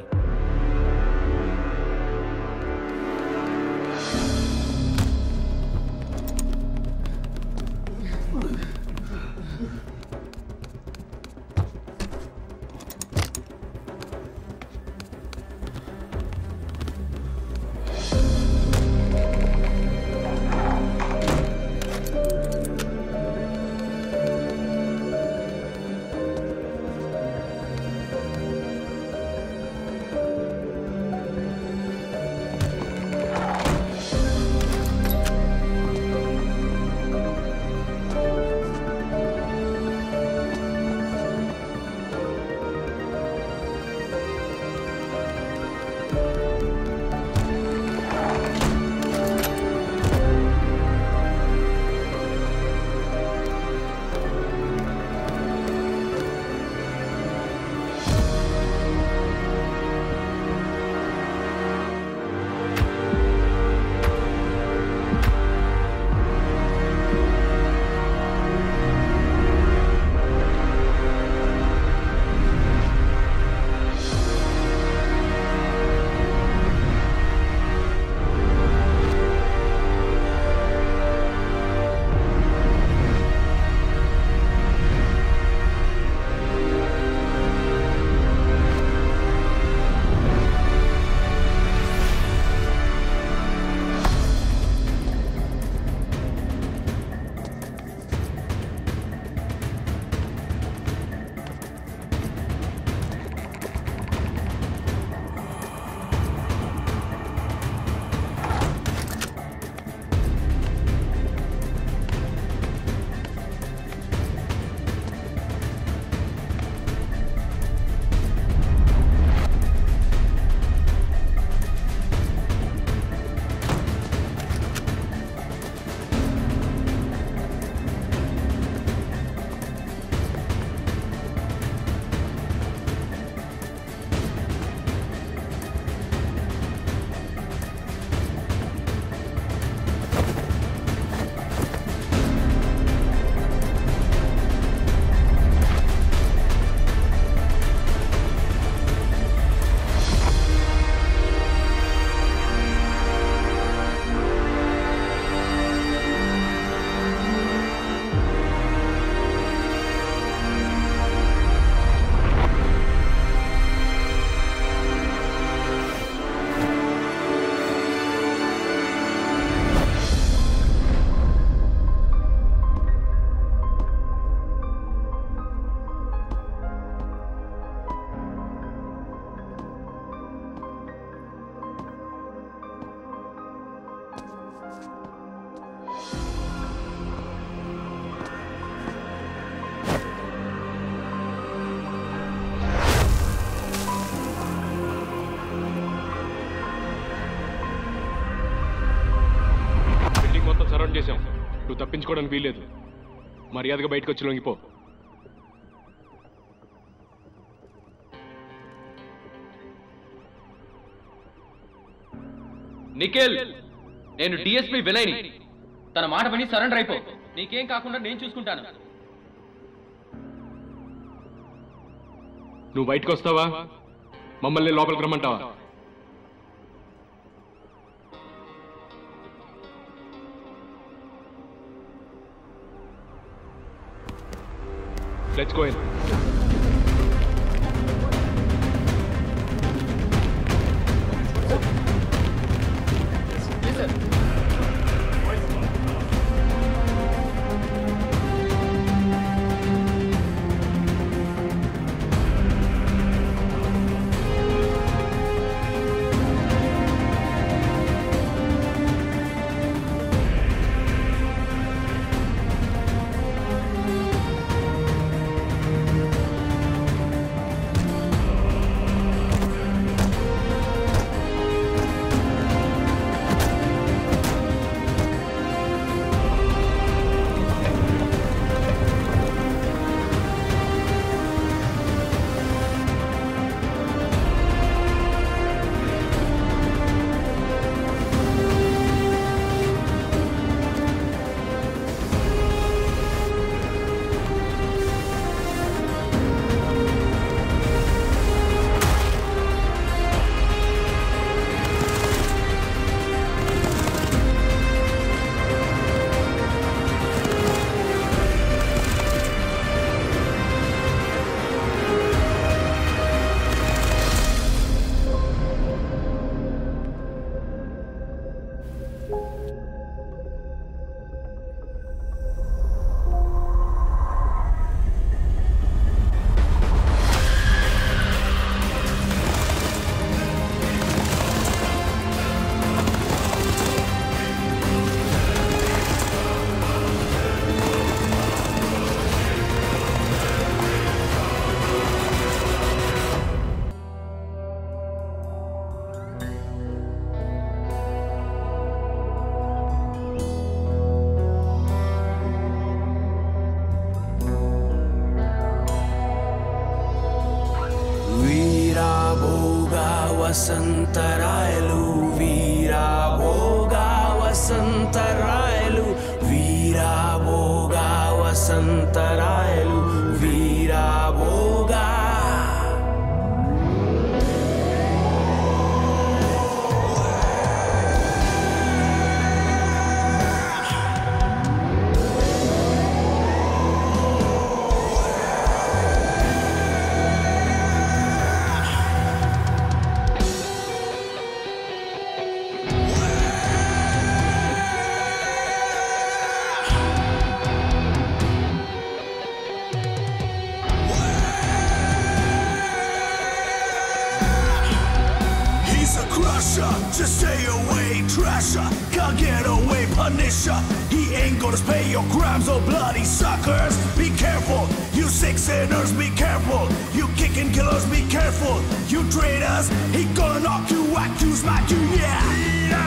చేశాం. నువ్వు తప్పించుకోవడానికి వీల్లేదు. మర్యాదగా బయటకు వచ్చి లొంగిపో. నిఖిల్, నేను డిఎస్పీ వినయ్ని. తన మాట విని సరెండర్ అయిపో. నీకేం కాకుండా నేను చూసుకుంటాను. నువ్వు బయటకు వస్తావా, మమ్మల్ని లోపలికి రమ్మంటావా? Let's go in. Vasantharayalu వీరాభోగా Vasantharayalu వీరాభోగా Vasantharayalu వీరాభోగా Just stay away, trasher. Can't get away, punisher. He ain't gonna spare your crimes or bloody suckers. Be careful, you sick sinners, be careful. You kicking killers, be careful. You traitors, he gonna knock you, whack you, smack you, yeah.